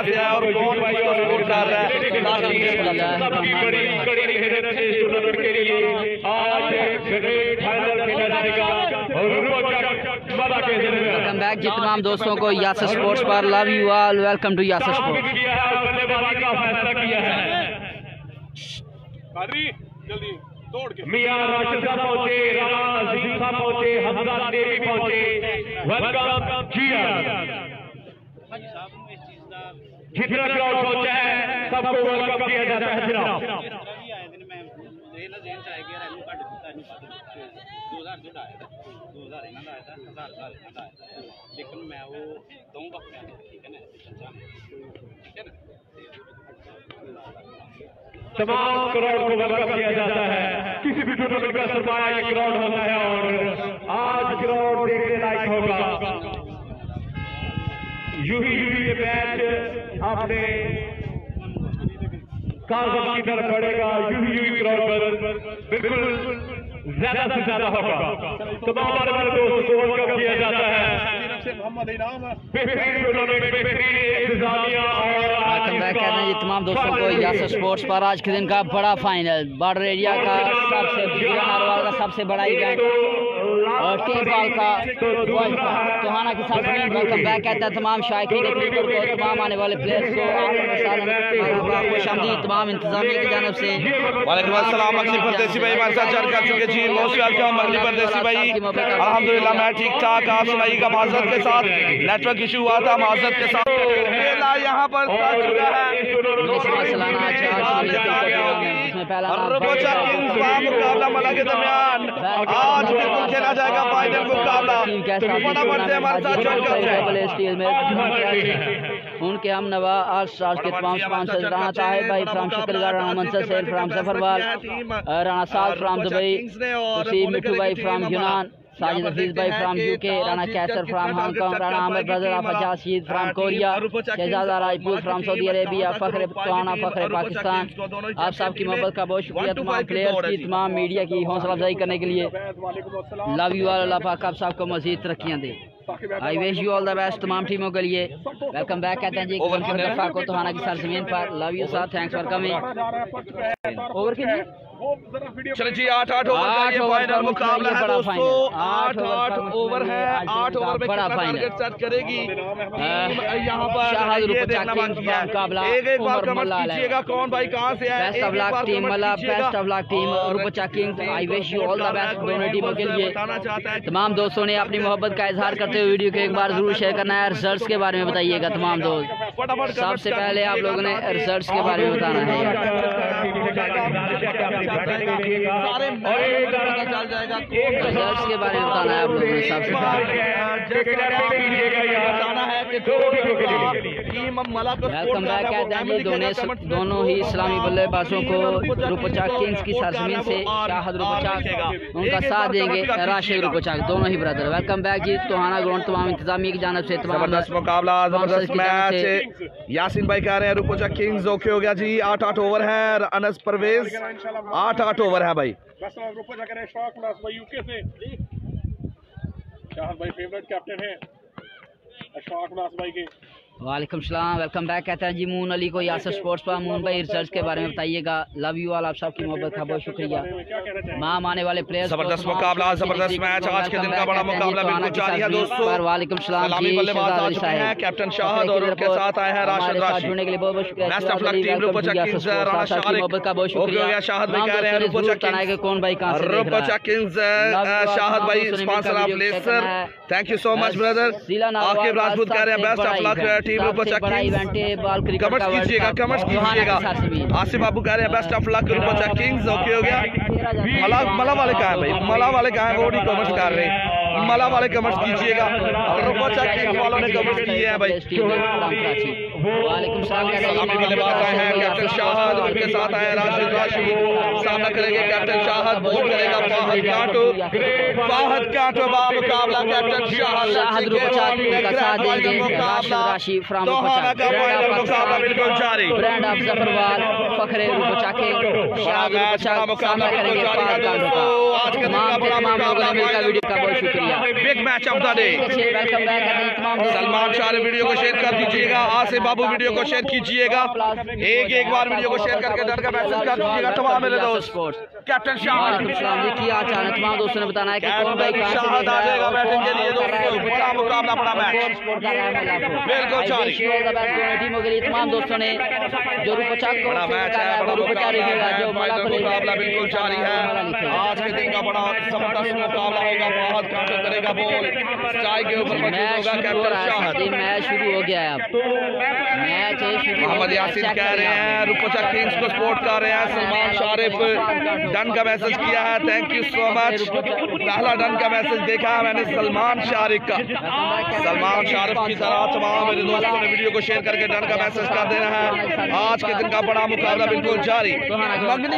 से है और कौन भाई और स्कोर कर रहा है। सबकी बड़ी कड़ी मेहनत से इस टूर्नामेंट के लिए आज ग्रेट फाइनल खेला जाएगा। वेलकम बैक जी तमाम दोस्तों को यासर स्पोर्ट्स पर। Love you all, welcome to यासर Sports. बल्लेबाजी का फैसला किया है। जल्दी दौड़ के मियां राशिद साहब पहुंचे, राणा अजीम साहब पहुंचे, हमजा देवी पहुंचे। वेलकम किया। जितना क्राउड पहुंचा है सबको वेलकम किया जाता है। जनाब लेकिन मैं वो दूंगा ठीक है ना। तमाम क्राउड को वेलकम किया जाता है। किसी भी टूर्नामेंट का सरमाया ये क्राउड होता है और आज क्राउड देखने लायक होगा। यूं ही ये मैच आपने कागज की तरफ बढ़ेगा। यूं ही क्राउड पर बिल्कुल ज्यादा से ज्यादा होगा। तमाम हमारे दोस्तों को वेलकम किया जाता है। मोहम्मद इनाम जी तमाम दोस्तों को यासर स्पोर्ट्स पर आज के दिन का बड़ा फाइनल, बॉर्डर एरिया का सबसे बड़ा इवेंट और टीम पाल का टोहाना के साथ वेलकम बैक कहता है तमाम शायकीन क्रिकेट को, तमाम आने वाले प्लेयर्स को खुशामदीद तमाम इंतजामिया की जानब से। वालेकुम अस्सलाम। अक्षय परदेसी भाई हमारे साथ चढ़ कर चुके जी। मोस्ट वेलकम अक्षय परदेसी भाई। अल्हम्दुलिल्लाह मैं ठीक ठाक, आप सुनाइएगा। माजरत के साथ नेटवर्क इशू हुआ था, माजरत के साथ मेला यहाँ पर चुका है। मुकाबला मला के दरमियान आज बिल्कुल खेला जाएगा फाइनल मुकाबला। फटाफट से हमारे साथ उनके हम नवा आज स्टार्स के तमाम स्पॉन्सर्स राणा ताहिर भाई फ्राम शकरगार, राणा मंसर सेल फ्राम सफरवाल, राणा साल फ्राम दुबई, मिठू भाई फ्राम यूनान, साजिद हफीज भाई from UK, Rana Kaiser from Hong Kong, Rana Ahmed brother of Ajaz शीद from Korea, Shahzada Rajput from Saudi Arabia, फखर टोहाना फखर पाकिस्तान। आप सबकी मोहब्बत का बहुत शुक्रिया, तमाम प्लेयर्स की, तमाम मीडिया की हौसला अफजाई करने के लिए। लव यू ऑल, अल्लाह पाक आप सबको मजीद तरक्कियां दे। I wish you all the best तमाम टीमों के लिए। वेलकम बैक कहते हैं जी दफा को टोहाना की सरजमीन पर। Love you sir, thanks for coming. Over की चलिए जी 8-8 ओवर का ये फाइनल मुकाबला है दोस्तों। 8-8 ओवर है। 8 ओवर में कितना टारगेट सेट करेगी यहाँ पर ये देखना बाकी है। एक बार कमेंट कीजिएगा कौन भाई कहाँ से है। बेस्ट ऑफ लक टीम मतलब best of luck team Rupcha Kings. I wish you all the best दोनों टीमों के लिए। तमाम दोस्तों ने अपनी मोहब्बत का इजहार करते हुए वीडियो को एक बार जरूर शेयर करना है। रिजल्ट्स के बारे में बताइएगा तमाम दोस्त। सबसे पहले आप लोगों ने रिजल्ट्स के बारे में बताना है। रिजल्ट्स के बारे में बताना है आप लोगों ने सबसे पहले। वेलकम बैक कहते हैं जी दोनों ही इस्लामी बल्लेबाजों को रुपचा किंग्स की सरजमीन से शाहद रुपचा उनका साथ देंगे, राशिद रुपचा दोनों ही ब्रदर। वेलकम बैक जी टोहाना ग्राउंड तमाम इंतजामिया की जानब से जबरदस्त मुकाबला, जबरदस्त मैच। यासीन भाई कह रहे हैं रुपचा किंग्स ओके हो गया जी। 8-8 ओवर है। अनस परवेज 8-8 ओवर है भाई। भाई फेवरेट कैप्टन है अशफाक नास भाई के। वालेकुम सलाम, वेलकम बैक कहता है जी मून अली को यासर स्पोर्ट्स पर। मून भाई रिजल्ट्स के बारे में बताइएगा। लव यू ऑल, आप सबकी मोहब्बत का बहुत शुक्रिया। माम आने वाले प्लेयर्स जबरदस्त मुकाबला, जबरदस्त मैच। आज के दिन का बड़ा मुकाबला बिल्कुल जारी है दोस्तों। वालेकुम सलाम जी, बल्लेबाज आ चुके हैं कैप्टन शाहद और उनके साथ आए हैं राशिद राशिद। जुड़ने के लिए बहुत बहुत शुक्रिया। Best of luck team Rupcha Kings. Rana Shariq मोहब्बत का बहुत शुक्रिया। शाहद भाई कह रहे हैं रुपचा किंग्स कौन भाई कहां से देख रहा है। रुपचा किंग्स शाहद भाई स्पॉन्सर ऑफ लेसर। Thank you so much brother. Aqib Rajput कह रहे हैं best of luck team Rupcha Kings. Comments कीजिएगा, कमेंट्स कीजिएगा। आसिफ बाबू कह रहे हैं best of luck Rupcha Kings okay हो गया। मला वाले कहा है भाई, मला वाले कहा है वो नहीं कमेंट्स कर रहे। मला वाले कमेंट्स कीजिएगा। रुपचा किंग्स वालों ने कमेंट्स किए हैं भाई। वालेकुम सलाम बल्लेबाज आए हैं कैप्टन शाहद, उनके साथ आए हैं राशिद राशिद। सामना करेंगे कैप्टन शाहद, बॉल करेगा फाहद कांटो। फाहद कांटो बा मुकाबला कैप्टन शाहद रुपचा का साथ देंगे राशिद राशिद फ्रॉम मुकाबला बिल्कुल जारी। ब्रांड ऑफ जफरवाल फखरे रुपचा के शाहद रुपचा सामना करेंगे फाहद कांटो का। तमाम लोगों ने मिलकर वीडियो का बहुत शुक्रिया। Big match of the day. Welcome back करते हैं तमाम सलमान शाह वीडियो को शेयर कर दीजिएगा, आसिफ बाबू वीडियो को शेयर कीजिएगा, एक बार वीडियो को शेयर करके डर का मैसेज कर दीजिएगा तमाम मेरे दोस्त। कैप्टन शाह की आज तमाम दोस्तों ने बताना है कि कौन भाई कहां से आ जाएगा बैटिंग के लिए दोस्तों। बड़ा मुकाबला, बड़ा मैच बिल्कुल जारी। टीमों के लिए तमाम दोस्तों ने जो रूपचाक को बड़ा मैच है, बड़ा मुकाबला बिल्कुल जारी है। आज के दिन का बड़ा जबरदस्त मुकाबला होगा। फहद कांटो करेगा बॉल, स्ट्राइक के ऊपर मौजूद होगा कैप्टन शाह। मैच शुरू हो गया है, अब मैच मोहम्मद यासीन कह रहे हैं रूपचाक किंग्स को सपोर्ट कर रहे हैं। सलमान शारिफ डन का मैसेज किया है, थैंक यू सो मच। पहला डन का मैसेज देखा है मैंने सलमान शारिफ का। सलमान शारिफ की तरह तमाम मेरे दोस्तों ने वीडियो को शेयर करके डन का मैसेज कर देना है। आज के दिन का बड़ा मुकाबला बिल्कुल जारी। मंगनी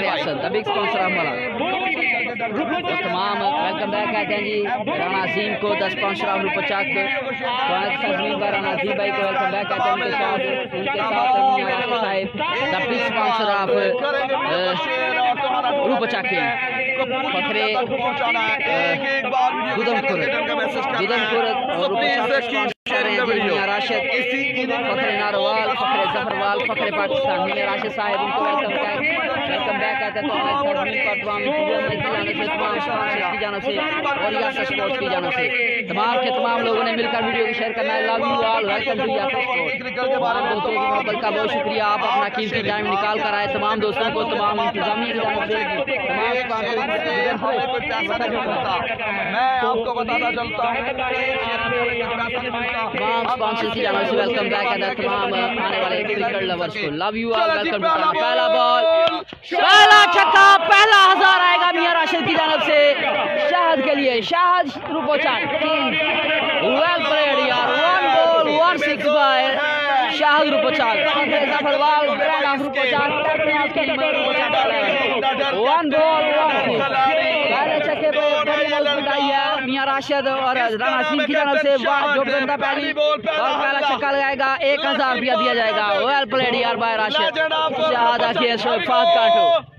तमाम वेलकम बैक कहते हैं जी राणा अजीम को 10 पाउंड शराब रूपचाक राणा अजीम भाई को वेलकम बैक कहते हैं। उनके साथ साहिब 20 पाउंड शराब रूपचाक फखरे गुदमपुर राशिद फखरे नारवाल फखरे जफरवाल फखरे पाकिस्तान राशिद साहिब उनको वेलकम बैक कहते हैं। की जानब से और यासर स्पोर्ट्स की जानब से तमाम के तमाम लोगों ने मिलकर वीडियो को शेयर करना है। Love you all, welcome to यासर Sports. तमाम दोस्तों की मोहब्बत का बहुत शुक्रिया, आप अपना कीमती टाइम निकाल कर आए। तमाम दोस्तों को तमाम इंतजामिया की जानब से मैं आपको बताता चलता हूं तमाम स्पॉन्सर्स की जानब से वेलकम बैक कहता है तमाम आने वाले क्रिकेट लवर्स को। Love you all, welcome to. पहला बॉल, पहला छक्का, पहला 1000 आएगा मियां राशिद की जानब से शाहद के लिए। शाहद रूपोचाक वेल प्लेड यार, 1 ball 1 6 by Shahad Roopochak. Zafarwal grand of Roopochak 1 ball 1 6। पहले छक्के पे मियां राशिद और राणा सिंह की जानब से जो बंदा पहली पहला छक्का लगाएगा 1000 रुपया दिया जाएगा। वेल प्लेड यार by Rashid. Shahad against Fahad Kanto.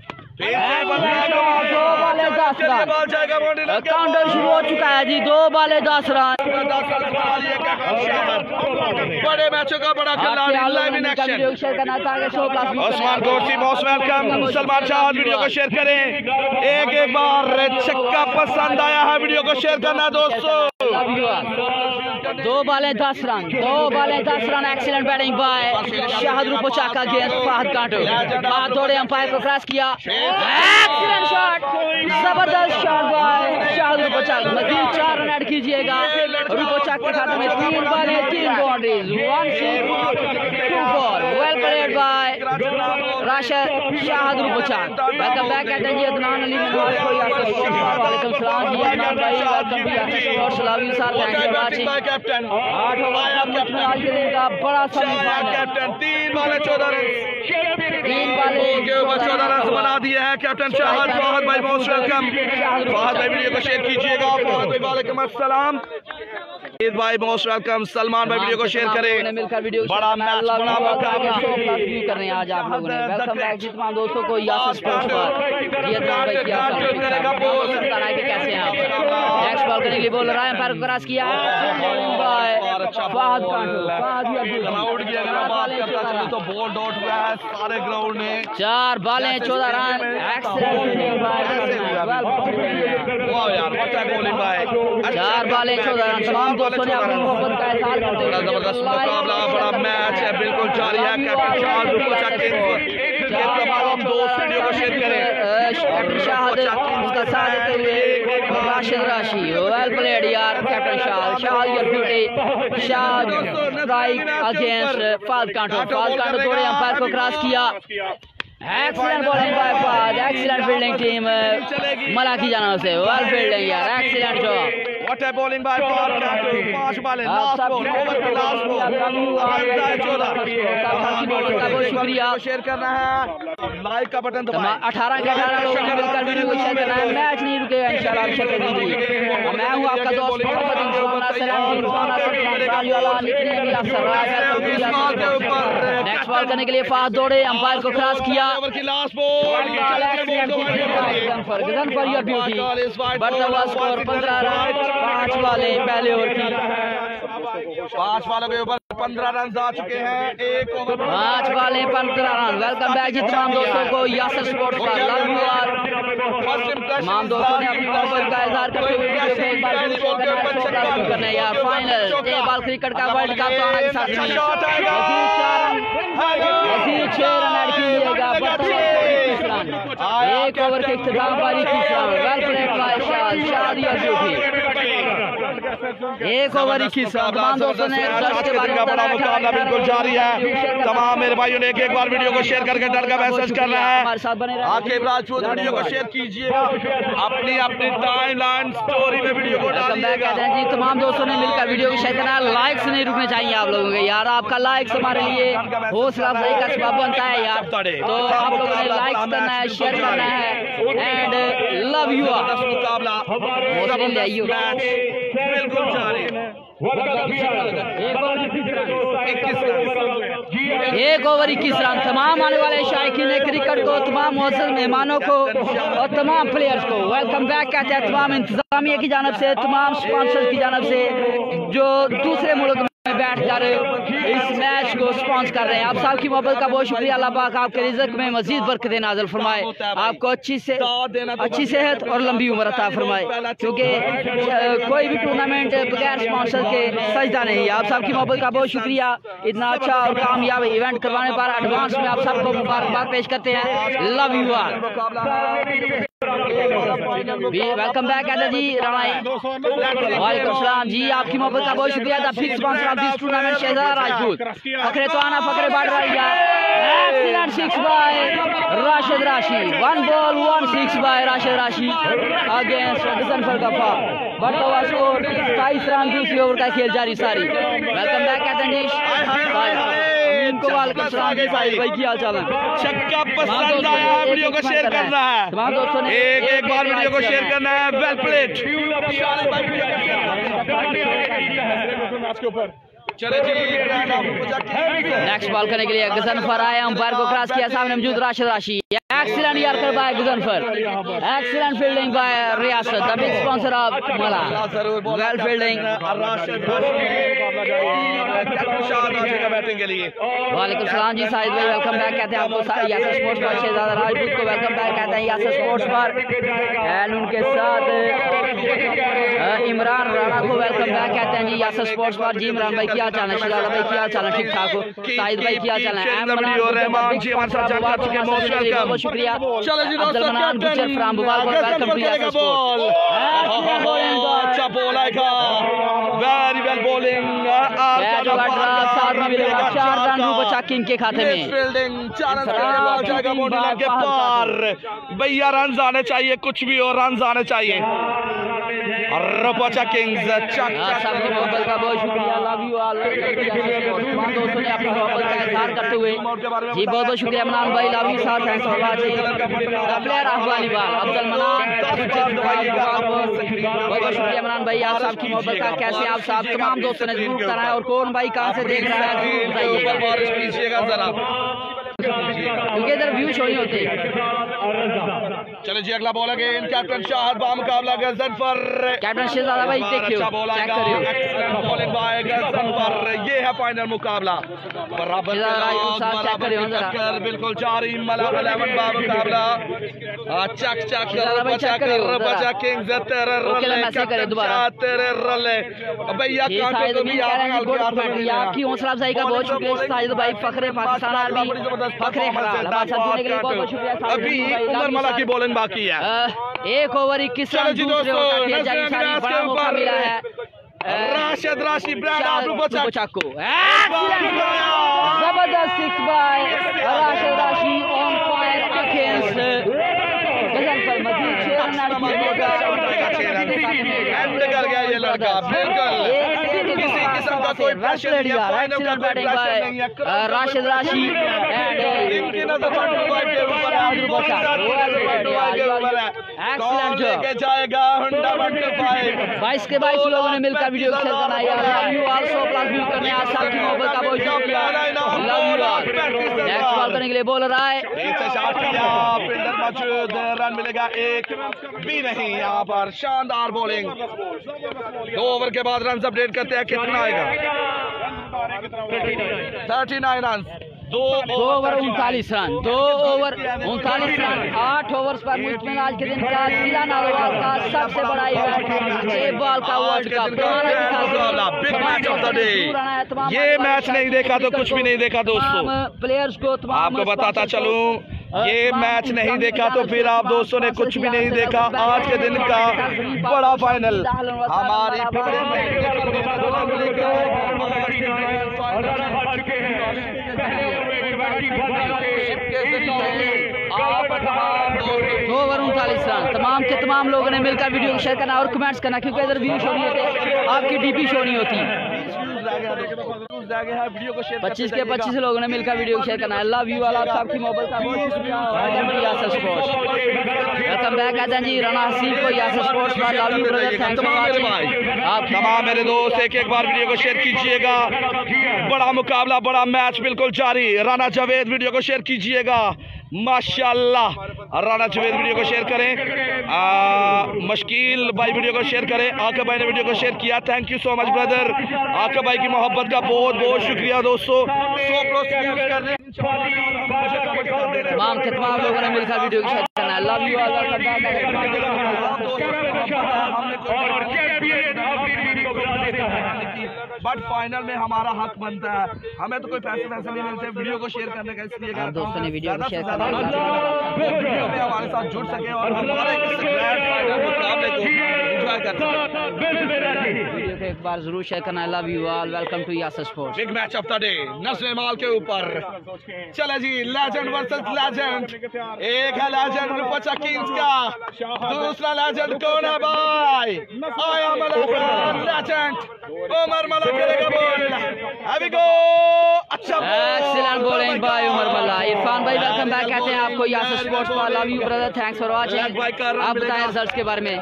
Counter शुरू हो चुका है जी, 2 बॉल 10 रन। बड़े मैचों का बड़ा खिलाड़ी live in action. Usman Gorsi most welcome. Salman Shah video को शेयर करें, एक बार छक्का पसंद आया है वीडियो को शेयर करना दोस्तों। 2 ball 10 run, 2 ball 10 run. Excellent batting by Shahad Roopochak against Fahad Kanto. Fahad थोड़े अंपायर को क्रॉस किया, एक्सीलेंट शॉट, जबरदस्त शॉट बाय शाहद रूपोचाक। मजीद 4 रन ऐड कीजिएगा रूपोचाक के खाते में। 3 ball 3 boundaries, 1 6 2 4। Well played by Rashid Shahad Roopochak. Welcome back कहते हैं जी अदनान अली वालेकुम सलाम जी अदनान भाई, welcome to यासर sports. Love you sir, thanks for watching. Captain आज के दिन का बड़ा semifinal. Captain 3 ball 14 run, 3 ball के ऊपर 14 रन बना दिए हैं कैप्टन शाहद। फहद भाई मोस्ट वेलकम। फहद भाई वीडियो को शेयर कीजिएगा। फहद भाई वालेकुम अस्सलाम। भाई मोस्ट वेलकम। सलमान भाई वीडियो को शेयर करें। मिलकर वीडियो बड़ा मैच, बड़ा मुकाबला कर रहे हैं आज आप लोगों ने। वेलकम बैक जी तमाम दोस्तों को यासर स्पोर्ट्स पर। ये भाई क्या कैसे हैं आप? नेक्स्ट बॉल करने के लिए बोल रहा है, पैर क्रॉस किया फहद कांटो। ग्राउंड की अगर बात करता चलूं तो बॉल डॉट हुआ है सारे ग्राउंड में। 4 बॉलें 14 रन। एक्सीलेंट वाह यार, व्हाट अ बॉलिंग बाय। 4 बॉलें 14 रन। तमाम दोस्तों ने अपनी मोहब्बत का इजहार करते हुए जबरदस्त मुकाबला, बड़ा मैच है बिल्कुल जारी है। कैप्टन शाहद रूपोचाक के तमाम दोस्त वीडियो को शेयर करें। शाहद उसका साथ देते हुए राशिद राशि। वेल प्लेड यार captain Shahad. Shahad your beauty. Shahad strike against Fahad Kanto. Fahad Kanto थोड़े अंपायर को क्रॉस किया। Excellent bowling by Fahad, excellent fielding team मला की जानब से। वेल फील्डिंग यार, excellent job. What a bowling by Fahad Kanto. 5 ball last ball, over की लास्ट बॉल। बहुत शुक्रिया। शेयर करना है, लाइक का बटन दबाएं। 18 के 18 लोगों ने मिलकर वीडियो को शेयर करना है। मैच नहीं रुकेगा इंशाल्लाह। मैं हूं आपका दोस्त मोहम्मद इंसान। नेक्स्ट बॉल करने के लिए फास्ट दौड़े, अंपायर को क्रॉस किया। Last ball for your beauty, बढ़ता हुआ स्कोर 15 रन, 5 वाले पहले ओवर की। 5 वालों के ऊपर 15 रन आ चुके हैं। 1 ओवर 5 वाले 15 रन। वेलकम बैक जी तमाम दोस्तों को यासर स्पोर्ट्स का लव यू ऑल। तमाम दोस्तों ने अपनी मोहब्बत का इजहार करते हुए वीडियो को एक बार जरूर शेयर करना है यार। फाइनल टेबल बॉल क्रिकेट का वर्ल्ड कप आना के साथ में 6 रन ऐड कीजिएगा। 1 ओवर के इख्तिताम पर 21 रन। वेल प्लेड बाय शादी और ब्यूटी। 1 over 21 run. तमाम दोस्तों ने के बारे में बड़ा मुकाबला बिल्कुल जारी है। तमाम मेरे भाइयों ने एक बार वीडियो को शेयर करके डर का मैसेज कर रहा है। आकिब राजपूत वीडियो को शेयर कीजिएगा, अपनी अपनी टाइमलाइन स्टोरी में वीडियो को डालिएगा जी। तमाम दोस्तों ने मिलकर वीडियो को शेयर करना है। लाइक्स नहीं रुकने चाहिए आप लोगों के यार। आपका लाइक्स हमारे लिए हौसला अफजाई का सबब बनता है यार। तो आप लोगों ने लाइक्स करना है, शेयर करना है एंड लव यू ऑल। मुकाबला बिल्कुल जारी है। 1 ओवर 21 रन। तमाम आने वाले शायकीन क्रिकेट को, तमाम मुअज़्ज़ज़ मेहमानों को और तमाम प्लेयर्स को वेलकम बैक कहते हैं। तमाम इंतजामिया की जानब से, तमाम स्पॉन्सर की जानब से जो दूसरे मुल्क में बैठकर इस मैच को स्पॉन्सर कर रहे हैं। आप सब की मोहब्बत का बहुत शुक्रिया। अल्लाह पाक आपके रिज़्क़ में मजीद बरकत नाज़िल फरमाए, आपको अच्छी सेहत और लंबी उम्र अता फरमाए, क्योंकि कोई भी टूर्नामेंट बगैर स्पॉन्सर के सजदा नहीं है। आप सब की मोहब्बत का बहुत शुक्रिया। इतना अच्छा और कामयाब इवेंट करवाने पर एडवांस में आप सबको मुबारकबाद पेश करते हैं। Love you all. Welcome back कहते जी वालेकुम सलाम जी। आपकी मोहब्बत का बहुत शुक्रिया। The fix sponsor of this tournament Shahzada Rajput. फखरे तो आना फखरे बाढ़ एक्सीलेंट 6 बाय राशिद राशि। 1 ball 1 6 by Rashid Rashi against Ghazanfar गफा। बढ़ता हुआ स्कोर 27 रन। दूसरी ओवर का खेल जारी सारी। वेलकम बैक कहते हैं वालेकुम सलाम जी। भाई की हाल चाल है? छक्का पसंद आया, वीडियो को शेयर करना है। तमाम दोस्तों ने एक बार वीडियो को शेयर करना है। Well played. नेक्स्ट बॉल करने के लिए गजनफर आए, अंपायर को क्रॉस किया, सामने मौजूद Rashid Rashi. Excellent yorker by Ghazanfar, excellent fielding by Riyasat, the big sponsor of Malla. Well fielding. Batting के लिए वालेकुम सलाम जी साहिद भाई। वेलकम बैक कहते हैं आपको यासर स्पोर्ट्स पर। शहजादा राजपूत को वेलकम बैक कहते हैं यासर स्पोर्ट्स पर। एंड उनके साथ इमरान राणा को वेलकम बैक कहते हैं जी यासर स्पोर्ट्स पर। जी इमरान भाई क्या चाल है? शहजादा भाई क्या चाल है? ठीक ठाक हो? साहिद भाई क्या चाल है? रहमान जी हमारे साथ जान कर चुके हैं, मोस्ट वेलकम। बहुत शुक्रिया। चलो जी अब्दुल मनान गुजर फ्रॉम भोपाल को वेलकम टू यासर स्पोर्ट्स। अच्छा बॉल आएगा, वेरी वेल बॉलिंग। 4 रन बचा किंग के खाते में। फील्डिंग 4 रन जाएगा बॉडी के पार। भैया रन आने चाहिए, कुछ भी हो रन आने चाहिए। किंग्स सबकी मोहब्बत का बहुत शुक्रिया। Love you all. तमाम दोस्तों ने अपनी मोहब्बत का इजहार करते हुए जी बहुत बहुत शुक्रिया। मनान भाई लव यू साथ हैं प्लेयर ऑफ वॉलीबॉल अब्दुल मनान। बहुत बहुत शुक्रिया मनान भाई। आप सबकी मोहब्बत का कैसे आप सब तमाम दोस्तों ने जरूर करा है, और कौन भाई कहाँ से देख रहा है क्योंकि इधर व्यू शो ही होते। चलो जी अगला बॉल अगेन कैप्टन शाहद बा मुकाबला गजनफर। कैप्टन शहजादा भाई देखियो चेक करियो बॉलिंग बाय गजनफर। ये है फाइनल मुकाबला। बराबर टक्कर बिल्कुल जारी। मला 11 बा मुकाबला। चक चक बचा किंग्स तेरे रले भैया कांटो तो भी आपकी हौसला अफजाई का बहुत शुक्रिया साजिद भाई। फखरे पाकिस्तान आर्मी फखरे हलाल हमारे साथ जुड़ने के लिए बहुत बहुत शुक्रिया। अभी उमर मला की बॉलिंग बाकी है। 1 ओवर 21 रन। दूसरे ओवर का खेल जारी सारी। बड़ा मौका मिला है राशिद राशि ब्रांड बचा को। जबरदस्त 6 by Rashid Rashi on fire against Ghazanfar. मजीद 6 रन एंड कर गया ये लड़का बिल्कुल किसी किस्म का कोई प्रेशर नहीं है। फाइनल का कोई प्रेशर नहीं है। राशिद राशि एंड इनकी नजर 25 के ऊपर है। एक्सीलेंट लेके जाएगा होंडा 25। 22 के 22 लोगों ने मिलकर वीडियो शेयर करना है। Love you all. 100 plus view करने आज साल की मोहब्बत का बहुत शुक्रिया। Love you all. करने के लिए बॉलर आए, से शॉट किया, फील्डर मौजूद, रन मिलेगा एक भी नहीं। यहाँ पर शानदार बॉलिंग। 2 ओवर के बाद रन अपडेट करते हैं, कितना आएगा? 39 run. 2 over 39 run, 2 over 39 run, 8 overs पर मुश्तमिल आज के दिन का जिला नारोवाल का सबसे बड़ा इवेंट 6 बॉल का world cup. Big match of the day. ये मैच नहीं देखा तो कुछ भी नहीं देखा दोस्तों। प्लेयर्स को आपको बताता चलूं, ये मैच नहीं देखा तो फिर आप दोस्तों ने कुछ भी नहीं देखा। आज के दिन का बड़ा फाइनल हमारी ओवर 39 रन। तमाम के तमाम लोगों ने मिलकर वीडियो को शेयर करना और कमेंट्स करना, क्योंकि इधर व्यू शो नहीं होते, आपकी डीपी शो नहीं होती। 25 के 25 लोगों ने मिलकर वीडियो को शेयर करना है। लव यू ऑल, आप सबकी मोहब्बत का बहुत शुक्रिया। वेलकम बैक आदन जी, राणा हसीब को यासर स्पोर्ट्स पर love you brother, thanks for watching. आप तमाम मेरे दोस्त एक बार वीडियो को शेयर कीजिएगा। बड़ा मुकाबला, बड़ा मैच बिल्कुल जारी। राणा जावेद वीडियो को शेयर कीजिएगा, माशाल्लाह। राणा जावेद वीडियो को शेयर करें, मशकील भाई वीडियो को शेयर करें। आका भाई ने वीडियो को शेयर किया, thank you so much brother. आका भाई की मोहब्बत का बहुत बहुत शुक्रिया दोस्तों। तमाम के तमाम लोगों ने मिलकर वीडियो को शेयर करना है। Love you all. But final में हमारा हक बनता है, हमें तो कोई पैसे नहीं मिलते वीडियो को शेयर करने का, इसलिए आप दोस्तों ने वीडियो को शेयर करना वीडियो में हमारे साथ जुड़ सके और हमारे मुकाबले को एंजॉय कर सके। वीडियो को एक बार जरूर शेयर करना है। Love you all, welcome to यासर sports. Big match of the day Nasr माल के ऊपर। चले जी, लेजेंड वर्सेस लेजेंड। एक है लेजेंड रुपचा किंग्स का, दूसरा लेजेंड कौन है भाई? आया मलक लेजेंड उमर मलक करेगा बॉल। अभी गो, अच्छा excellent bowling by Umar Malla. Irfan भाई वेलकम बैक कहते हैं आपको यासर स्पोर्ट्स पर। Love you brother, thanks for watching. आप बताएं रिजल्ट्स के बारे में।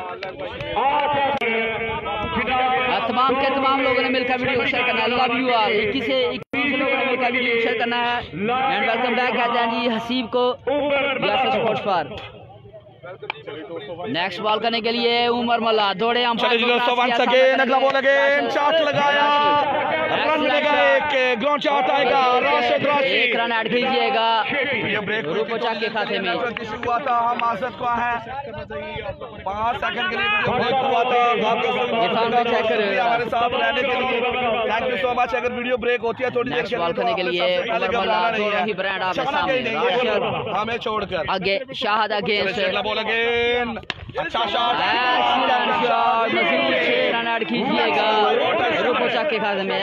तमाम के तमाम लोगों ने मिलकर वीडियो शेयर करना है। Love you all. 21 से 21 लोगों ने मिलकर वीडियो शेयर करना है। एंड वेलकम बैक कहते हैं जी हसीब को यासर स्पोर्ट्स पर। नेक्स्ट बॉल करने के लिए उमर मल्ला दौड़े। अगला बॉल अगेन, शॉट लगाया, रन मिलेगा एक, ग्राउंड शॉट आएगा। राशिद राशि 1 रन ऐड कीजिएगा रूपोचा के खाते में। हुआ था, हम आसद को है 5 सेकंड के लिए हुआ था हमारे साथ रहने के लिए। Thank you so much. अगर वीडियो ब्रेक होती है थोड़ी देर के बॉल करने के लिए उमर मल्ला दोनों ही ब्रांड आपके सामने हमें छोड़कर आगे शाहद अगेंस्ट बॉल अगेन, अच्छा शॉट, एक्सीलेंट शॉट। मजीद 6 रन ऐड कीजिएगा रूपोचा के खाते में।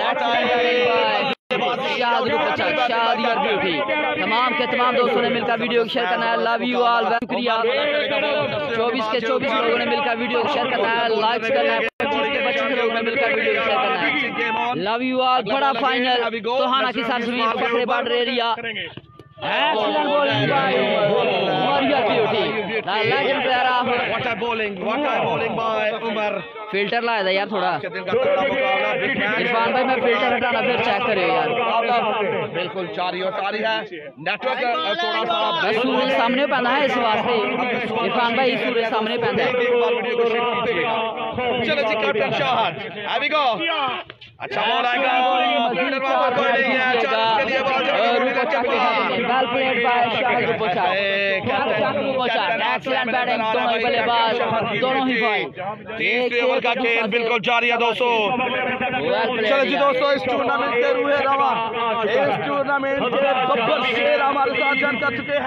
Shahad Rupocha, Shahad your beauty. तमाम के तमाम दोस्तों ने मिलकर वीडियो को शेयर करना है। लव यू ऑल, शुक्रिया। 24 के 24 लोगों ने मिलकर वीडियो को शेयर करना है, लाइक्स करना है। 25 के 25 लोगों ने मिलकर वीडियो को शेयर करना है। Love you all. बड़ा फाइनल तोहाना की सरजमीन फखरे border area. Excellent bowling by Umar your beauty. The legend player of what a bowling by Umar। Filter लाया था यार थोड़ा। इरफान भाई मैं फिल्टर हटाना फिर चेक करियो यार। बिल्कुल जारी और तारी है, नेटवर्क थोड़ा सा सूरज सामने पैदा है इस वास्ते। इरफान भाई सूरज सामने पैदा है। चलो जी captain Shahad, here we go। अच्छा बॉल आएगा, फील्डर वहां पर कोई नहीं है, चांस के लिए ball well played by Shahad Rupocha. Excellent batting दोनों ही बल्लेबाज, दोनों ही भाई। का खेल बिल्कुल जारी है दोस्तों। चलो जी दोस्तों, इस टूर्नामेंट के रूहे रवा, इस टूर्नामेंट के बब्बर शेर हमारे साथ जन कर चुके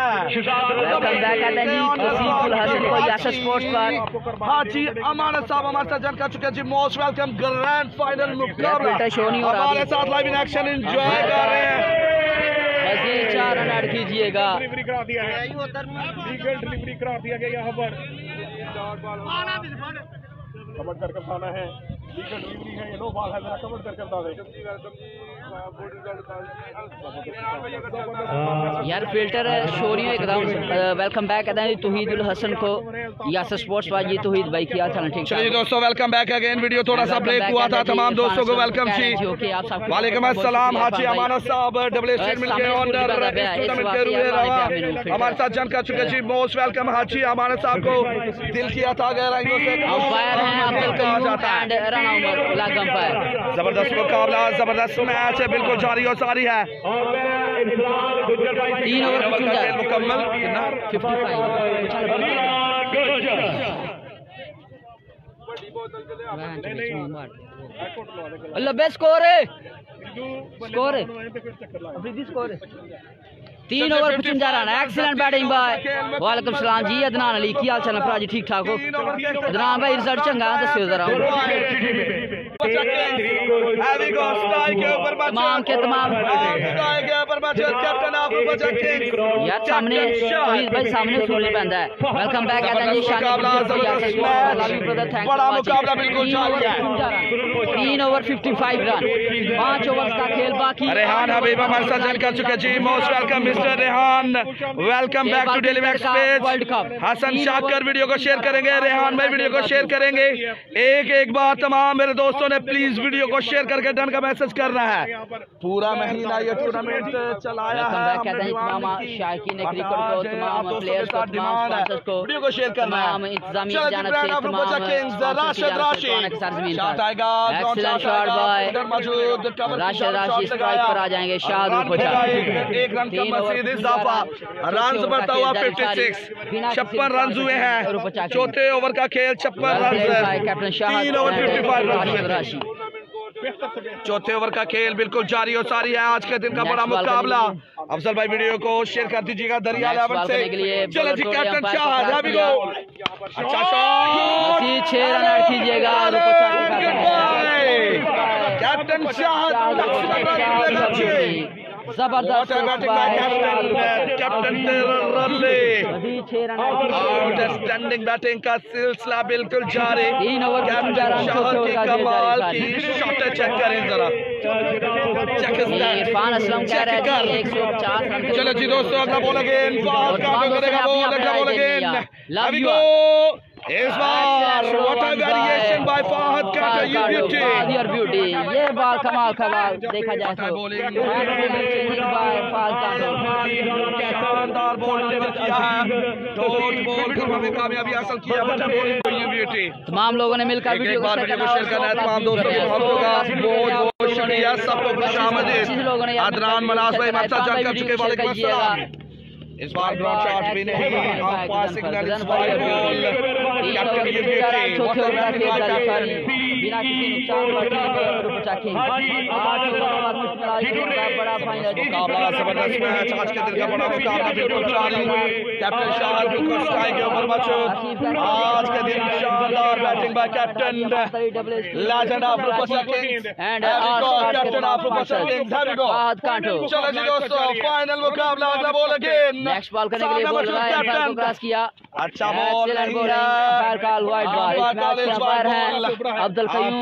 हैं। हाँ जी, अमानत साहब हमारे साथ जन कर चुके हैं जी। मोस्ट वेलकम ग्रैंड फाइनल मुकाबला हमारे साथ लाइव इन एक्शन एंजॉय कर रहे हैं। 4 रन ऐड कीजिएगा। डिलीवरी करा दिया है, लीगल डिलीवरी करा दिया गया यहाँ पर। कमेंट करके बताना है, लीगल डिलीवरी है, ये नो बॉल है, जरा कमेंट करके बता दें। यार फिल्टर शोरियों एकदम वेलकम बैक कहते हैं तौहीदुल हसन को यासर स्पोर्ट्स वाजी तौहीद भाई की हाल चाल ठीक। चलिए दोस्तों वेलकम बैक अगेन। वीडियो थोड़ा सा ब्रेक हुआ था, तमाम दोस्तों को वेलकम जी। वालेकुम अस्सलाम। हाजी अमानत साहब डबल स्टेट मिल के ऑनर हमारे साथ जन कर चुके जी। मोस्ट वेलकम हाजी अमानत साहब को दिल किया था गहराइयों से। जबरदस्त मुकाबला, जबरदस्त मैच है, बिल्कुल जारी और सारी है। 3 ओवर मुकम्मल 55 लबे स्कोर है 3 over 55 run. Excellent batting by वालेकुम सलाम जी अदनान अली की हाल चाल भरा जी ठीक ठाक हो? अदनान भाई रिजल्ट चंगा दस्यो जरा। तमाम के तमाम यार सामने भाई सामने सुनने पैंदा है। वेलकम बैक कहते हैं जी बड़ा मुकाबला बिल्कुल 3 ओवर 55 रन 5 ओवर का खेल बाकी। रेहान हबीब हमारे साथ ज्वाइन कर चुके जी। Most welcome mister Rehan, welcome back to daily max page. Hasan Shakir video को शेयर करेंगे, रेहान भाई वीडियो को शेयर करेंगे। एक बार तमाम मेरे दोस्तों ने प्लीज वीडियो को शेयर करके डन का मैसेज करना है। पूरा महीना ये टूर्नामेंट चलाया है, वीडियो को शेयर करना है। पर आ जाएंगे शाहरुख एक रन का मजीद इजाफा, रन बढ़ता हुआ 56 56 रन हुए हैं। चौथे ओवर का खेल 56 रन, 3 ओवर 55 रन। चौथे ओवर का खेल बिल्कुल जारी और सारी है। आज के दिन का बड़ा मुकाबला। अफजल भाई वीडियो को शेयर कर दीजिएगा दरिया लेवल से। चलो जी कैप्टन शाह अच्छा शॉट 6 रन ऐड कीजिएगा कैप्टन शाह जबरदस्त आउटस्टैंडिंग बैटिंग का सिलसिला बिल्कुल जारी। 3 ओवर कमाल की शॉट चेक करें जरा। इरफान असलम कह रहे हैं 150 रन। चलो जी दोस्तों अगला बॉल अगेन फहद करेगा बॉल, अगला बॉल अगेन अभी को इस बार what a variation by Fahad का ब्यूटी। ये बॉल कमाल देखा जाए तो शानदार बॉल डिलीवर किया है, डॉट बॉल में कामयाबी हासिल किया। ब्यूटी तमाम लोगों ने मिलकर वीडियो को शेयर करना है। तमाम दोस्तों को बहुत बहुत शुक्रिया, सबको खुशामदीद। अदनान मनास भाई हमारे साथ जान कर चुके, वालेकुम अस्सलाम। इस बार ब्रॉड शॉट भी नहीं, सिग्नल इस बार बॉल कैप्टन ये बिना किसी नुकसान बड़ा फाइनल मुकाबला, जबरदस्त मैच। आज के दिन का बड़ा मुकाबला बिल्कुल जारी। कैप्टन शाह बिल्कुल स्ट्राइक के ऊपर मौजूद। आज के दिन शानदार batting by captain legend of Rupsa kings and captain of Rupsa kings. चलो जी दोस्तों फाइनल मुकाबला, अगला बॉल अगेन नेक्स्ट बॉल करने के लिए बोल रहा है कैप्टन क्रॉस किया। अच्छा बॉल नहीं है, अब्दुल कयूम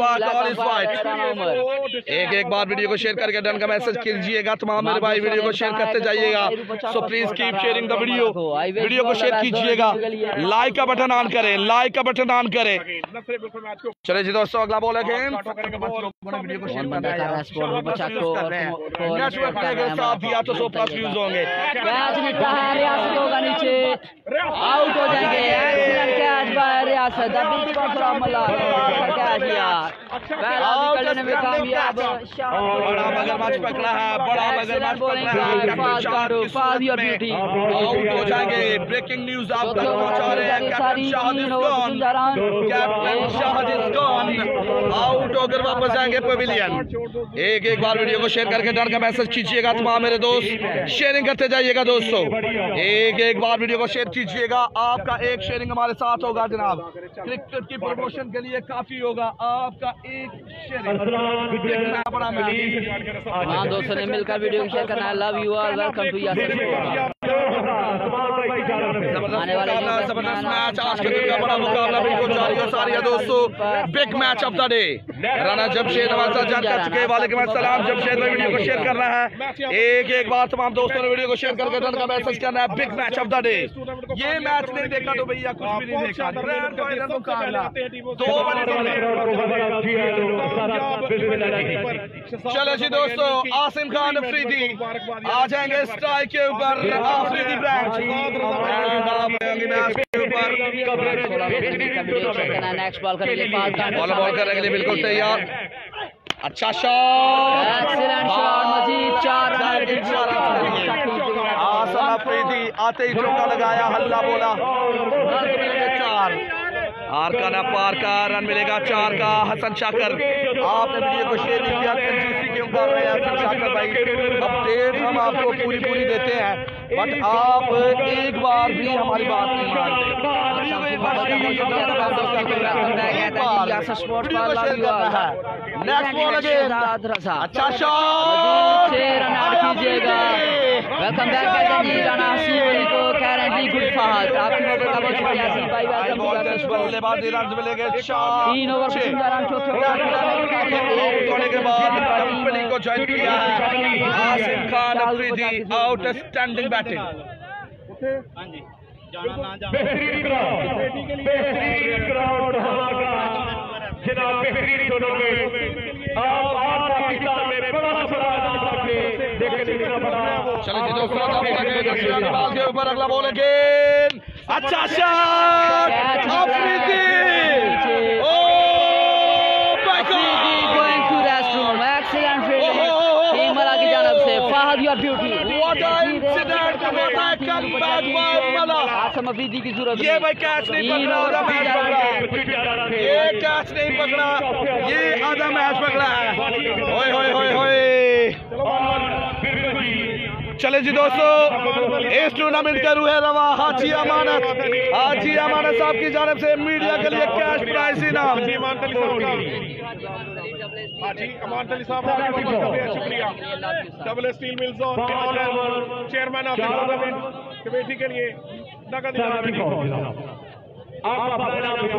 एक बार वीडियो को शेयर करके डन का मैसेज कीजिएगा। तमाम मेरे भाई वीडियो को शेयर करते जाइएगा। So please keep sharing the video को शेयर कीजिएगा। लाइक का बटन ऑन करें, लाइक का बटन ऑन करें। चले जी दोस्तों अगला बॉल अगेन वीडियो को शेयर करना है। नेटवर्क ने अगर साथ दिया तो 100 प्लस व्यूज होंगे। कैच निकला है, रियासत होगा नीचे, आउट हो जाएंगे। Excellent catch by Riyasat, the beach पर अमला कैच यार पहला निकलने में कामयाब। बड़ा मगरमच्छ पकड़ा है, बड़ा मगरमच्छ पकड़ा है। फास्ट योर ब्यूटी आउट हो जाएंगे। ब्रेकिंग न्यूज आप तक पहुंचा रहे हैं। Captain Shahid is gone, captain Shahid is gone. Out होकर वापस जाएंगे पवेलियन। एक बार वीडियो को शेयर करके डन का मैसेज कीजिएगा। तमाम मेरे दोस्त शेयरिंग करते जाइएगा दोस्तों। एक बार वीडियो को शेयर कीजिएगा। आपका एक शेयरिंग हमारे साथ होगा जनाब, क्रिकेट की प्रमोशन के लिए काफी होगा। आपका एक शेयरिंग बड़ा हाँ दोस्तों ने मिलकर वीडियो को शेयर करना है। Love you all, welcome to Yasir जबरदस्त मैच। आज के दिन का बड़ा मुकाबला बिल्कुल जारी और सारी है दोस्तों। Big match of the day. Rana Jamshed हमारे साथ जान कर चुके हैं। वालेकुम अस्सलाम। जमशेद में वीडियो को शेयर करना है, एक बार तमाम दोस्तों ने वीडियो को शेयर करके रन का मैसेज करना है। Big match of the day, ये मैच नहीं देखा तो भैया कुछ भी नहीं देखा। ग्रैंड फाइनल मुकाबला 2 बजे। चलो जी दोस्तों, आसिम खान अफरीदी आ जाएंगे स्ट्राइक के ऊपर। अफरीदी ब्रांच नेक्स्ट बॉल करने के लिए बॉल करने के लिए बिल्कुल तैयार। अच्छा शॉट, एक्सीलेंट शॉट, मजीद 4 आसिम अफरीदी आते ही चौका लगाया, हल्ला बोला। 4 आर का ना पार का रन मिलेगा 4 का। हसन शाकर, आपने वीडियो को शेयर नहीं किया, कंजूसी क्यों कर रहे हैं हसन शाकर भाई? अपडेट हम आपको पूरी देते हैं, बट आप एक बार भी हमारी बात नहीं मानते। अच्छा शॉट, कीजिएगा। वेलकम बैक कहते हैं जी राना हसीब अली को, कह रहे हैं जी गुड फहद। आपकी मोबाइल का बहुत शुक्रिया हसीब भाई। बल्लेबाजी रन मिलेंगे 3 ओवर 55 रन होने के बाद कंपनी को ज्वाइन किया है आसिम खान अफरीदी। Outstanding batting. बेहतरीन ग्राउंड जनाब, बेहतरीन टूर्नामेंट। चलिए दोस्तों, के ऊपर अगला बॉल अगेन। अच्छा शॉट, अफरीदी। अफरीदी की जरूरत ये भाई कैच नहीं पकड़ा, आधा मैच पकड़ा। ये कैच नहीं पकड़ा, ये आधा मैच पकड़ा है। होए होए होए होए। चले जी दोस्तों, इस टूर्नामेंट का रूह रवा हाजी अमानत साहब की जानब से मीडिया के लिए कैश प्राइज इनाम। हाजी अमानत अली साहब, शुक्रिया। Double steel mill zone chairman of tournament committee के लिए नगद आप सबकी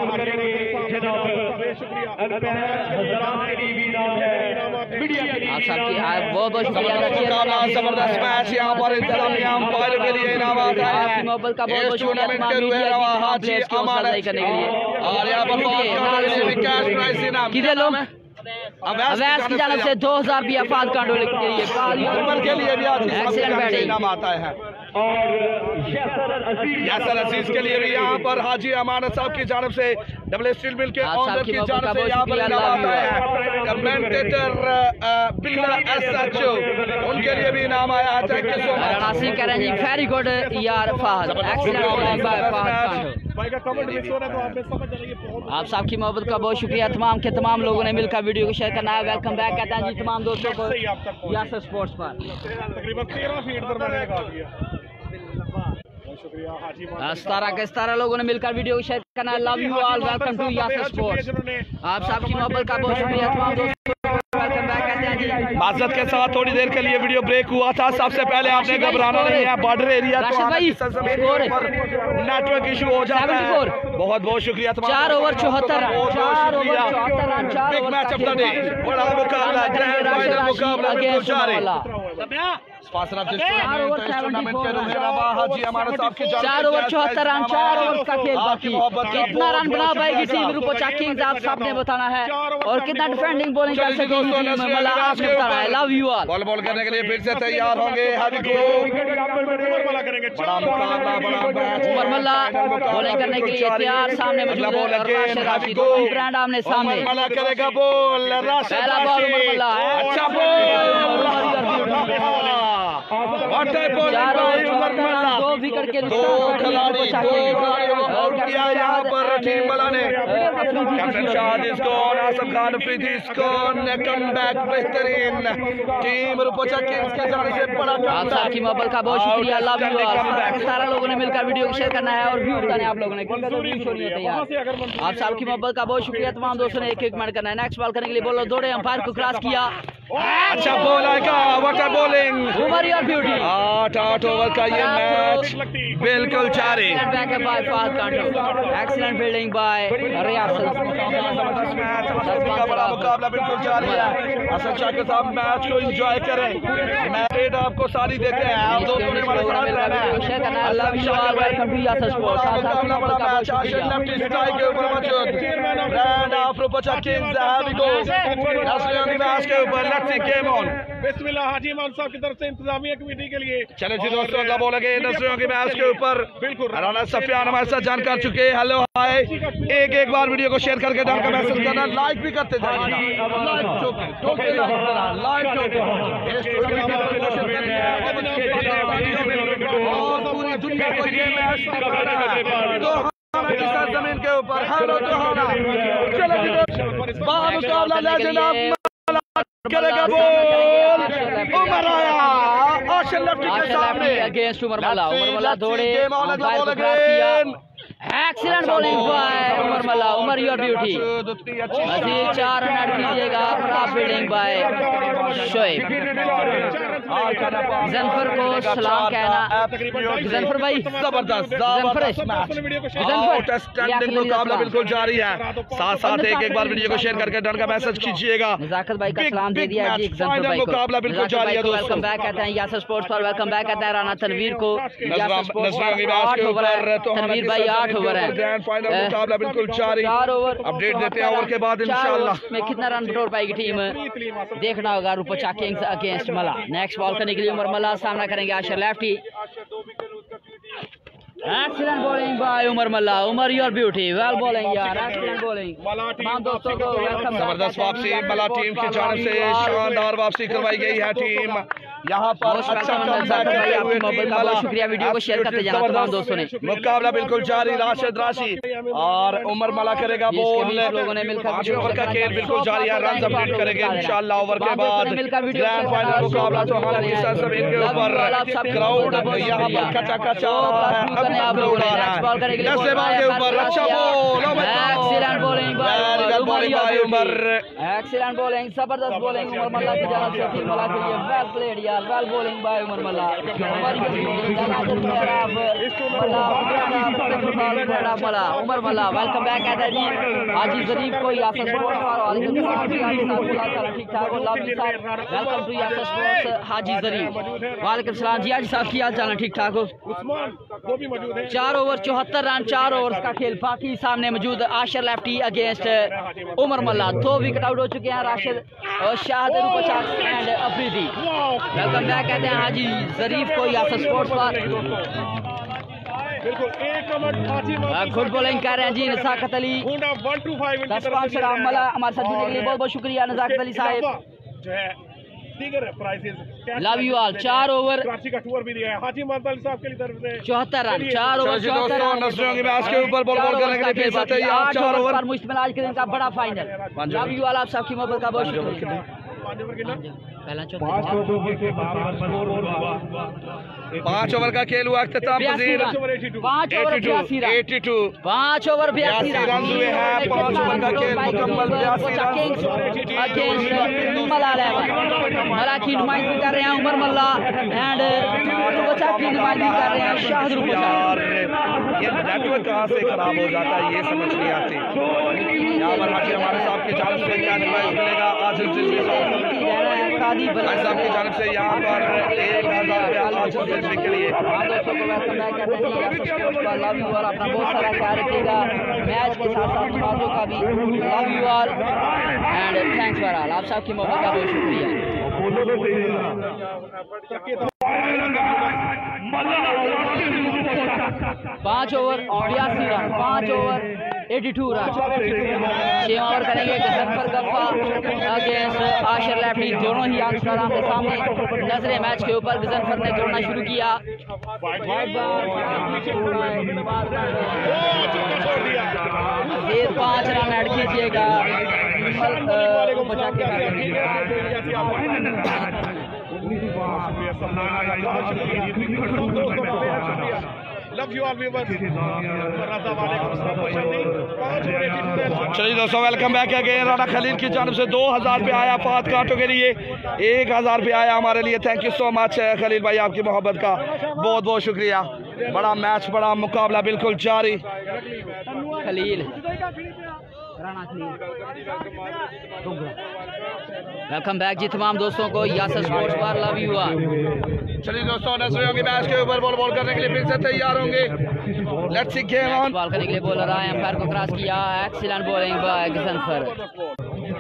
बहुत बहुत शुक्रिया। जबरदस्त मैच यहाँ पर इंतजामिया अंपायर के लिए इनाम आता है। मोबाइल का बहुत बहुत शुक्रिया टूर्नामेंट के रूह रवा हाजी अमानत करने के लिए। और यहाँ पर कैश प्राइज इनाम कितने लोग अवैस की जानब से 2000 भी अफाद कांडोले के लिए भी इनाम आता है। और यासर अजीज के लिए भी यहाँ पर हाजी अमानत साहब की जानब से डबल स्टील मिल के ऑनर की जानब से यहाँ पर इनाम आता है। कमेंटेटर बिल्ला एसएचओ, उनके लिए भी इनाम आया है। Thank you so much. Nasir कह रहे हैं जी वेरी गुड यार फहद, एक्सीलेंट बाय फहद। आप सबकी मोहब्बत का बहुत शुक्रिया। तमाम के तमाम लोगों ने मिलकर वीडियो को शेयर करना है। वेलकम बैक कहते हैं जी तमाम दोस्तों को यासर स्पोर्ट्स पर। तकरीबन 13 फीट पर मैंने लगा दिया। 17 लोगों ने मिलकर वीडियो को शेयर करना है। Love you all, welcome to यासर sports. आप सबकी मोहब्बत का बहुत शुक्रिया तमाम दोस्तों। वेलकम बैक कहते हैं जी। माजरत के साथ थोड़ी देर के लिए वीडियो ब्रेक हुआ था। सबसे पहले आपने घबराना नहीं है, बॉर्डर एरिया नेटवर्क इशू हो जाता है। बहुत बहुत शुक्रिया। 4 over 74 run. Big match of the day, बड़ा मुकाबला, ग्रैंड फाइनल मुकाबला बिल्कुल जारी। 4 ओवर 74 रन, 4 ओवर का खेल बाकी। कितना रन बना पाएगी टीम रूपोचा किंग्स, आप सबने बताना है। और कितना डिफेंडिंग बॉलिंग कर सकेगी टीम, मतलब आपने बताना है। Love you all. बॉल करने के लिए फिर से तैयार होंगे। बड़ा मुकाबला, बड़ा मैच। उमर मल्ला बॉलिंग करने के लिए तैयार। सामने मौजूद है राशिद राशिद, ब्रांड आमने सामने। मल्ला करेगा बॉल, पहला बॉल उमर मल्ला। अच्छा बॉल, 2 विकेट के दो खिलाड़ी आउट किया यहाँ पर टीम वाला ने। कैप्टन शाहिद इसको, आसिम खान अफरीदी इसको, कम बैक बेहतरीन टीम रूपोचा किंग्स की जान से बड़ा। आप सबकी मोबाइल का बहुत शुक्रिया। Love you all. 17 लोगों ने मिलकर वीडियो को शेयर करना है और व्यू बताने आप लोगों ने तैयार। आप सबकी मोबाइल का बहुत शुक्रिया। तमाम दोस्तों ने एक मिनट करना है। नेक्स्ट बॉल करने के लिए बोलो दौड़े, अंपायर को क्रॉस किया। अच्छा बॉल आएगा, what a bowling, Umar your beauty. 8 over का ये मैच बिल्कुल जारी। एक्सीलेंट फील्डिंग बाय रियासत। बड़ा मुकाबला बिल्कुल जारी है। हसन शाकिर साहब मैच को एंजॉय करें, मैच आपको सारी देते हैं, आप दोस्तों ने हमारे साथ रहना है। के ऊपर बिस्मिल्लाह हाजी मान साहब की तरफ से इंतजामिया कमेटी के लिए। चलो जी दोस्तों, अगला बॉल लगे नजरियों के मैच के ऊपर। बिल्कुल राना सफियान हमारे साथ जान कर चुके हैं। हेलो हाय, एक बार वीडियो को शेयर करके जान का मैसेज करना, लाइक भी करते जाइएगा। पूरी दुनिया को ये मैच जमीन के ऊपर करेगा बॉल। उमर आया आशर लेफ्टी के सामने अगेंस्ट उमर मल्ला दौड़े, excellent bowling by Umar Malla. Umar your beauty. मजीद 4 रन ऐड कीजिएगा। खराब फील्डिंग बाय शोएब। जफर को सलाम कहना। जफर भाई जबरदस्त मुकाबला बिल्कुल जारी है। साथ साथ एक बार वीडियो को शेयर करके डन का मैसेज कीजिएगा। नजाकत भाई का सलाम दे दिया जी। मुकाबला बिल्कुल जारी है। वेलकम बैक कहते हैं यासर स्पोर्ट्स पर। वेलकम बैक कहते हैं राना तनवीर को। यासर स्पोर्ट्स पर 8 ओवर है। तनवीर भाई 8 ओवर है। ग्रैंड फाइनल मुकाबला बिल्कुल जारी। 4 ओवर अपडेट देते हैं ओवर के बाद इंशाल्लाह में कितना रन तोड़ पाएगी टीम, देखना होगा। Rupcha kings against Malla. Next ball करने के लिए उमर मल्ला सामना करेंगे Ashar lefty. Excellent bowling by Umar Malla. Umar your beauty. Well bowling यार, एक्सीलेंट बॉलिंग। तमाम दोस्तों को वेलकम। जबरदस्त वापसी मला टीम की जानिब से शानदार वापसी करवाई गई है। टीम यहाँ पर अच्छा शुक्रिया। वीडियो को शेयर करते जाना तमाम दोस्तों ने। मुकाबला बिल्कुल जारी। राशिद राशि और उमर मला करेगा बॉल। लोगों ने मिलकर ओवर का खेल बिल्कुल जारी है। रन अपडेट करेंगे इंशाल्लाह ओवर के बाद। ग्रैंड फाइनल मुकाबला तो हमारे जमीन के ऊपर क्राउड यहाँ पर कचा कचा एक्सीलेंट बॉलिंग, जबरदस्त बॉलिंग उमर मल्ला की जानिब से। टीम मला के लिए वेल प्लेड यार, well bowling by Umar Malla. Umar Malla welcome back कहता है जी। हाजी जरीफ को यासर स्पोर्ट्स ठीक ठाक। Welcome to यासर sports Haji Zarif. वालेकुम सलाम जी। हाजी साहब की हाल चाल है? ठीक ठाक हो? वो भी मौजूद है। 4 ओवर 74 रन, 4 ओवर का खेल बाकी। सामने मौजूद Ashar lefty against Umar Malla. 2 wicket out हो चुके हैं राशिद और Shahad and Afridi. Welcome back कहते हैं हाजी जरीफ को यासर स्पोर्ट्स पर। गुड बॉलिंग कर रहे हैं जी नजाकत अली। 10-5 सलाम मला हमारे साथ जुड़ने के लिए बहुत बहुत शुक्रिया नजाकत अली साहब। Love you all. 4 over Karachi का टूर भी दिया है हाजी मानता अली साहब के लिए तरफ से। 74 रन, 4 ओवर 74 रन। नजरियों के मैच के ऊपर बॉल करने के लिए 4 ओवर पर मुश्तमिल आज के दिन का बड़ा फाइनल। Love you all. आप सबकी मोहब्बत का बहुत शुक्रिया। पहला 5 ओवर का खेल हुआ। 5 ओवर 82 रन हुए हैं। 5 ओवर का खेल मुकम्मल 82 मला की नुमाइंदगी कर रहे हैं उमर मल्ला एंड रूपचा की नुमाइंदगी कर रहे हैं शाहद रूपचा। ये नेटवर्क कहाँ से खराब हो जाता है ये समझ नहीं आती। यहाँ पर हमारे साहब की जानिब से क्या मिलेगा आजिल साहब की जानिब से यहाँ पर 1000 के लिए। अपना बहुत सारा ख्याल रखिएगा मैच के साथ साथ नमाजों का भी। Love you all and thanks for all. आप सबकी मोहब्बत का बहुत शुक्रिया। 5 over 82 run, 5 over 82 run. 6 over करेंगे जफर गफ्फा अगेंस्ट आशर लेफ्टी। दोनों ही आंसर आमने सामने नजरे मैच के ऊपर। जफर ने जोड़ना शुरू किया। 5 रन ऐड कीजिएगा। Love you all viewers. Raza वालेकुम सलाम खुशामदीद। 5 ओवर 82 चलिए दोस्तों, welcome back again. Rana Khalil की जानब से 2000 पे आया फात कांटो के लिए, 1000 पे आया हमारे लिए। Thank you so much Khalil भाई, आपकी मोहब्बत का बहुत बहुत शुक्रिया। बड़ा मैच, बड़ा मुकाबला बिल्कुल जारी। खलील राणा खलील, वेलकम बैक जी तमाम दोस्तों को यासर स्पोर्ट्स पर लव यू ऑल। चलिए दोस्तों, नजर होंगे मैच के ऊपर, बॉल करने के लिए फिर से तैयार होंगे। Let's see game on. Ball करने के लिए बॉलर आए, अंपायर को क्रॉस किया, एक्सीलेंट बॉलिंग बाय गजनफर।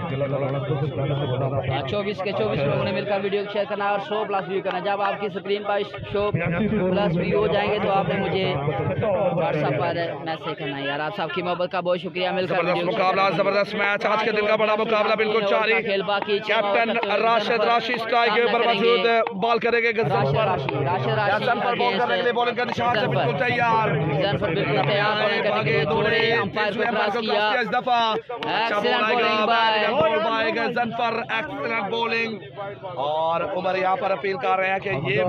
24 के 24 लोगों ने मिलकर वीडियो को शेयर करना और 100+ व्यू करना। जब आपकी स्क्रीन पर 100+ व्यू हो जाएंगे तो आपने मुझे व्हाट्सएप पर मैसेज करना है यार। आप सबकी मोहब्बत का बहुत शुक्रिया। मिलकर मुकाबला, जबरदस्त मैच, आज के दिन का बड़ा मुकाबला बिल्कुल जारी। खेल बाकी कैप्टन राशिद राशि स्ट्राइक के ऊपर मौजूद, बॉल करेंगे गजनफर पर, बॉल करने के लिए बॉलिंग का निशान से बिल्कुल तैयार। गजनफर बिल्कुल तैयार, बॉलिंग करने के लिए छोड़े, अंपायर को क्रॉस किया, इस दफा excellent bowling by Ghazanfar, excellent bowling. और उमर यहाँ पर अपील कर रहे हैं कि ये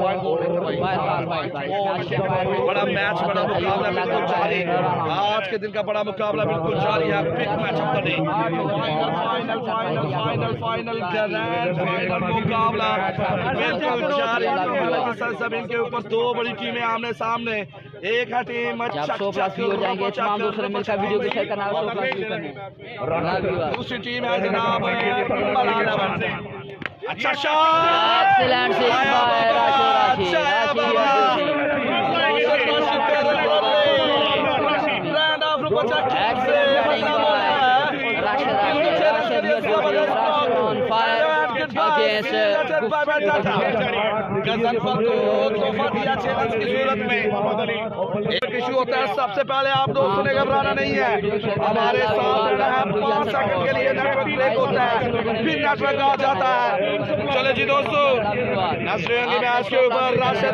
बड़ा मैच, बड़ा मुकाबला बिल्कुल जारी। आज के दिन का बड़ा मुकाबला बिल्कुल जारी है। Big match of the day, final मुकाबला बिल्कुल जारी। सरजमीन के ऊपर दो बड़ी टीमें आमने सामने। एक है टीम 100+ व्यू हो जाएंगे, तमाम दोस्तों ने मिलकर वीडियो को शेयर करना है, 100+ व्यू करना। दूसरी टीम है जनाब अच्छा एक्सीलेंट से by Rashid on fire against Ghazanfar को तोहफा दिया चैलेंज की सूरत में। एक इशू होता है, सबसे पहले आप दोस्तों ने घबराना नहीं है, हमारे साथ रहना है। 5 सेकंड के लिए नेटवर्क ब्रेक होता है, फिर नेटवर्क आ जाता है। चलो जी दोस्तों, नसरियों मैच के ऊपर राशिद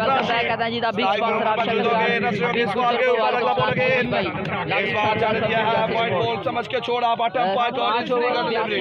के ऊपर अगला बॉल अगेन, इस बार जाने दिया है, पॉइंट बॉल समझ के छोड़ा, बटन पॉइंट और डिलीवरी।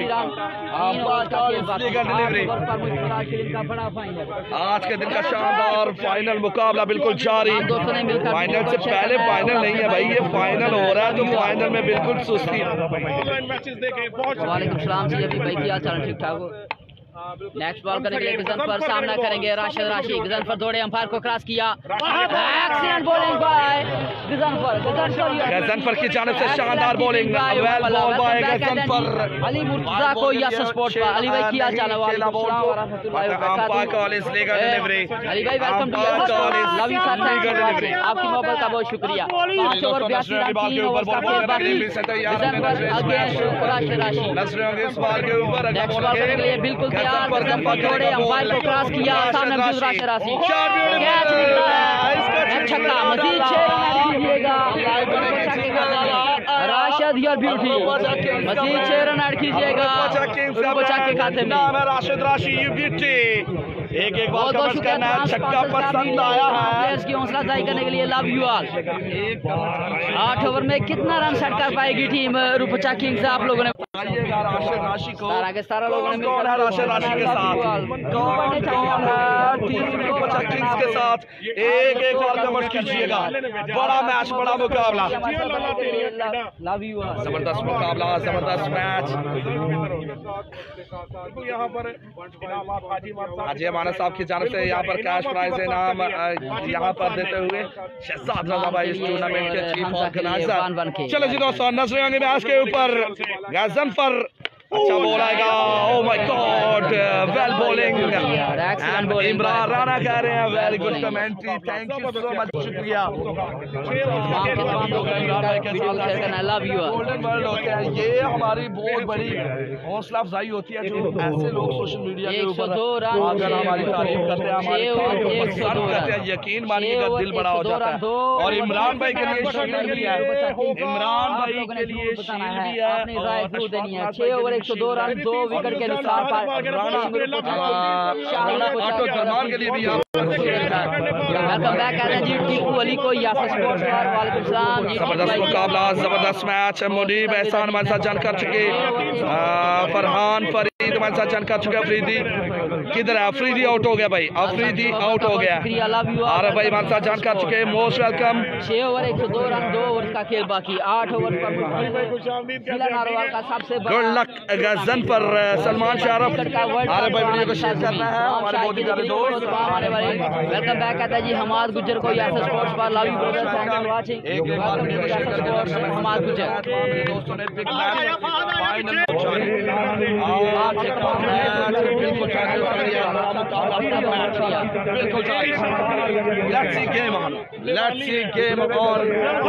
आज के दिन का शानदार फाइनल मुकाबला बिल्कुल जारी। फाइनल से पहले फाइनल नहीं है भाई, ये फाइनल हो रहा है तो फाइनल में बिल्कुल सुस्ती। वालेकुम सलाम जी, अभी भाई क्या चल ठीक ठाक हो। नेक्स्ट बॉल करेंगे गजनफर, सामना करेंगे राशिद राशि। गजनफर दौड़े, अंपायर को क्रॉस किया, एक्सीलेंट बॉलिंग बाय गजनफर की जानिब से शानदार bowling, well ball by Ghazanfar. Ali Murtaza को यासर स्पोर्ट्स पर। अली भाई क्या चाल है? वालेकुम सलाम व रहमतुल्लाहि व बरकातहू। अली भाई welcome to यासर sports, love you sir, thank you, आपकी मोहब्बत का बहुत शुक्रिया। 5 ओवर 82 रन, 3 ओवर का खेल बाकी। गजनफर अगेंस्ट राशिद राशि। नेक्स्ट बॉल करने के लिए बिल्कुल तैयार, गजनफर छोड़े, अंपायर को क्रॉस किया, सामने मौजूद राशिद राशि, कैच निकला है, छक्का। मजीद 6 रन कीजिएगा Rashid, your beauty, Majeed 6 run add कीजिएगा बचा के खाते में। राशिद राशि यू ब्यूटी, एक बार कमेंट करना है, छक्का पसंद आया है। इसकी हौसला अफजाई करने के लिए लव यू ऑल। 8 ओवर में कितना रन सेट कर पाएगी टीम रूपचा किंग्स? आप लोगों ने राशिद राशि को 17 लोगों ने कौन है राशिद राशि के साथ, कौन है टीम रूपचा किंग्स के साथ? एक बार कमेंट कीजिएगा। बड़ा मैच, बड़ा मुकाबला, लव यू ऑल। जबरदस्त मुकाबला, जबरदस्त मैच। यहाँ पर हाजी अमाना साहब की जानब से यहाँ पर कैश प्राइज इनाम यहाँ पर देते हुए शहजाद रजा भाई इस टूर्नामेंट के चीफ ऑर्गेनाइजर। चलो जी दोस्तों, नजरें मैच के ऊपर गजनफर अच्छा बॉल आएगा। Oh my God, well bowling. Imran Rana कह रहे हैं very good commentary, thank you so much, शुक्रिया। Love you. गोल्डन वर्ल्ड होते हैं ये, हमारी बहुत बड़ी हौसला अफजाई होती है जो ऐसे लोग सोशल मीडिया के ऊपर आकर हमारी तारीफ करते हैं, हमारी पसंद करते हैं। यकीन मानिएगा दिल बड़ा हो जाता है। और इमरान भाई के लिए शील्ड भी है, इमरान भाई के लिए शील्ड भी है। 6 ओवर 102 रन, 2 विकेट के साथ ऑटो दरमान के लिए भी वेलकम बैक कर रहे हैं जी टीकू अली को यासर स्पोर्ट्स पर। वालेकुम सलाम जी। जबरदस्त मुकाबला, जबरदस्त मैच। मुनीब एहसान हमारे साथ जन कर चुके, फरहान फरीद हमारे साथ जन कर चुके, अफरीदी किधर है अफरीदी? आउट हो गया भाई, अफरीदी आउट हो गया। आर भाई हमारे साथ जान कर चुके हैं, most welcome. 6 over 102 run, 2 over का खेल बाकी, 8 ओवर पर जिला नारोवाल का सबसे गुड लक गजन पर सलमान शाहरुख। आर भाई वीडियो को शेयर करना है हमारे बहुत ही प्यारे दोस्त। वेलकम बैक कहता है जी हमाद गुज्जर को यासर स्पोर्ट्स पर love you brother, thank you watching. एक बार वीडियो को शेयर करना है हमाद गुज्जर मेरे दोस्तों ने बिग मैच फाइनल बिल्कुल let's see game on, let's see game on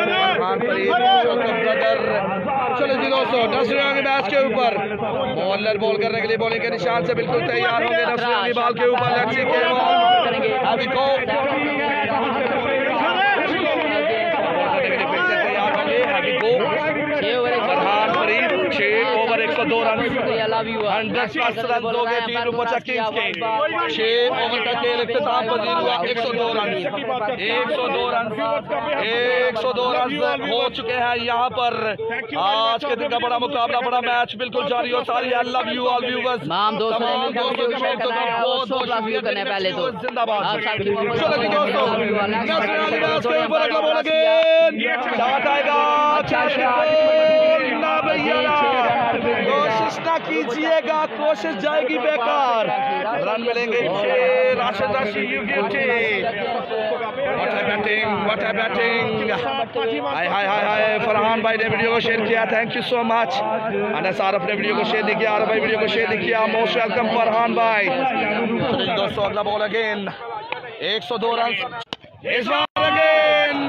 brother. चलो जी दोस्तों, नसरियानी मैच के ऊपर बॉलर बॉल करने के लिए बॉलिंग के निशान से बिल्कुल तैयार होंगे। नसरियानी बॉल के ऊपर, let's see game on, heavy go. Farhan Farid 6 over 102 run, 100+ run हो गए टीम रुपचा किंग्स के। 6 ओवर का खेल इख्तिताम पजीर हुआ, 102 रन 102 रन हो चुके हैं यहाँ पर। आज के दिन का बड़ा मुकाबला, बड़ा मैच बिल्कुल जारी हो सारी। I love you all viewers, तमाम दोस्तों ने बहुत बहुत शुक्रिया पहले तो जिंदाबाद। चलो जी दोस्तों, मैच के ऊपर अगला बॉल अगेन, शॉट आएगा, ना भैया कोशिश ना कीजिएगा, कोशिश जाएगी बेकार, रन मिलेंगे 6। राशिद राशि व्हाट है बैटिंग। हाय हाय हाय हाय, फरहान भाई ने वीडियो को शेयर किया, thank you so much. Anas Arif ने वीडियो को शेयर नहीं किया, आरफ भाई वीडियो को शेयर नहीं किया, मोस्ट वेलकम फरहान भाई। दोस्तों अगला बॉल अगेन, 102 रन इस बार अगेन,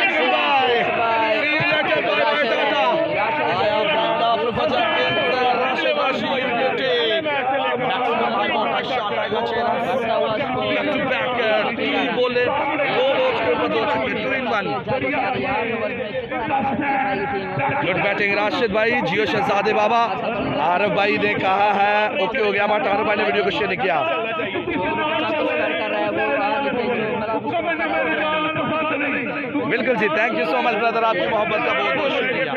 गुड बैटिंग राशिद भाई, जियो शहजादे बाबा। आरफ भाई ने कहा है ओके हो गया, बट आरफ भाई ने वीडियो को शेयर नहीं किया। बिल्कुल जी, thank you so much brother, आपकी मोहब्बत का बहुत बहुत शुक्रिया।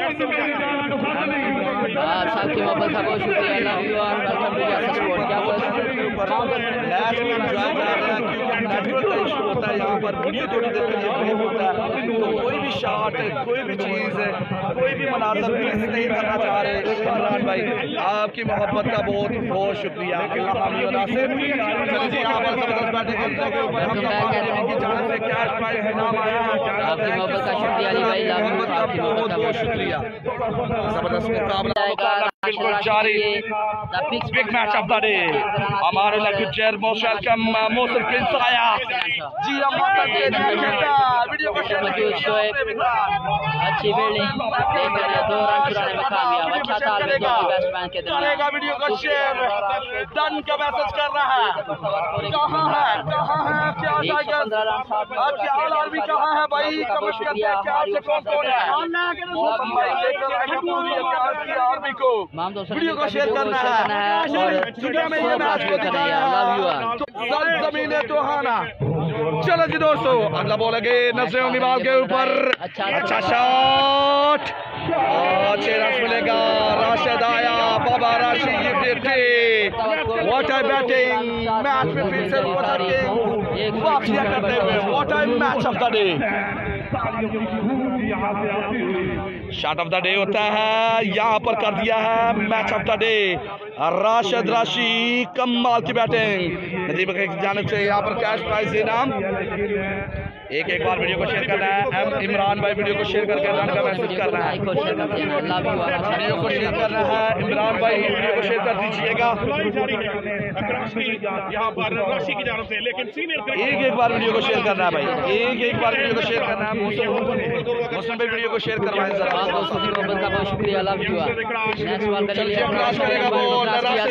आपकी मोहब्बत का बहुत शुक्रिया, लव यू और वेलकम टू यासर स्पोर्ट्स। क्या बोल रहे हैं मैच में एंजॉय कर रहे हैं क्योंकि नेटवर्क का इशू होता है यहाँ पर, वीडियो थोड़ी देर के लिए ब्रेक होता है, तो कोई भी शॉट, कोई भी चीज़, कोई भी मनाजर मिस नहीं करना चाह रहे। फरहान भाई आपकी मोहब्बत का बहुत बहुत शुक्रिया। चलिए यहाँ पर जबरदस्त बैटिंग करने के ऊपर हम की जाने से कैश प्राइज इनाम आया है। आपकी मोहब्बत का शुक्रिया अली भाई, आपकी मोहब्बत का बहुत शुक्रिया। जबरदस्त मुकाबला बिल्कुल जारी, big match of the day. हमारे Gujjar most welcome, Mohsin Prince आया जी, हम वीडियो को अच्छी फील्डिंग, 2 रन चुराने में कामयाब, अच्छा तालमेल बैट्समैन के दरमियान। वीडियो को शेयर, डन का मैसेज कर रहा है, कहाँ है क्या क्या आर्मी कहाँ है भाई, कमेंट करते हैं क्या से कौन है आर्मी को वीडियो को शेयर करना है, दुनिया में ये मैच को दिखाया है, जमीन है तोहाना। चलो जी दोस्तों, अगला बॉल अगे नजरों की बाल के ऊपर, अच्छा शॉट, 6 रन मिलेगा। राशिद आया, बाबा राशि ये व्हाट आई बैटिंग, मैच में फिर से वापसिया करते हुए, what I match of the day. Shot of the day होता है, यहाँ पर कर दिया है match of the day Rashid Rashi, कमाल की बैटिंग। नदीम की जानिब से यहाँ पर कैश प्राइज इनाम। एक बार वीडियो को शेयर करना है, इमरान भाई वीडियो को शेयर करके रन का मैसेज कर रहा है, वीडियो को शेयर करना है इमरान भाई, वीडियो को शेयर कर दीजिएगा। यहाँ पर राशि की जानब से, लेकिन सीनियर एक बार वीडियो को शेयर करना है भाई, एक बार वीडियो को शेयर करना है। मौसम भाई वीडियो को शेयर करवाएं जरा, बहुत शुक्रिया, लव यू। नेक्स्ट बॉल करेगा बॉल,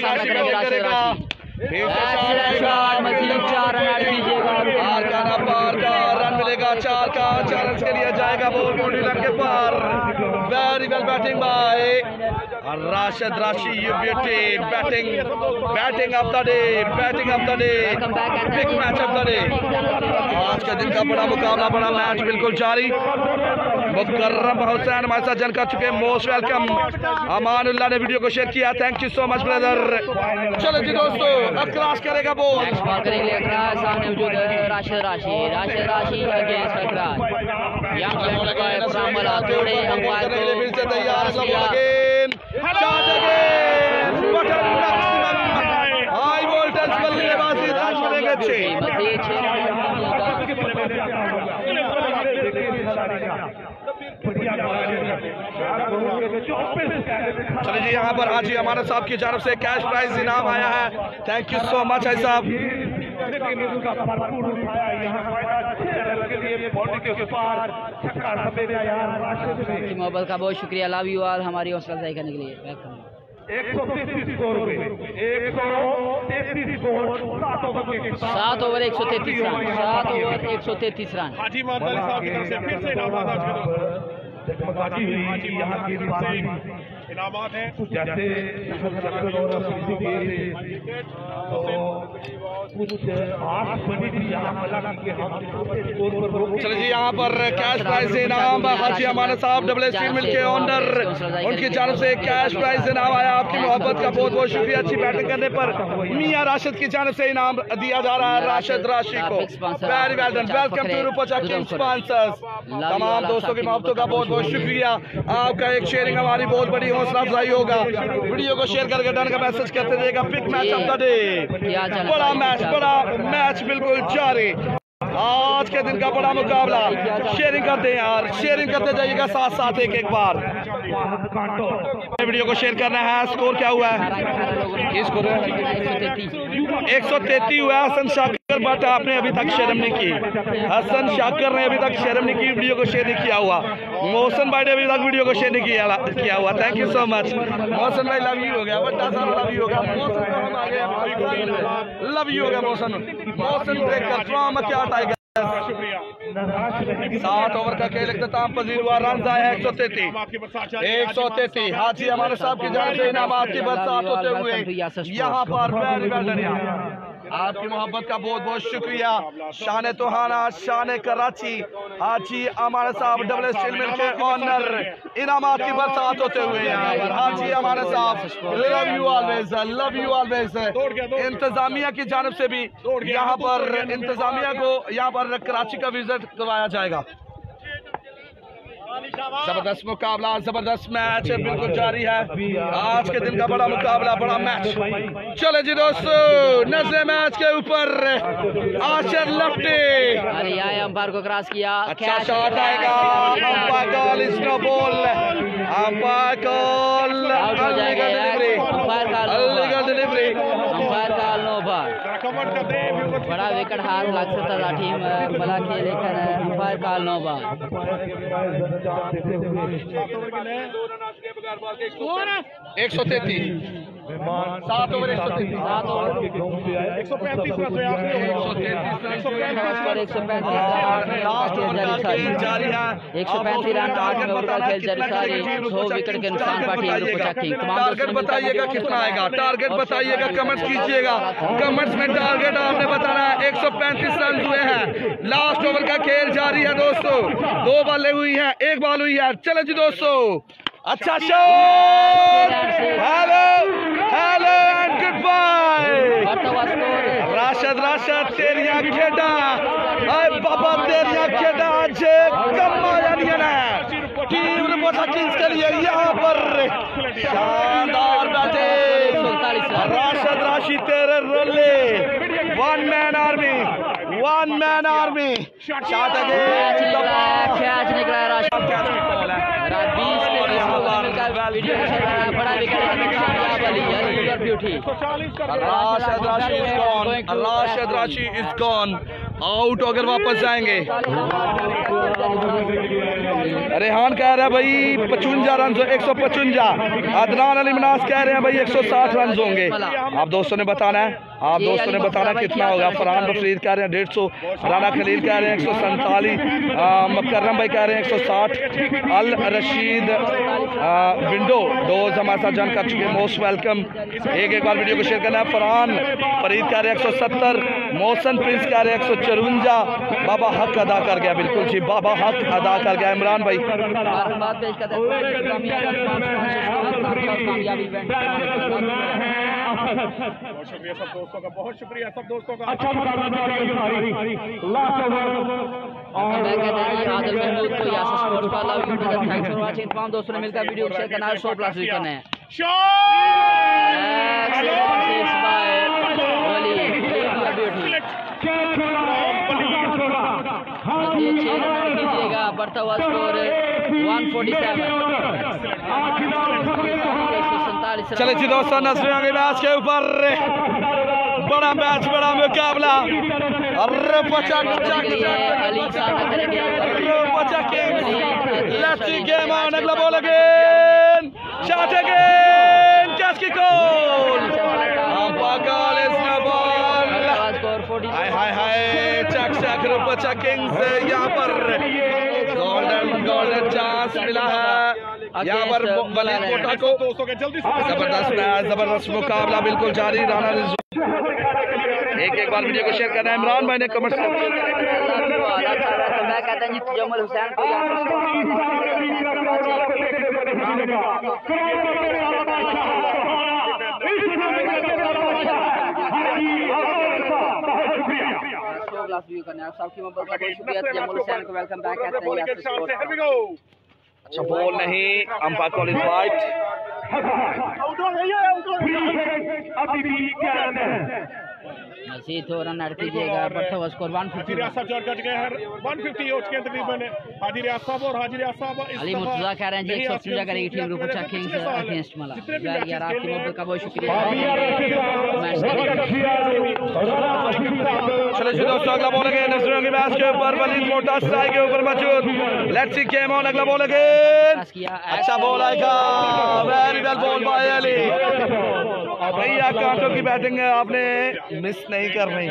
रन मिलेगा 4 का, 4 रन के लिए जाएगा बॉल बाउंड्री लाइन के पार। Very well batting by Rashid Rashi, batting of the day, big match of the day. आज के के दिन का बड़ा मुकाबला, बड़ा मैच बिल्कुल जारी। मुकर्रम हुसैन हमारे साथ जन कर चुके हैं, मोस्ट वेलकम। अमानुल्लाह ने वीडियो को शेयर किया, thank you so much brother. चलो जी दोस्तों, अब क्रॉस करेगा बॉल, सामने मौजूद राशिद राशि अगेंस्ट अकराज, यंग लेफ्ट बाय फ्रॉम तोड़े अंपायर को फिर से तैयार है शॉट अगेन, हाई वोल्टेज बल्लेबाजी करेंगे अच्छे। चलिए जी, यहाँ पर हाजी अमानत साहब की जानब से कैश प्राइज इनाम आया है, थैंक यू सो मच है साहब। मोहब्बत का बहुत शुक्रिया, लव यू ऑल, हमारी हौसला अफजाई करने के लिए। 7 ओवर 133 रन, 7 ओवर 133 रन। हाजी मोहम्मद अली साहब की तरफ से फिर से इनामात आज के दिन यहाँ की तरफ से इनामात हैं, जैसे चलिए जी, यहाँ पर कैश प्राइज इनाम हाजी अमानत साहब डबल स्टील मिल के ओनर, उनकी जानब से कैश प्राइज इनाम आया। आपकी मोहब्बत का बहुत बहुत शुक्रिया। अच्छी बैटिंग करने पर मियां राशिद की जानब से इनाम दिया जा रहा है राशिद राशि को। Very well done, welcome to Rupcha king sponsors. तमाम दोस्तों की मोहब्बतों का बहुत बहुत शुक्रिया। आपका एक शेयरिंग हमारी बहुत बड़ी हौसला अफजाई होगा। वीडियो को शेयर करके डन का मैसेज करते रहेगा। Big match of the day, बड़ा मैच बिल्कुल जारी। आज के दिन का बड़ा मुकाबला, शेयरिंग करते हैं यार, शेयरिंग करते जाइएगा साथ साथ एक बार। वीडियो को शेयर करना है। स्कोर क्या हुआ है? स्कोर 133 हुआ है। हसन शाकर बट आपने अभी तक शेयर नहीं की, हसन शाकर ने अभी तक शेयर नहीं की, वीडियो को शेयर नहीं किया हुआ। मोहसन भाई ने अभी तक वीडियो को शेयर नहीं किया हुआ, thank you so much. Mohsin भाई लव यू हो गया, बड़ा सारा लव यू हो गया। मोहसन को हम आ गए, लव यू हो गया मोहसन ब्रेक फ्रॉम क्या टाइगर। 7 ओवर का खेल इख्तिताम पजीर हुआ, रन आए 133। हाजी हमारे साहब की जान से इनामात की बरसात होते हुए यहाँ पर आपकी मोहब्बत का बहुत बहुत शुक्रिया। शान तोहाना, शान कराची, हाजी अमान साहब डबल स्टील मिल के ऑनर, इनामात की बरसात होते हुए यहाँ पर हाजी अमान साहब लव यू ऑलवेज। इंतजामिया की जानब से भी यहाँ पर इंतजामिया को यहाँ पर कराची का विजिट करवाया जाएगा। जबरदस्त मुकाबला, जबरदस्त मैच बिल्कुल जारी है। आज के दिन का बड़ा मुकाबला, बड़ा मैच। चले जी दोस्तों, नजरे मैच के ऊपर आशर लपटे, अरे अंपायर को क्रॉस किया, अच्छा शॉट आएगा। Umpire call is no ball, umpire call illegal delivery, umpire call no ball. बड़ा विकेट हाथ लग सकता था टीम भला के, लेकिन umpire call no ball. 133 7 over 133 जारी है। 135 रन का खेल जारी, 100 विकेट के नुकसान पर टारगेट बताइएगा कितना आएगा, टारगेट बताइएगा, कमेंट्स कीजिएगा। कमेंट्स में टारगेट आपने बताना है। 135 रन हुए हैं, लास्ट ओवर का खेल जारी है दोस्तों। 2 बॉलें हुई हैं, 1 बॉल हुई है। चलो जी दोस्तों, अच्छा shot, hello and goodbye. Rashid तेरिया खेड़ा, बाबा तेरिया खेड़ा जे टीम रिपोर्टर किंग्स के लिए यहाँ पर शानदार बैटिंग। राशद राशि तेरे रोले, one man army shot again, catch निकला राशद। राशद राशि इज गॉन आउट। अगर वापस जाएंगे, रेहान कह रहा है भाई 55 रन, 155। अदनान अली मनास कह रहे हैं भाई 160 रन होंगे। आप दोस्तों ने बताना है, आप दोस्तों ने बताना कितना होगा। फरहान बफरीद कह रहे हैं 150, राना खलील कह रहे हैं 147, मुकर्रम भाई कह रहे हैं 160, अल रशीद विंडो डोज हमारे साथ ज्वाइन कर चुके हैं, मोस्ट वेलकम। एक बार वीडियो को शेयर करना है। फरहान फरीद कह रहे हैं 170, मोहसन प्रिंस कह रहे हैं 154, बाबा हक अदा कर गया, बिल्कुल जी बाबा हक अदा कर गया। इमरान भाई बहुत शुक्रिया सब दोस्तों का, बहुत शुक्रिया सब दोस्तों का। आदिल महमूद को यासर स्पोर्ट्स का love you brother, thanks for watching. तमाम दोस्तों ने मिलकर वीडियो शेयर करना है, 100 प्लस व्यू करना है। कीजिएगा, बढ़ता हुआ स्कोर 147। चले जी दोस्तों, नजरें के मैच के ऊपर बड़ा मैच, बड़ा मुकाबला। अरे बचा लेट्स सी गेम ऑन, अगला ball again, shot again, catch की गोल, गोल इज नो बॉल। हाय हाय हाय, चक चक बचा किंग्स, यहाँ पर गोल्डन चांस मिला है यहाँ पर वलीद कोटा को। जबरदस्त मुकाबला बिल्कुल जारी। राना एक बार वीडियो को शेयर करना है। इमरान भाई ने कमेंट अच्छा बॉल नहीं, umpire call is wide. Majeed run add कीजिएगा, बढ़ता हुआ स्कोर 150। रियासत जॉर्ज गज गए हैं 150 हो चुके हैं तकरीबन। हाजी रियाज साहब और हाजी रियाज साहब अली मुर्तजा कह रहे हैं जी 150 करेगी टीम रूपचा किंग्स अगेंस्ट मला। यार आपकी मोहब्बत का बहुत शुक्रिया। चलो जी दोस्तों, अगला बॉल अगेन, नजरों के मैच के ऊपर वलीद मोटा स्ट्राइक के ऊपर मौजूद। लेट्स सी गेम ऑन, अगला बॉल अगेन, अच्छा बॉल आएगा, very well ball by Ali. भैया कांटों की बैटिंग आपने मिस नहीं करनी।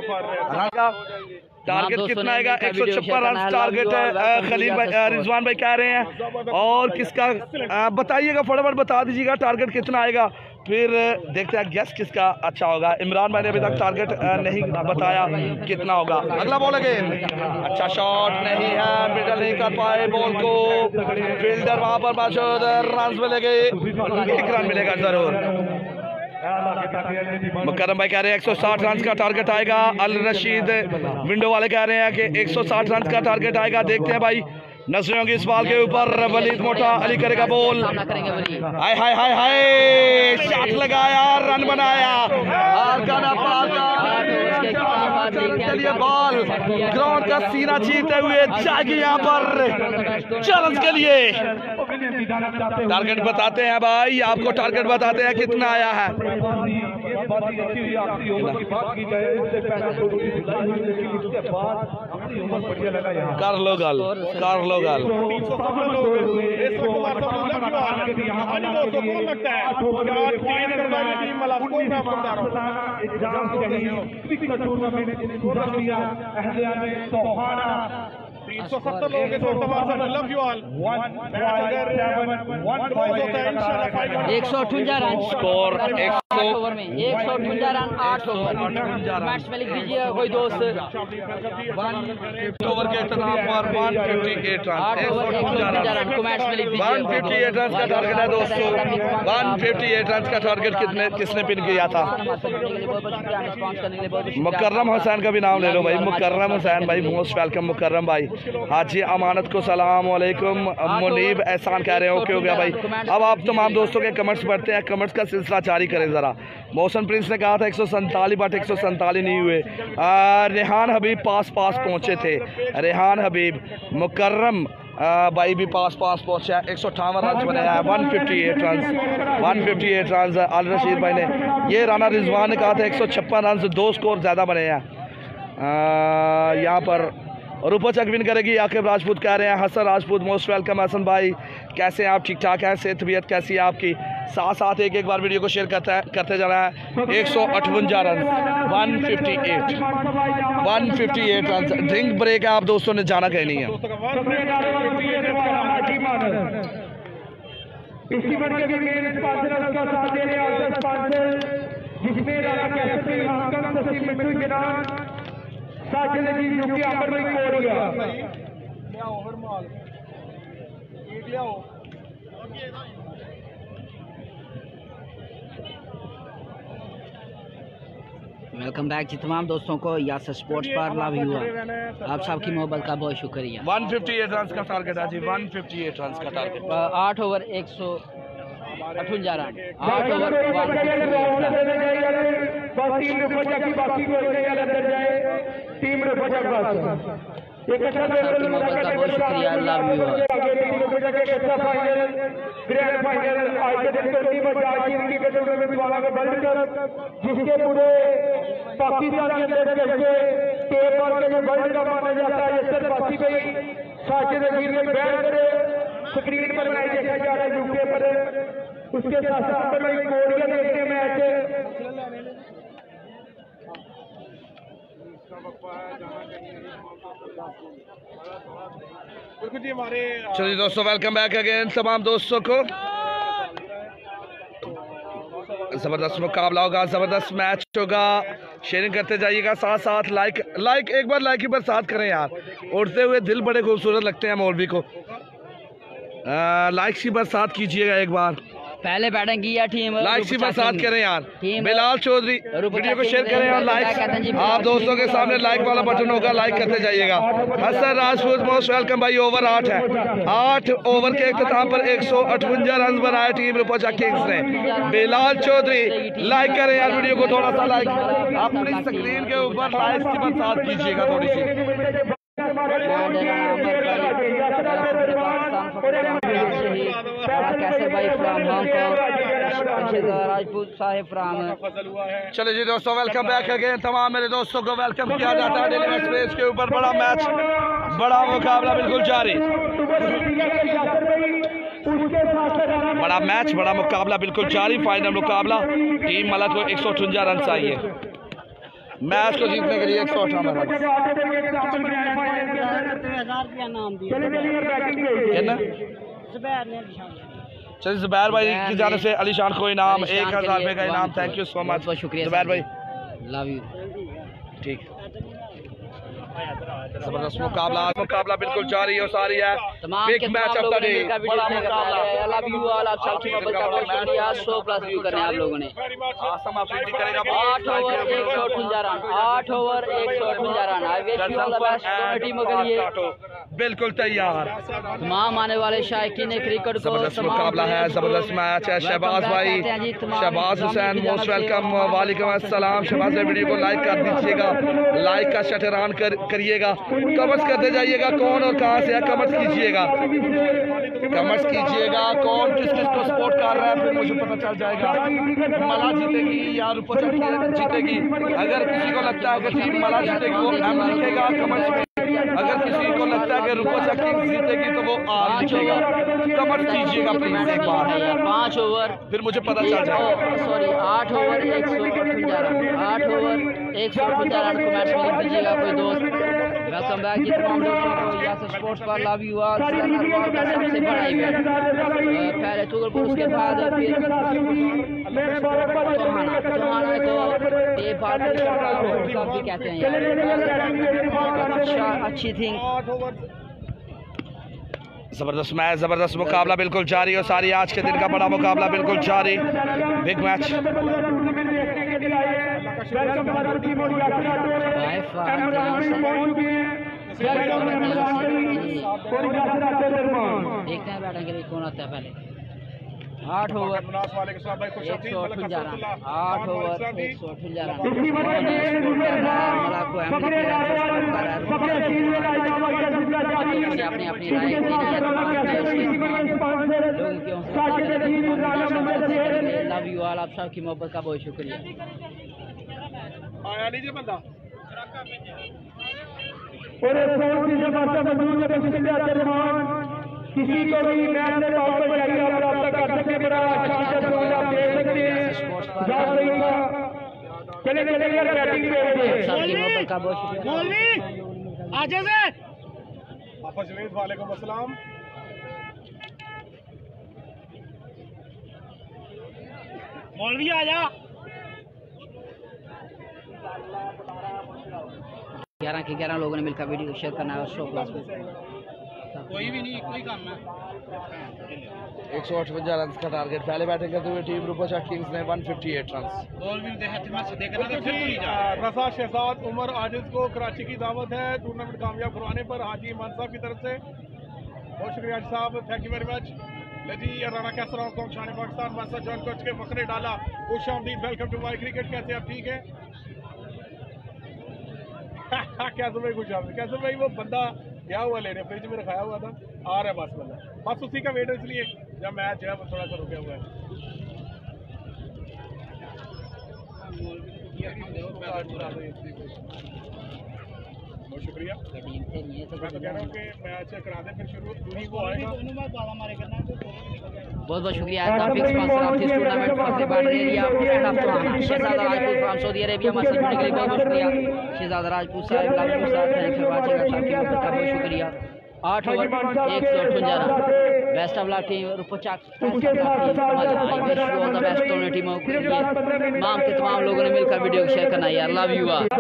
टारगेट कितना आएगा? 156 रन टारगेट है। खलील भाई, रिजवान भाई कह रहे हैं, और किसका बताइएगा, फटाफट बता दीजिएगा टारगेट कितना आएगा, फिर देखते हैं गैस किसका अच्छा होगा। इमरान भाई ने अभी तक टारगेट नहीं बताया कितना होगा। अगला बॉल अगेन, अच्छा शॉट नहीं है, मिडल नहीं कर पाए बॉल को, फील्डर वहां पर मौजूद, रन मिलेंगे, 1 रन मिलेगा जरूर। मुकर्रम भाई कह रहे हैं 160 रन का टारगेट आएगा। अल रशीद विंडो वाले कह रहे हैं कि 160 रन का टारगेट आएगा। देखते हैं भाई, नजरों की इस बॉल के ऊपर वलीद मोटा अली करेगा बॉल। हाय हाय हाय हाय, शॉट लगाया, रन बनाया, बॉल ग्राउंड का सीना जीते हुए जाएगी यहाँ पर चैलेंज के लिए। टारगेट बताते हैं भाई, आपको टारगेट बताते हैं कितना आया है। कर लो गल, कर लो गल। Love you all. 158 run score, 8 over में 158 रन 8 ओवर। मैच में लिख दीजिए कोई दोस्त, 1 ओवर के इख्तिताम पर 158 रन, 158 रन को मैच में लिख दीजिए। 158 रन का टारगेट है दोस्तों। 158 रन का टारगेट किसने पिन किया था? मुकर्रम हुसैन का भी नाम ले लो भाई, मुकर्रम हुसैन भाई, मोस्ट वेलकम मुकर्रम भाई। हाजी अमानत को सलाम वालेकुम। मुनीब एहसान कह रहे हैं ओके हो गया भाई। अब आप तमाम दोस्तों के कमेंट्स पढ़ते हैं, कमेंट्स का सिलसिला जारी करें ज़रा। मोहसन प्रिंस ने कहा था 147 बट 147 नहीं हुए। रेहान हबीब पास पहुँचे थे, रेहान हबीब। मुकर्रम भाई भी पास पहुँचा, 158 रन बने हैं, 158 रन 158 रन। अल रशीद भाई ने, ये राना रिजवान ने कहा था 156 रन, 2 स्कोर ज़्यादा बने हैं। यहाँ पर रूपा चक विन करेगी, आकिब राजपूत कह रहे हैं। Hassan Rajput most welcome. हसन भाई कैसे हैं आप? ठीक ठाक हैं? सेहत तबीयत कैसी है आपकी? साथ साथ एक बार वीडियो को शेयर करते जाना है। 158 रन, 158 रन। ड्रिंक ब्रेक है, आप दोस्तों ने जाना कहीं नहीं है। इसी बढ़ के मेन स्पॉन्सर का साथ दे रहे हैं स्पॉन्सर जिसमें राणा कैसे हाकम तसीम मिट्टू जनान साजिद जी यूके अमर भाई कोरिया ले आओ हर माल एक ले आओ। वेलकम बैक जी तमाम दोस्तों को यासर स्पोर्ट्स पर लव यू। आप सबकी मोहब्बत का बहुत शुक्रिया। 158 रन का टारगेट है जी, 158 रन का टारगेट। 8 ओवर 158 रन, 8 ओवर 158 सबकी मोहब्बत का बहुत शुक्रिया। Love you. जिसके पूरे पाकिस्तान के अंदर वर्ल्ड कप माना जाता है। साजिद अजीज में बैठ कर स्क्रीन पर मैच देखा जा रहा है यूके पर। उसके साथ साथ कोरिया देखते मैच। चलिए दोस्तों, वेलकम बैक अगेन तमाम दोस्तों को। जबरदस्त मुकाबला होगा, जबरदस्त मैच होगा। शेयरिंग करते जाइएगा, साथ साथ लाइक एक बार लाइक ही बरसात करें यार। उड़ते हुए दिल बड़े खूबसूरत लगते हैं मौलवी को। लाइक की बरसात कीजिएगा एक बार। पहले बैटिंग की है टीम, लाइक की बरसात करें यार। बिलाल चौधरी वीडियो को शेयर करें और लाइक आप दोस्तों के सामने लाइक वाला बटन होगा, लाइक करते जाइएगा। हसन राजपूत मोस्ट वेलकम भाई। ओवर 8 है, 8 ओवर के इख्तिताम पर 158 रन बनाए टीम रुपचा किंग्स ने। बिलाल चौधरी लाइक करें यार, वीडियो को थोड़ा सा लाइक अपनी स्क्रीन के ऊपर लाइक की बरसात कीजिएगा थोड़ी सी। कैसे भाई फ्रॉम हांगकांग, राजपूत साहिब फ्रॉम। चलिए जी दोस्तों, वेलकम बैक अगेन। तमाम मेरे दोस्तों को वेलकम किया जाता है डेली एक्सप्रेस के ऊपर। बड़ा मैच, बड़ा मुकाबला बिल्कुल जारी। बड़ा मैच, बड़ा मुकाबला बिल्कुल जारी। फाइनल मुकाबला टीम मलक को 158 रन चाहिए मैच को जीतने के लिए। 158 रन। चलिए जुबैर भाई की जाने से अलीशान को इनाम 1000 रुपये का इनाम। थैंक यू सो मच, बहुत शुक्रिया जुबैर भाई। Love you. ठीक, जबरदस्त मुकाबला बिल्कुल जारी और सारी है। Big match of the day, बड़ा मुकाबला। Love you all. आप सबकी मोहब्बत का बहुत शुक्रिया। 100+ व्यू करने आप लोगों ने। आसम अफरीदी करेगा 8 over 158 run, 8 over 158 run. I wish you all the best दोनों टीमों के लिए। बिल्कुल तैयार। तमाम आने वाले शायकीन क्रिकेट को जबरदस्त मुकाबला है, जबरदस्त मैच है। शहबाज भाई, शहबाज हुसैन मोस्ट वेलकम। वालेकुम अस्सलाम। शहबाज भाई वीडियो को लाइक कर दीजिएगा, लाइक का शटर ऑन करिएगा। कमेंट्स करते जाइएगा, कौन और कहां से है कमेंट्स कीजिएगा, कौन किस किस को सपोर्ट कर रहा है, फिर मुझे पता चल जाएगा मला जीतेगी या रुपचा जीतेगी। अगर किसी को लगता है कि टीम मला जीतेगी वो एम लिखेगा कमेंट्स में। अगर किसी को लगता है कि रुपचा किंग्स जीतेगी तो वो आर लिखेगा। कमेंट कीजिएगा प्लीज एक बार। 5 ओवर फिर मुझे पता चल जाएगा। Sorry 8 over 158 run, 8 over 158 run को मैच में लिख दीजिएगा कोई दोस्त। वेलकम बैक जी तमाम दोस्तों को यासर स्पोर्ट्स पर। Love you all. नरवाल का सबसे बड़ा इवेंट, पहले चुगलपुर, उसके बाद फिर चौहाना को नेपाल भी कहते हैं यार। अच्छी थिंग। जबरदस्त मैच, जबरदस्त मुकाबला बिल्कुल जारी और सारी। आज के दिन का बड़ा मुकाबला बिल्कुल जारी। Big match. देखते हैं बैटिंग के लिए कौन आता है पहले। 8 ओवर 158 रन, 8 ओवर 158 रन। अपनी अपनी राय लव यू ऑल। आप सबकी मोहब्बत का बहुत शुक्रिया। किसी को भी मैच में चाहिए आप कर सकते हैं। चले चले यार बैटिंग पे का बहुत शुक्रिया। आजा से वापस जवेद वालेकुम अस्सलाम। मौलवी आजा। 11 के 11 लोगों ने मिलकर वीडियो शेयर करना है शो क्लास पे। कोई भी नहीं, कोई काम ना। 158 रन का टारगेट। पहले बैटिंग करते हुए टीम रूपा किंग्स ने 158 रन। रजा शहजाद उमर आजिज को कराची की दावत है टूर्नामेंट कामयाब करवाने पर हाजी ईमान साहब की तरफ से बहुत शुक्रिया साहब, थैंक यू वेरी मच। जी राना कैसा रहा कौन शान पाकिस्तान मास्टर जॉन कोच के फकरे डाला। खुश आमदीद, वेलकम टू माय क्रिकेट। कैसे आप ठीक है? कैसे भाई खुश आमदीद। कैसे भाई वो बंदा क्या हुआ लेने फ्रिज में रखाया हुआ था, आ रहा है बस बंदा, बस उसी का वेट है, इसलिए जब मैच है वो थोड़ा सा रुका हुआ है। बहुत शुक्रिया। मैं तो कह रहा हूँ कि मैच करा दें फिर शुरू वो आएगा। बहुत बहुत शुक्रिया Taufiq sponsor of this tournament first part area and of tournament Shahzada Rajput from Saudi Arabia हमारे साथ जुड़ने के लिए बहुत बहुत शुक्रिया शहजादा राजपूत साहब। लाजपूत साहब थैंक्स फॉर वाचिंग। अच्छा का बहुत शुक्रिया। 8 over 158 run. Best of luck team Rupchak. I wish you all the best दोनों टीमों के लिए। तमाम के तमाम लोगों ने मिलकर वीडियो को शेयर करना यार, लव यू ऑल।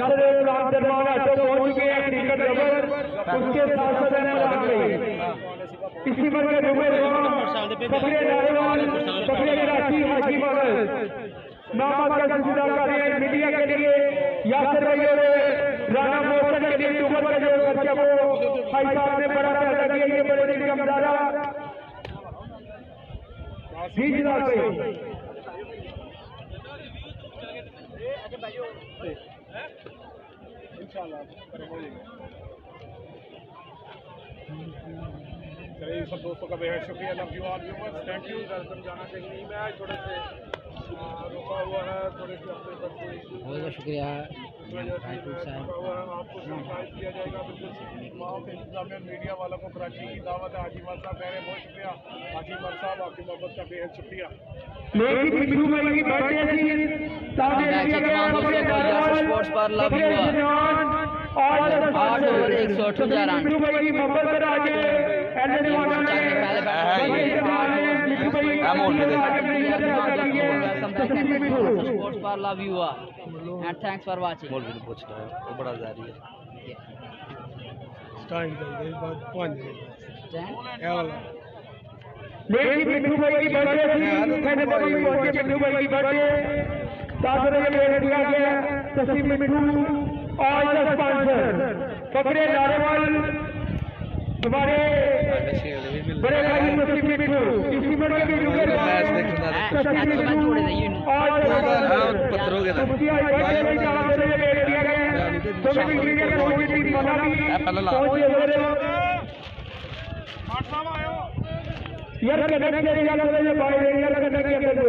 इसी पर के डूबे पकड़े नारेवाल पकड़े कराची हाजी मौलद नाम का सिलसिला कर मीडिया के लिए यासर भाई और राना मोहम्मद के लिए ऊपर का जो बच्चा को भाई साहब ने बड़ा पैसा दिया, ये बड़े दिन का मदारा जी जनाब भाई। इंशाल्लाह चलिए सब दोस्तों का बेहद शुक्रिया। Love you all viewers, thank you. जाना चाहिए नहीं, मैच थोड़े से रुका हुआ है, थोड़े से अपने पर कोई इशू बहुत बहुत शुक्रिया रुका हुआ है। आपको सरप्राइज किया जाएगा बिल्कुल माफ इंतजामिया मीडिया वालों को कराची की दावत है। हाजी ईमान साहब कह रहे हैं बहुत शुक्रिया हाजी ईमान साहब, आपकी मोहब्बत का बेहद शुक्रिया। स्पोर्ट्स पर love you all. 8 over 158 run. Sports पर love you all and thanks for watching. बोल भी पूछ रहा है वो बड़ा जारी है। स्टाइल कर दे बात 5 ये वाला लेकिन मिठू भाई की बर्थडे थी, मैंने तभी पहुंचे मिठू भाई की बर्थडे 7 बजे मेरे दिया गया तस्लीम मिठू और स्पॉन्सर फकरे नारेवाल तुम्हारे बड़े भाई तस्लीम मिठू इसी बड़े मिठू के मैच देखना है और पत्थरों के मेरे दिया गया तो मैं क्रिकेट पहुंची थी मनाली पहुंचे मेरे साहब आयो यार कनेक्ट करेगा तो भाई यार कनेक्ट कर दो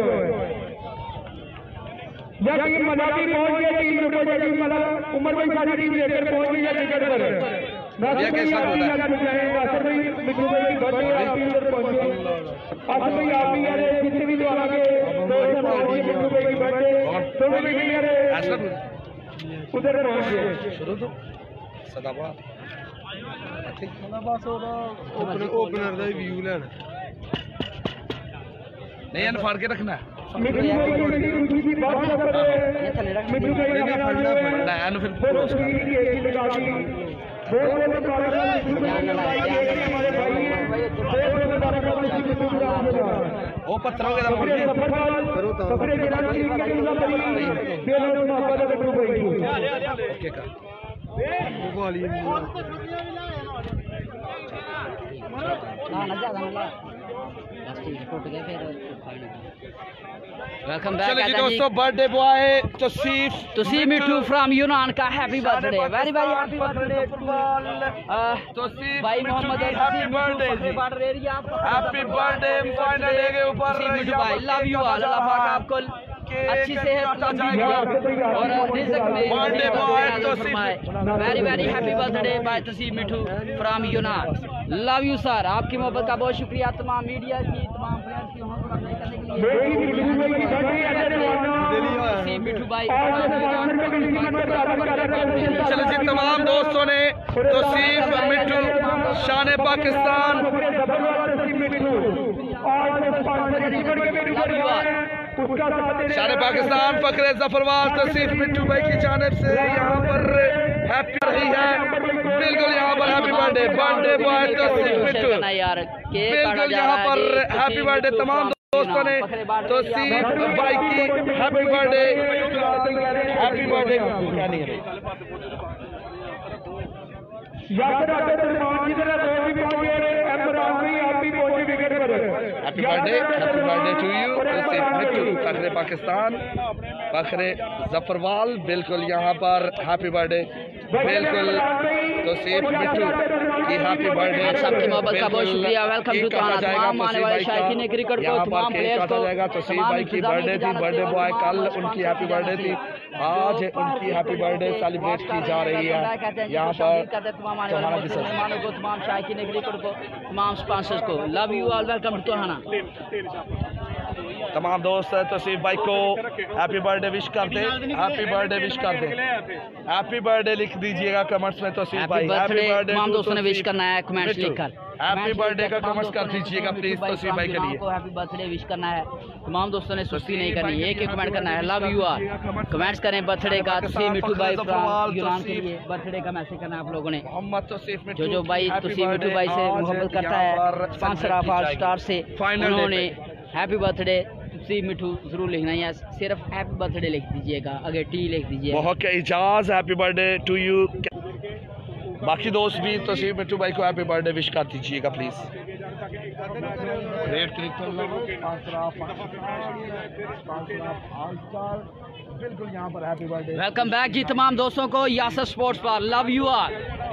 जब टीम मनाली पहुंच गई टीम रुको जब मतलब उमर भाई सारी टीम लेकर पहुंच गई क्रिकेट पर ये कैसा होता है? नासिर भाई मिठू भाई बर्थडे आप टीम पर पहुंचे आसिफ भाई आप भी यार जितने भी जो आगे दोस्त पहुंचे मिठू भाई की बर्थडे तो भी यार उधर पहुंचे शुरू तो सदाबा ठीक बस ओपनर का व्यू लेना नहीं यार फाड़ के रखना है मिठू भाई की बात करते मिठू भाई ना एनु फिर क्रॉस कर ओ पत्थरों के ओके का वेलकम बैक चलिए जी दोस्तों, birthday boy Tausif Mithu from यूनान का happy birthday, very very happy birthday भाई मोहम्मद हैप्पी बर्थडे जी, हैप्पी बर्थडे फाइनल डे के ऊपर मिठू भाई लव यू ऑल, अल्लाह पाक आपको अच्छी सेहत और रिज़्क में very very happy birthday by Tasim Mithu from यूनान। Love you sir. आपकी मोहब्बत का बहुत शुक्रिया तमाम मीडिया की, तमाम प्लेयर्स की हौसला अफजाई करने के लिए। मिठू भाई चलो जी, तमाम दोस्तों ने तौसीफ मिठू शान पाकिस्तान शान पाकिस्तान फखरे जफरवाल तौसीफ मिठू भाई की जानिब से यहाँ पर हैप्पी रही है। बिल्कुल यहाँ पर happy birthday boy Tausif Mithu, बिल्कुल यहाँ पर हैप्पी बर्थडे तमाम दोस्तों ने तौसीफ भाई की हैप्पी बर्थडे क्या नहीं है happy birthday to you Tausif Mithu फखरे पाकिस्तान फखरे जफरवाल। बिल्कुल यहाँ पर हैप्पी बर्थडे बिल्कुल तौसीफ मिठू की हैप्पी बर्थडे। सबकी मोहब्बत का बहुत शुक्रिया। वेलकम टू तमाम आने वाले शायकीन क्रिकेट को, तमाम प्लेयर्स को। तौसीफ भाई की बर्थडे थी, बर्थडे बॉय कल उनकी हैप्पी बर्थडे थी, आज उनकी हैप्पी बर्थडे सेलिब्रेट की जा रही है यहाँ पर तमाम शायकीन क्रिकेट को, तमाम स्पॉन्सर्स को। Love you all, welcome to Tohana. तमाम दोस्त तौसीफ भाई को हैप्पी बर्थडे विश करते, हैप्पी बर्थडे विश करते, हैप्पी बर्थडे लिख दीजिएगा कमेंट्स में तौसीफ भाई। हैप्पी बर्थडे तमाम दोस्तों ने विश करना है कमेंट्स लिखकर, हैप्पी बर्थडे का कमेंट्स कर दीजिएगा प्लीज तौसीफ भाई के लिए। हैप्पी बर्थडे विश करना है तमाम दोस्तों ने, सुस्ती नहीं करनी, एक एक कमेंट करना है। लव यू ऑल, कमेंट्स करें बर्थडे का। तौसीफ मिठू भाई यूनान के लिए बर्थडे का मैसेज करना है आप लोगों ने। जो भाई तौसीफ मिठू भाई से मोहब्बत करता है, स्पॉन्सर ऑफ ऑल स्टार से, उन्होंने हैप्पी बर्थडे तौसीफ मिठू जरूर लिखना है, सिर्फ हैप्पी बर्थडे लिख दीजिएगा, आगे टी लिख दीजिएगा। बहुत के Ijaz happy birthday to you. बाकी दोस्त भी तौसीफ मिठू भाई को हैप्पी बर्थडे विश कर दीजिएगा प्लीज। बिल्कुल यहाँ पर हैप्पी बर्थडे। वेलकम बैक जी तमाम दोस्तों को यासर स्पोर्ट्स पर। Love you all.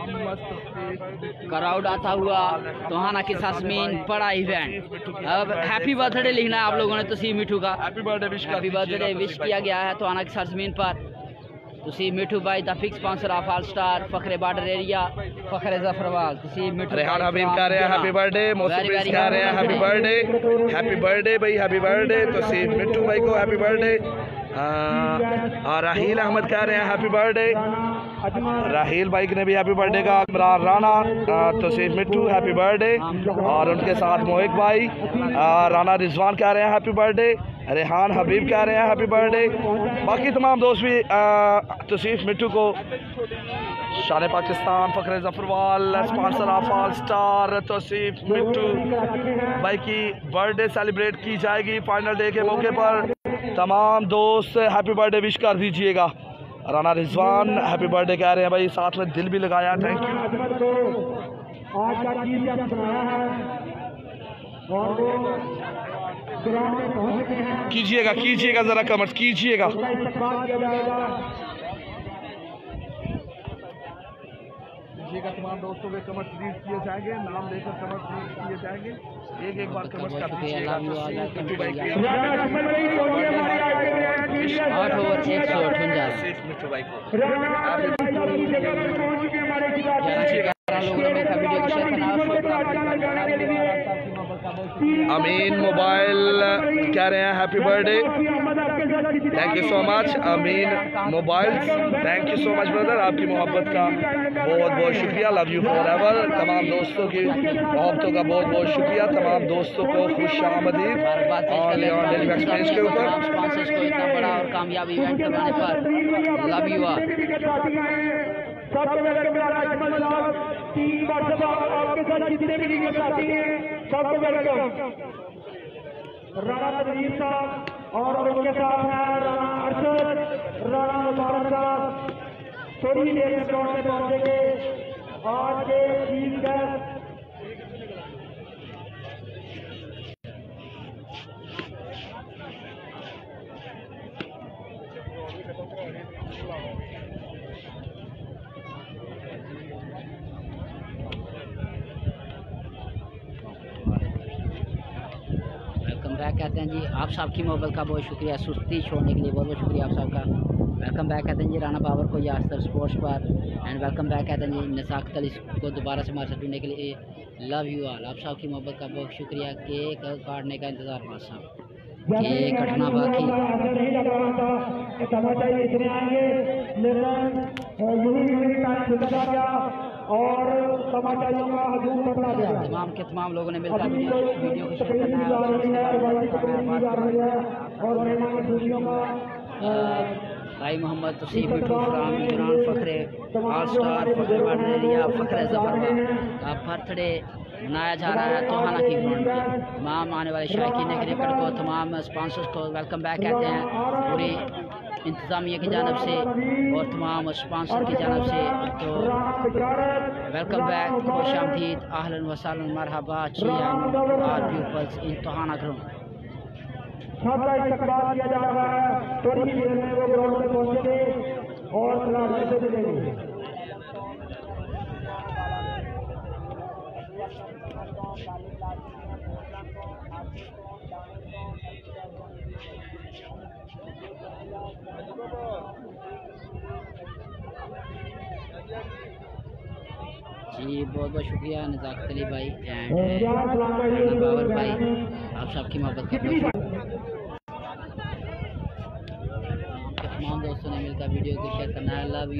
क्राउड आता हुआ तोहाना की सासमीन बड़ा इवेंट। अब हैप्पी बर्थडे लिखना है आप लोगों ने तौसीफ मिठू का। हैप्पी बर्थडे विश किया गया है तोहाना की सासमीन पर। तौसीफ मिठू भाई the fix sponsor of all star फखरे बॉर्डर एरिया फखरे जफरवाल। तौसीफ मिठू रेहान हबीब कह रहे हैं हैप्पी बर्थडे, मौसम कह रहे हैं हैप्पी बर्थडे, हैप्पी बर्थडे भाई, हैप्पी बर्थडे तौसीफ मिठू भाई को हैप्पी बर्थडे। राहील अहमद कह रहे हैं हैप्पी बर्थडे, राहील भाई ने भी हैप्पी बर्थडे का। इमरान राना तौसीफ मिठू हैप्पी बर्थडे, और उनके साथ मोहित भाई, राना रिजवान कह रहे हैं हैप्पी बर्थडे, रेहान हबीब कह रहे हैं हैप्पी बर्थडे। बाकी तमाम दोस्त भी तौसीफ मिठू को शान पाकिस्तान फखरे Zafarwal sponsor of all star Tauseef Mithu भाई की बर्थडे सेलिब्रेट की जाएगी फाइनल डे के मौके पर। तमाम दोस्त हैप्पी बर्थडे विश कर दीजिएगा। राना रिजवान हैप्पी बर्थडे कह रहे हैं भाई, साथ में दिल भी लगाया, थैंक यू। कीजिएगा जरा कमेंट्स कीजिएगा। तमाम दोस्तों के कमेंट्स रीड किए जाएंगे, नाम लेकर कमेंट्स रीड किए जाएंगे, एक बार कमेंट्स कर दीजिएगा। 8 ओवर 158। अमीन मोबाइल कह रहे हैं happy birthday, thank you so much Amin mobile, thank you so much brother, आपकी मोहब्बत का बहुत बहुत शुक्रिया। Love you forever. तमाम दोस्तों की मोहब्बतों का बहुत बहुत शुक्रिया। तमाम दोस्तों को खुश आमदीद और डेली एक्सपीरियंस के ऊपर स्पॉन्सर्स को इतना बड़ा और कामयाब इवेंट करवाने पर लव यू ऑल। आपके साथ जितने भी क्रिकेट साथी हैं सबको वेलकम। राणा तनवीर साहब और उनके साथ हैं राणा अरशद, राणा मुबारक साहब, थोड़ी देर में दौड़ से पहुंचेंगे। आज के चीफ गेस्ट बैक कहते हैं जी। आप साहब की मोहब्बत का बहुत शुक्रिया, सुस्ती छोड़ने के लिए बहुत बहुत शुक्रिया आप साहब का। वेलकम बैक कहते हैं जी राना पावर को, यास्तर स्पोर्ट्स पर। एंड वेलकम बैक कहते हैं जी नसाकत अली को दोबारा से हमारे साथ जुड़ने के लिए। Love you all. आप साहब की मोहब्बत का बहुत शुक्रिया। केक काटने का इंतज़ार बात साहब, केक कटना बाकी। और तमाम के तमाम लोगों ने मिलकर वीडियो को शेयर करना है। भाई मोहम्मद तसीम मिठू फ्राम यूनान, फ़खरे ऑल स्टार, फ़खरे बाडरेरिया, फ़खरे ज़फ़र का बर्थडे मनाया जा रहा है तोहाना की ग्राउंड में। तमाम आने वाले शायकीन क्रिकेट को, तमाम स्पॉन्सर्स को वेलकम बैक कहते हैं पूरी इंतज़ामिया की जानब से और तमाम स्पॉन्सर की जानब से। तो वेलकम बैक, खुश आमदीद, आहलन वसहलन, मरहबा, आल पीपल्स इन तोहाना ग्राउंड। सबका इस्तकबाल किया जा रहा है। थोड़ी ही देर में वो ग्राउंड में पहुंचेंगे और खिलाड़ियों से मिलेंगे। जी बहुत बहुत शुक्रिया नज़ाकत अली भाई एंड बाबर भाई, आप सबकी मोहब्बत का तमाम दोस्तों ने मिलकर वीडियो को शेयर करना है। Love you.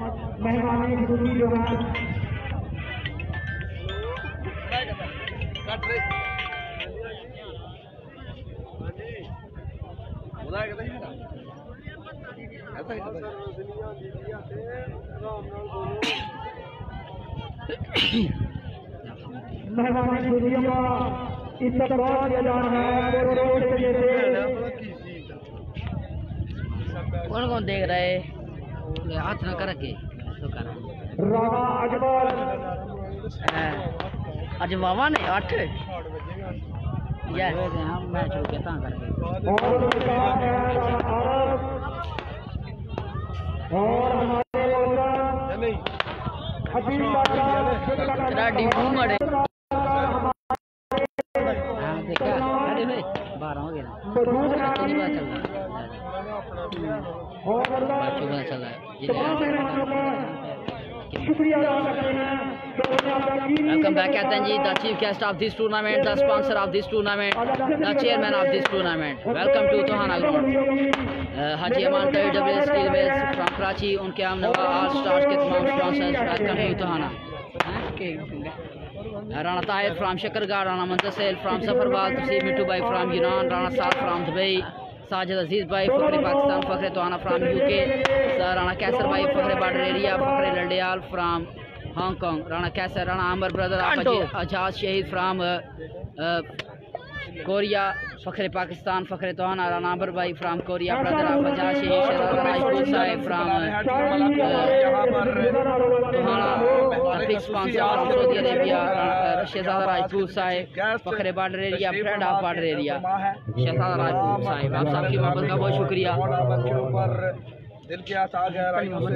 मेहमानी दुनिया का इस्तकबाल किया जा रहा है। कौन कौन देख रहे हाथ ना करके तो कर राणा अजमल अज वावा ने 8 या हम मैच हो गया करके और हमारे तेरा डिबू मरे देखा अरे भाई 12 हो गया ना, तो नहीं पता चल रहा चल रहा है। वेलकम बैक कहते हैं जी the chief guest of this tournament, the sponsor of this tournament, the chairman of this tournament. Welcome to Tohana ground. Haji Aman W steel wells from Karachi, उनके हम नवा ऑल स्टार्स के तमाम sponsors. Welcome to Tohana. Rana Tahir from Shakargah, Rana Manzar सेल from Safarwal, Taseem Mithu भाई फ्रॉम यूनान, Rana Saad from Dubai, Sajid Aziz भाई फ़खरे पाकिस्तान, फ़खरे तोहाना फ्रॉम यूके, राणा कैसर भाई फ़खरे बॉर्डर एरिया, फ़खरे Landiyal from Hong Kong, Rana Qaiser, Rana Amir brother Ajaz Shahid from Korea, फ़खरे पाकिस्तान, फ़खरे तोहाना, राणा आमर भाई from Korea, brother of Ajaz Shahid Shahzada Rajput साहिब from Tohana, big sponsor from Saudi Arabia, Shahzada Rajput साहिब, फ़खरे border area, friend of border area, Shahzada Rajput साहिब। आप सबकी मोहब्बत का बहुत शुक्रिया। दिल के आसा गहराइयों से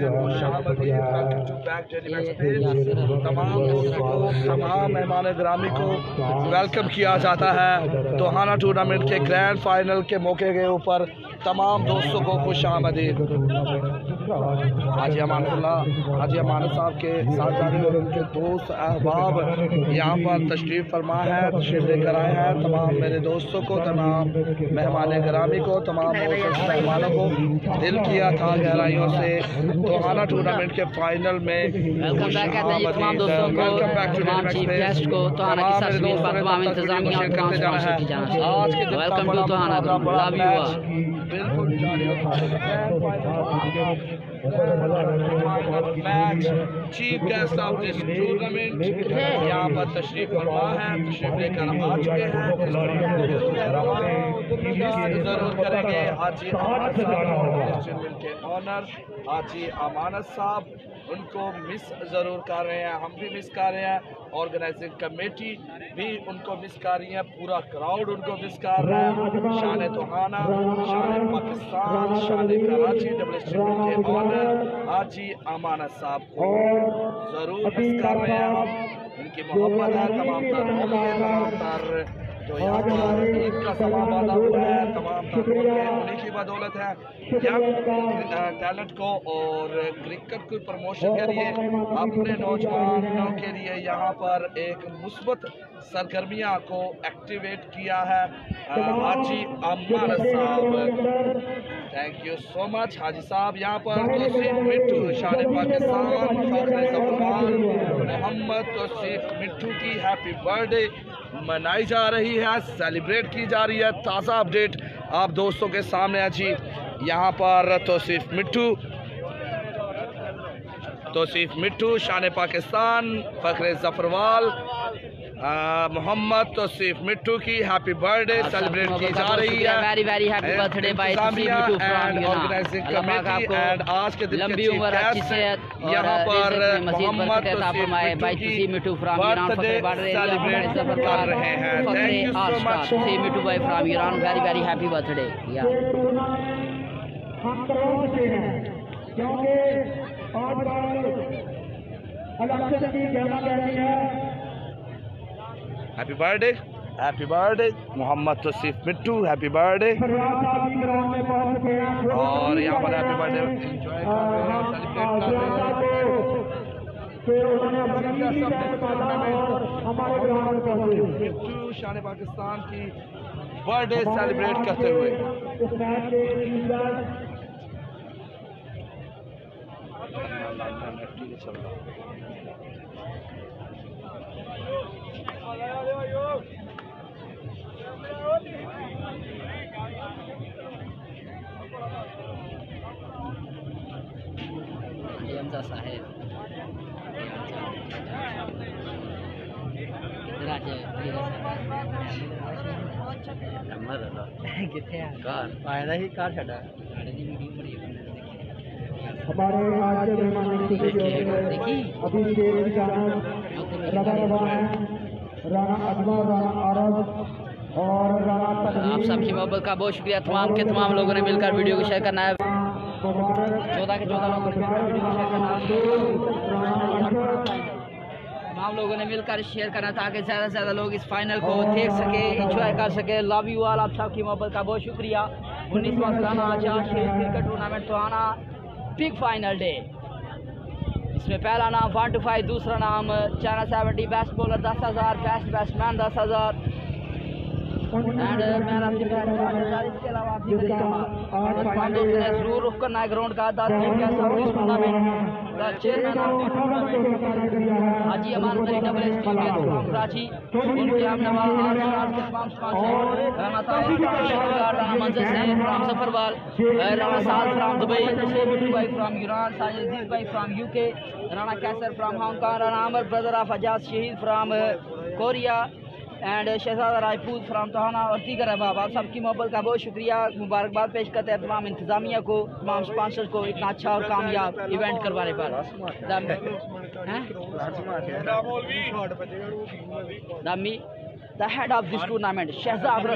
तमाम दोस्तों को, तमाम मेहमान ग्रामी को वेलकम किया जाता है तोहाना टूर्नामेंट के ग्रैंड फाइनल के मौके के ऊपर। तमाम दोस्तों को खुश आमदीद। हाजी अमानत साहब के साथ और उनके दोस्त अहबाब यहाँ पर तशरीफ़ फरमा है, तशरीफ़ लेकर आए हैं। तमाम मेरे दोस्तों को, तमाम मेहमान ग्रामी को, तमाम मेहमानों को दिल किया था गहराइयों से तोहाना टूर्नामेंट के फाइनल में। वेलकम बैक कहते हैं तमाम दोस्तों को, तमाम चीफ गेस्ट को, तोहाना की सरजमीन पर तमाम इंतजामिया और तमाम स्पॉन्सर की जानिब से welcome to Tohana. Love you all. बिल्कुल chief guest of this tournament यहाँ पर तशरीफ फरमा है, तशरीफ लेकर आ चुके हैं। जरूर करेंगे हाजी अमानत साहब के ऑनर हाजी अमानत साहब, उनको मिस ज़रूर कर रहे हैं, हम भी मिस कर रहे हैं, ऑर्गेनाइजिंग कमेटी भी उनको मिस कर रही है, पूरा क्राउड उनको मिस कर रहा है। शान तोहाना, शान पाकिस्तान, शान कराची डब्ल्यू के ऑनर हाजी अमानत साहब को ज़रूर मिस कर रहे हैं हम। इनकी मोहब्बत है तमाम तर जो यहाँ पर ईद का समा वादा हुआ है, तमाम उन्हीं की बदौलत है। यंग टैलेंट को और क्रिकेट की प्रमोशन के लिए अपने नौजवानों के लिए यहाँ पर एक मुस्बत सरगर्मियाँ को एक्टिवेट किया है हाजी अम्मर साहब। Thank you so much Haji साहब। यहाँ पर तौसीफ मिट्टू शान पाकिस्तान फखरे ज़फ़रवाल मोहम्मद तौसीफ मिट्टू की हैप्पी बर्थडे मनाई जा रही है, सेलिब्रेट की जा रही है। ताज़ा अपडेट आप दोस्तों के सामने है जी। यहाँ पर तौसीफ मिट्टू शान पाकिस्तान फखरे ज़फ़रवाल मोहम्मद तौसीफ मिट्टू की हैप्पी बर्थडे सेलिब्रेट की जा रही है। Very very happy birthday by Tauseef Mittu from organising committee and आज के दिन लंबी उम्र अच्छी सेहत यहाँ पर Mohammad Tauseef Mittu from Iran celebrate कर रहे हैं। Thank you so much Tauseef Mittu भाई from Iran, very very happy birthday. हम करोड़ से हैं क्योंकि इलेक्शन की कहना कहनी है। Happy birthday Mohammad Tauseef Mittu, happy birthday. और यहाँ पर हैप्पी बर्थडे एंजॉय कर रहे हैं, सेलिब्रेट कर रहे हैं। मिट्टू शान पाकिस्तान की बर्थडे सेलिब्रेट करते हुए हमारे आज के मेहमान अभिषेक राणा अजमल, राणा आरब और राणा आप सबकी मोहब्बत का बहुत शुक्रिया। तमाम के तमाम लोगों ने मिलकर वीडियो को शेयर करना है। 14 के 14 लोगों ने वीडियो को शेयर करना है। तमाम लोगों ने मिलकर शेयर करना ताकि ज़्यादा से ज़्यादा लोग इस फाइनल को देख सके, इंजॉय कर सके। लव यू ऑल, आप सबकी मोहब्बत का बहुत शुक्रिया। 19वां सालाना Acharya cricket tournament Tohana big final day. इसमें पहला नाम 1 to 5, दूसरा नाम China 70, best bowler 10,000, best batsman 10,000 and man of the match. इसके अलावा दोस्तों ने जरूर रुख करना है ग्राउंड का। टूर्नामेंट चेयरमैन हाजी अमान कराची, उनके हम नवाज के तमाम स्पॉन्सर राणा मंजर से फ्राम सफरवाल, राणा साल फ्राम दुबई, मिट्टू भाई फ्राम ईरान, साजिद भाई from UK, Rana Kaiser from Hong Kong, Rana Amar brother of Ajaz Shahid from Korea and Shahzada Rajput from Tohana और दीगर अहबाब। आप सबकी मोहब्बत का बहुत शुक्रिया। मुबारकबाद पेश करते हैं तमाम इंतजामिया को, तमाम स्पॉन्सर को इतना अच्छा और कामयाब इवेंट करवाने पर। The head of this tournament Shahzad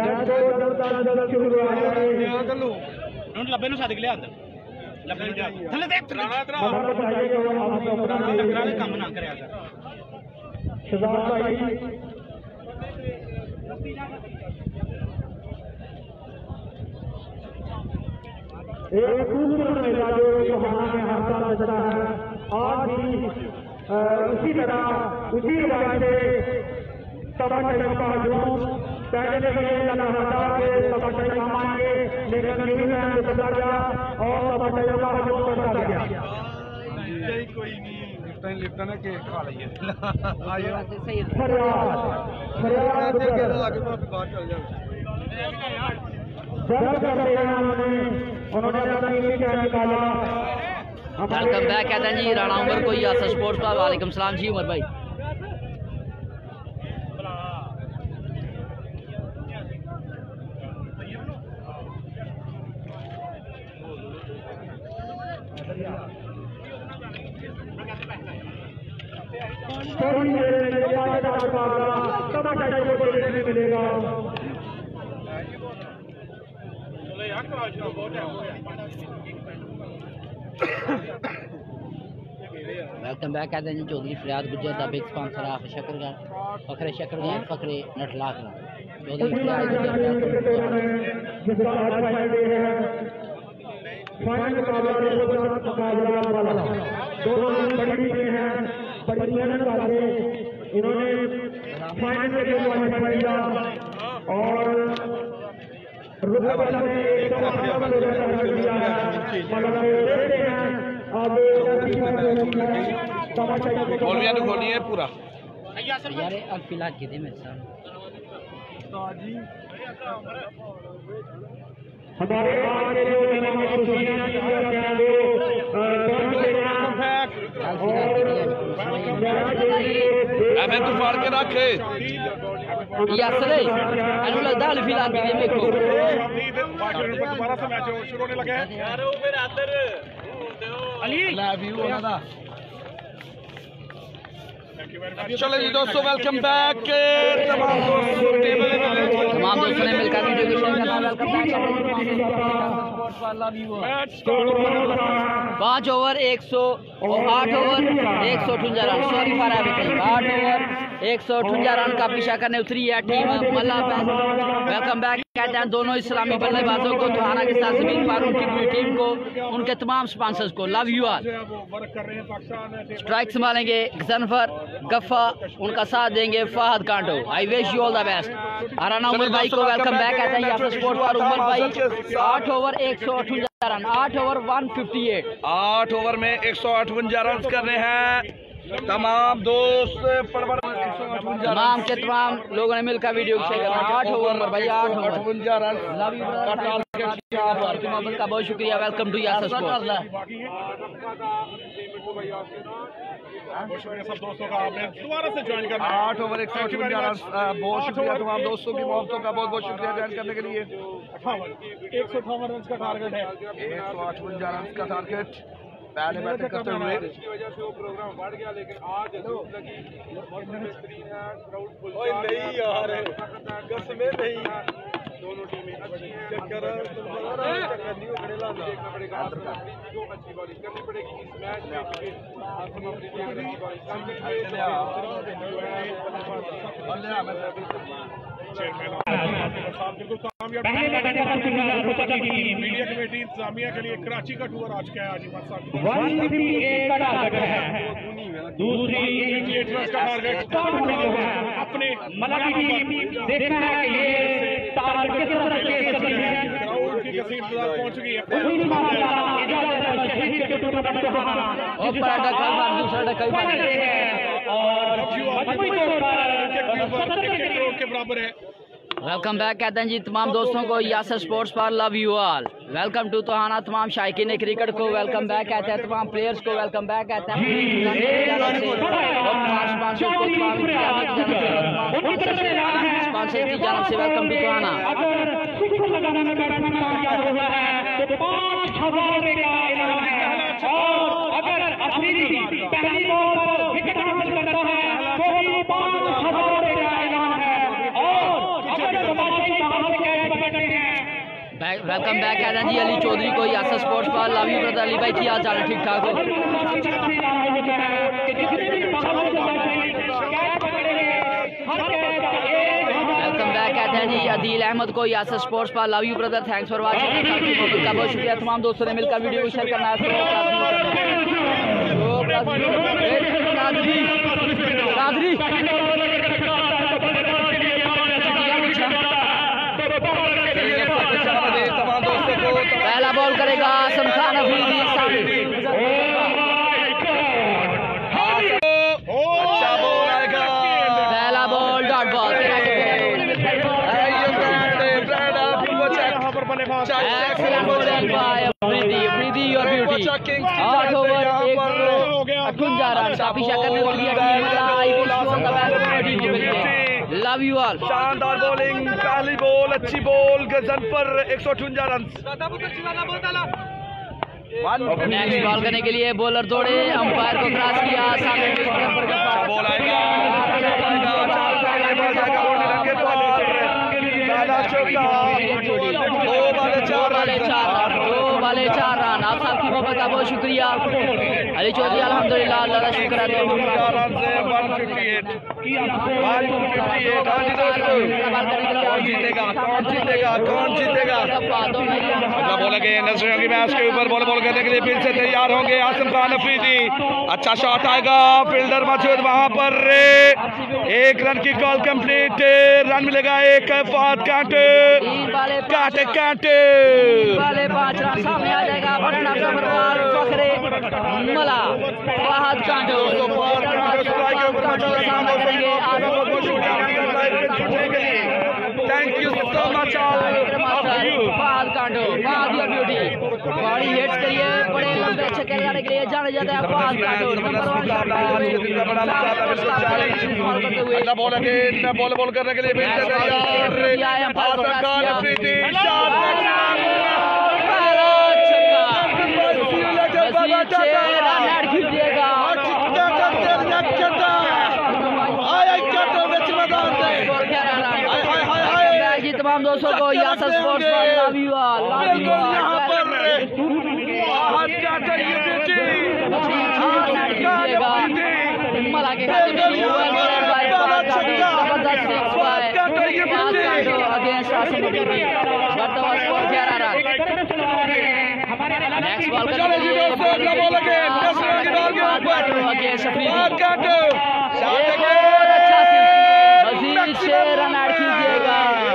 एक खूबसूरत मेला जो टोहाना में हर साल लगता है, आज भी उसी तरह उसी रिवाज से तबट्टों का जुलूस पहले से लगाता के तबट्टे काम आएंगे, लेकिन न्यू इंग्लैंड में बदला गया और तबट्टों का जुलूस करता गया। कोई नहीं लिफ्टन के खा लिए वेलकम बैक कहते हैं जी राणा उमर को यासर स्पोर्ट्स पर। वालेकुम सलाम जी उमर भाई। मिलेगा वेलकम बैक कहते हैं जी Chaudhry Faryad Gujar the big sponsor of फखरे शकरगंज फखरे नटलाख चौधरी फरियाद इन्होंने फाइनल में क्वालीफाई किया और खोलिए पूरा यार फिलहाल के मेरे साथ हमारे अबे तू फाड़ के रख यासर अनु लगदा है फिलहाल के मेरे को दोबारा से मैच शुरू होने लगा है यार वो मेरे अंदर अली लव यू ओना चलो जी दोस्तों वेलकम बैक तमाम दोस्तों ने मिलकर वीडियो को शेयर करना welcome back 5 over 108 over 158 run sorry for everything 8 over 158 run का पीछा करने उतरी है टीम मल्ला वेलकम बैक कहते हैं दोनों इस्लामी बल्लेबाजों को तोहाना के साथ जमीन पर उनकी पूरी टीम को उनके तमाम स्पॉन्सर्स को लव यू ऑल स्ट्राइक संभालेंगे गजनफर गफ्फा उनका साथ देंगे Fahad Kanto I wish you all the best अराना उमर भाई को वेलकम बैक कहते हैं यहाँ स्पोर्ट पर उमर भाई 8 ओवर 158 रन 8 ओवर 158 8 ओवर में 158 रन करने हैं तमाम दोस्त तमाम के तमाम लोगों ने मिलकर वीडियो शेयर करना 8 ओवर भाई 8 ओवर रन लव यू मोहब्बत का बहुत शुक्रिया वेलकम टू यासर स्पोर्ट्स सब दोस्तों का आपने दोबारा से ज्वाइन करना 8 ओवर 158 रन बहुत शुक्रिया तमाम दोस्तों की मोहब्बतों का बहुत बहुत शुक्रिया ज्वाइन करने के लिए 158 रन का टारगेट है 158 रन का टारगेट पहले बैटिंग करते हुए इसकी वजह से वो प्रोग्राम बढ़ गया लेकिन आज धूप लगी बेहतरीन है क्राउड फुल नहीं यार कसमें नहीं दोनों टीमें अच्छी हैं चक्कर नहीं खड़ेला देखना पड़ेगा जो अच्छी बॉलिंग करनी पड़ेगी इस मैच में हम अपनी बिल्कुल कामयाब मीडिया कमेटी इंतजामिया के लिए कराची का टूर आज क्या है आज दूसरी अपने क्राउड की कसी इंतजार पहुंच गई है के बराबर है वेलकम बैक कहते हैं जी तमाम दोस्तों को यासर स्पोर्ट्स पर love you all welcome to Tohana तमाम शायकीन क्रिकेट को वेलकम बैक कहते हैं तमाम प्लेयर्स को वेलकम बैक कहते हैं स्पॉन्सर की जानब से वेलकम टू तोहाना अगर अफरीदी पहली बॉल पर विकेट हासिल करता है तो 5,000 का ऐलान है और अगर तमाशाई बाहर से कैच पकड़ते हैं वेलकम बैक कहते हैं जी अली चौधरी को यासर स्पोर्ट्स पर लव यू ब्रदर अली भाई की हाल चाल है ठीक ठाक हो वेलकम बैक कहते हैं जी अदील अहमद को यासर स्पोर्ट्स पर love you brother thanks for watching का बहुत शुक्रिया तमाम दोस्तों ने मिलकर वीडियो को शेयर करना है पहला बॉल करेगा आसम खान अफरीदी पहला बॉल डॉट बॉल अफरीदी और ब्यूटी 8 ओवर 158 रन का पीछा करने के लिए लव यू ऑल शानदार बॉलिंग पहली बॉल अच्छी बॉल गजन पर 158 रन नेक्स्ट बॉल करने के लिए बॉलर दौड़े अंपायर को क्रॉस किया सामने बॉल आएगा दो बाले 4 रन नाब साहब की मोहब्बत का बहुत शुक्रिया। अली चौधरी अल्हम्दुलिल्लाह, अल्लाह का शुक्र है। मैच के ऊपर बॉल करने के लिए फिर से तैयार होंगे आसिम खान अफरीदी। अच्छा शॉट आएगा, फील्डर मौजूद वहां पर, 1 रन की कॉल कंप्लीट, रन मिलेगा 1। फहद कांटे 5 रन सामने आ जाएगा। फखरे मला फहद कांटे सामना करेंगे। Thank you so much Fahad Kanto, Fahad your beauty, body hits करिए, बड़े लंबे छक्के लगाने के लिए जाने जाता है फहद कांटो। बॉल करने के लिए तमाम दोस्तों को यासर स्पोर्ट्स मला के नेक्स्ट बॉल मजीद 6 रन ऐड कीजिएगा।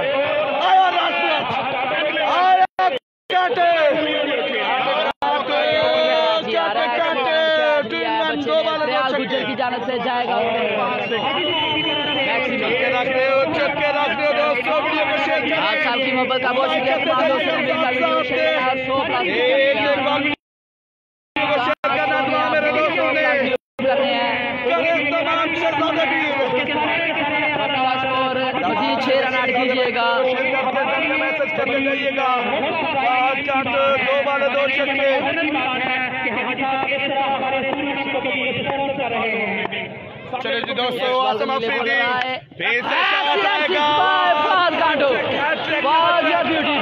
गुजर की जानब से जाएगा। साहब की मोहब्बत का बहुत शुक्रिया। मजीद 6 रन ऐड कीजिएगा। चलिए जी दोस्तों, आसिम अफरीदी फिर से शॉट आएगा। फहद कांटो, फहद योर ब्यूटी,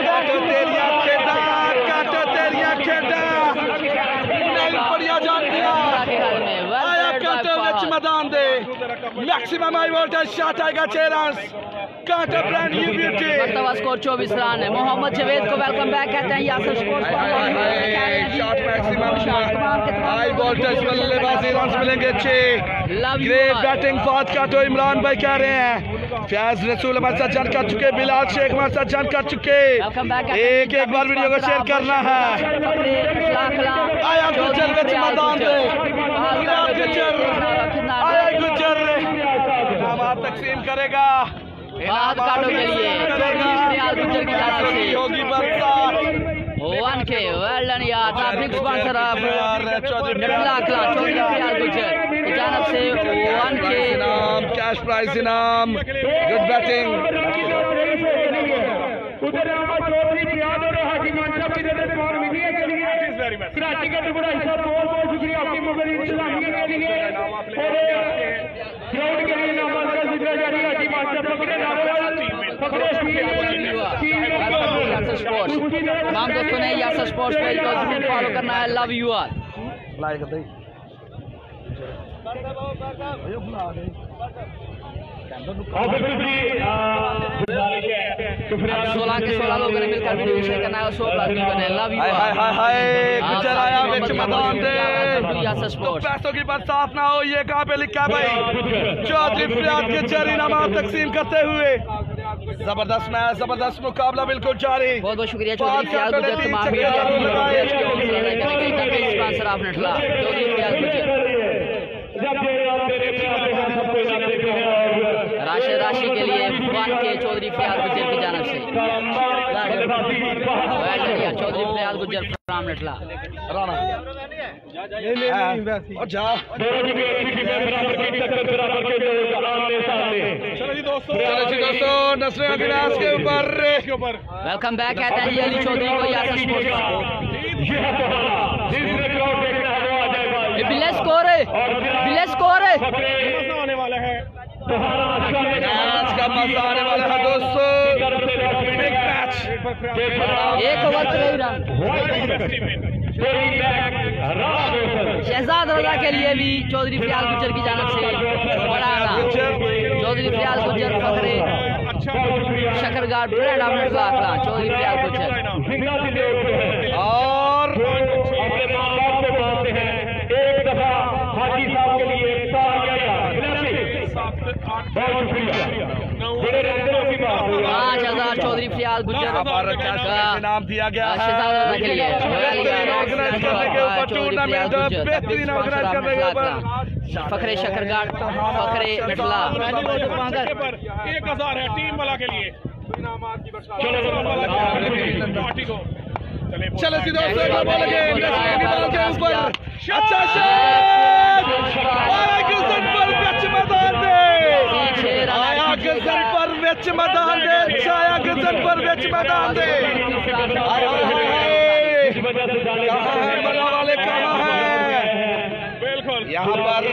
तेरिया खेदा नहीं बढ़िया जान दिया। आया कांटो विच मैदान दे मैक्सिमम हाई वोल्टेज शॉट आएगा। 6 run Kanto brand new beauty. मर्तबा स्कोर 24 रन है। मोहम्मद जवेद को वेलकम बैक कहते हैं यासर स्पोर्ट्स पर। शॉट मैक्सिमम हाई वोल्टेज बल्लेबाजी रन मिलेंगे 6। ग्रेट बैटिंग फहद कांटो। इमरान भाई कह रहे हैं फयाज रसूल हमारे साथ ज्वाइन कर चुके, बिलाल शेख हमारे साथ ज्वाइन कर चुके। एक बार वीडियो को शेयर करना है। आया गुजर विच मैदान दे, आया गुजर इनामात तकसीम करेगा। फहद कांटो के लिए गुजर की जानब से होगी बरसात। 1K वेल डन यार। Big sponsor of Chaudhry Fayyaz Gujjar की जानब से 1K इनाम, कैश प्राइज इनाम, गुड बैटिंग। कराची का टुकड़ा हिस्सा बहुत बहुत शुक्रिया आपकी मगर इंतजामिया के लिए ग्राउंड के लिए नामाज का जिक्र जारी है। हाजी मास्टर पकड़े तमाम दोस्तों ने यासर स्पोर्ट्स पेज को जरूर फॉलो करना है। Love you all. अब 16 के 16 लोगों ने मिलकर वीडियो शेयर करना है और 100 प्लस करना है। Love you all. गुजर आया विच मैदान दे, यासर स्पोर्ट्स। पैसों की बरसात ना हो, ये कहाँ पे लिखा है भाई? चौधरी फयाज गुजर इनामात तकसीम करते हुए जबरदस्त मैच, जबरदस्त मुकाबला बिल्कुल जारी। बहुत बहुत शुक्रिया चौधरी फयाज गुजर। तमाम स्पॉन्सर ऑफ नटला चौधरी फयाज गुजर। राशि के लिए 1K चौधरी फयाज गुजर की जानब से। चौधरी फयाज गुजर फ्राम नटला। चलो जी दोस्तों, नसरे के ऊपर वेलकम बैक कहते हैं अली चौधरी को यासर स्पोर्ट्स। बिल्ले स्कोर है, बिल्ले स्कोर है। होने वाला है मैच का मजा आने वाला है दोस्तों। बिग मैच एक ओवर 3 रन। शहजाद रजा के लिए भी चौधरी फयाज गुज्जर की जानब से बड़ा रन। चौधरी फयाज गुज्जर फखरे शकरगार ब्रांड ऑफ नटला चौधरी फयाज गुज्जर। और अपने माँ बाप को मानते हैं एक दफा हाजी साहब के लिए बहुत शुक्रिया। 5000 चौधरी फयाज गुज्जर इनाम दिया गया है शहजाद रजा के लिए। ऑर्गेनाइज करने के ऊपर टूर्नामेंट बेहतरीन ऑर्गेनाइज करने के ऊपर फखरे शकरगार फखरे नटला 1000 है टीम वाला के लिए। चलो सीधे अगला बॉल के ऊपर अच्छा गजन पर विच मैदान दे आया गजन पर विच मैदान दे छाया गजन पर विच मैदान दे कहाँ है मना वाले कहाँ है यहाँ पर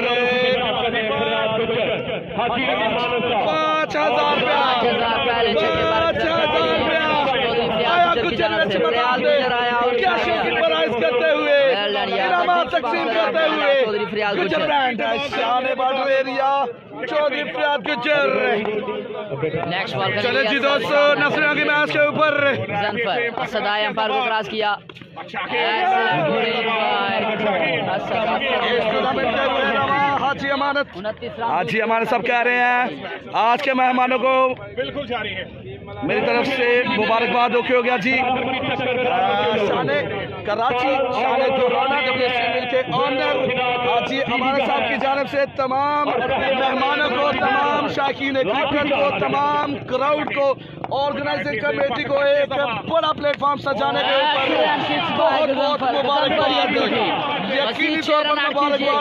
5000 रुपया आया गुज्जर विच मैदान दे क्या शौकीन प्राइज करते हुए इनामात तकसीम करते हुए गुज्जर ब्रांड शान border area Chaudhry Fayaz Gujjar. Next ball चले जी दोस्तों नसरिया की मैच के ऊपर सदाए अंपायर को क्रॉस किया। हाजी अमानत हाजी अमानत सब कह रहे हैं आज के मेहमानों को बिल्कुल जारी है मेरी तरफ से मुबारकबाद हो गया जी। शाने कराची शाने दुराना WSL के ऑनर हाजी अमानत साहब की जानब से तमाम मेहमानों को तमाम शाकीन क्रिकेट को तमाम क्राउड को ऑर्गेनाइजिंग कमेटी को एक बड़ा प्लेटफॉर्म सजाने के ऊपर बहुत बहुत मुबारकबाद यकीनी तौर पर मुबारकबाद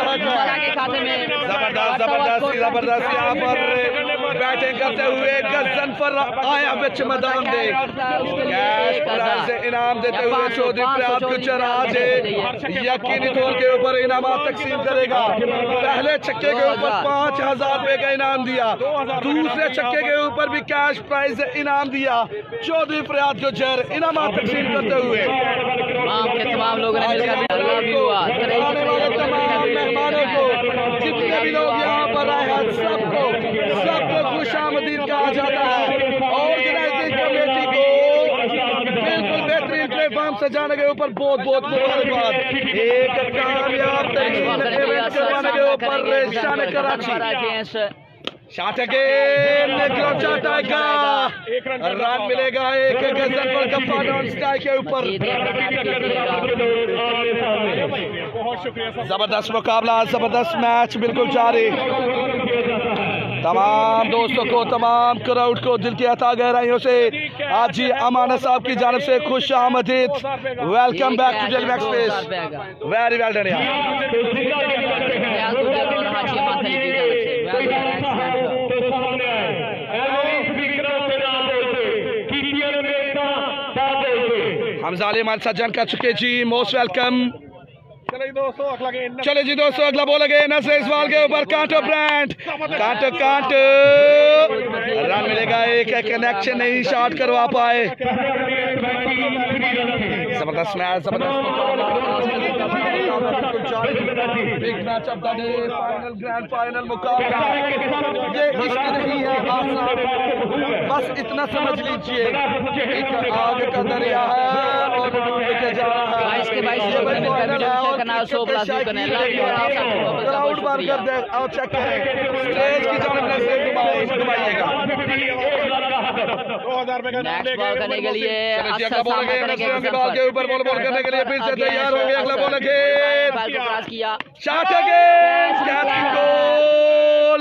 जबरदस्त जबरदस्त जबरदस्त यहाँ पर बैटिंग करते हुए गजन पर आया विच मैदान दे कैश प्राइज से इनाम देते हुए चौधरी फयाज गुज्जर आज यकीनी तौर के ऊपर इनामात तकसीम करेगा। पहले छक्के के ऊपर 5000 रुपए का इनाम दिया, दूसरे छक्के के ऊपर भी कैश प्राइज इनाम दिया। चौधरी फयाज गुज्जर इनामात तकसीम करते हुए तमाम लोगों ने मिलकर आने वाले तमाम मेहमानों को जितने भी लोग यहाँ पर आए हैं सबको खुशामदीद कहा जाता है। ऑर्गेनाइजिंग कमेटी को बिल्कुल बेहतरीन प्लेटफॉर्म सजाने के ऊपर बहुत बहुत मुबारकबाद। एक कामयाब तरीन इवेंट करवाने के ऊपर शान कराची शॉट अगेन का रन मिलेगा एक गजन पर गप्पा नॉन स्ट्राइक के ऊपर। जबरदस्त मुकाबला जबरदस्त मैच बिल्कुल जारी। तमाम दोस्तों को तमाम क्राउड को दिल की अता गहराइयों से हाजी अमानत साहब की जानब से खुश आमदीद। Welcome back to Daily Express. वेरी वेल डन यार। हमजा अली हमारे साथ ज्वाइन कर चुके जी, मोस्ट वेलकम। चले जी दोस्तों अगला बॉल अगेन इस बॉल के ऊपर कांटो ब्रांड कांटो रन मिलेगा एक कनेक्शन नहीं शॉट करवा पाए। जबरदस्त मैच जबरदस्त big match of the day final grand final मुकाबला ये इश्क नहीं है आसान, बस इतना समझ लीजिए एक आग का दरिया है और डूब के जा रहा है। क्राउड बार कर दे और चेक करें स्टेज की जानब से घुमाइएगा। 2000 रुपए का करने के लिए बॉल के ऊपर बॉल करने के लिए फिर से तैयार हो गए। अगला बॉल किया शॉट अगेन गोल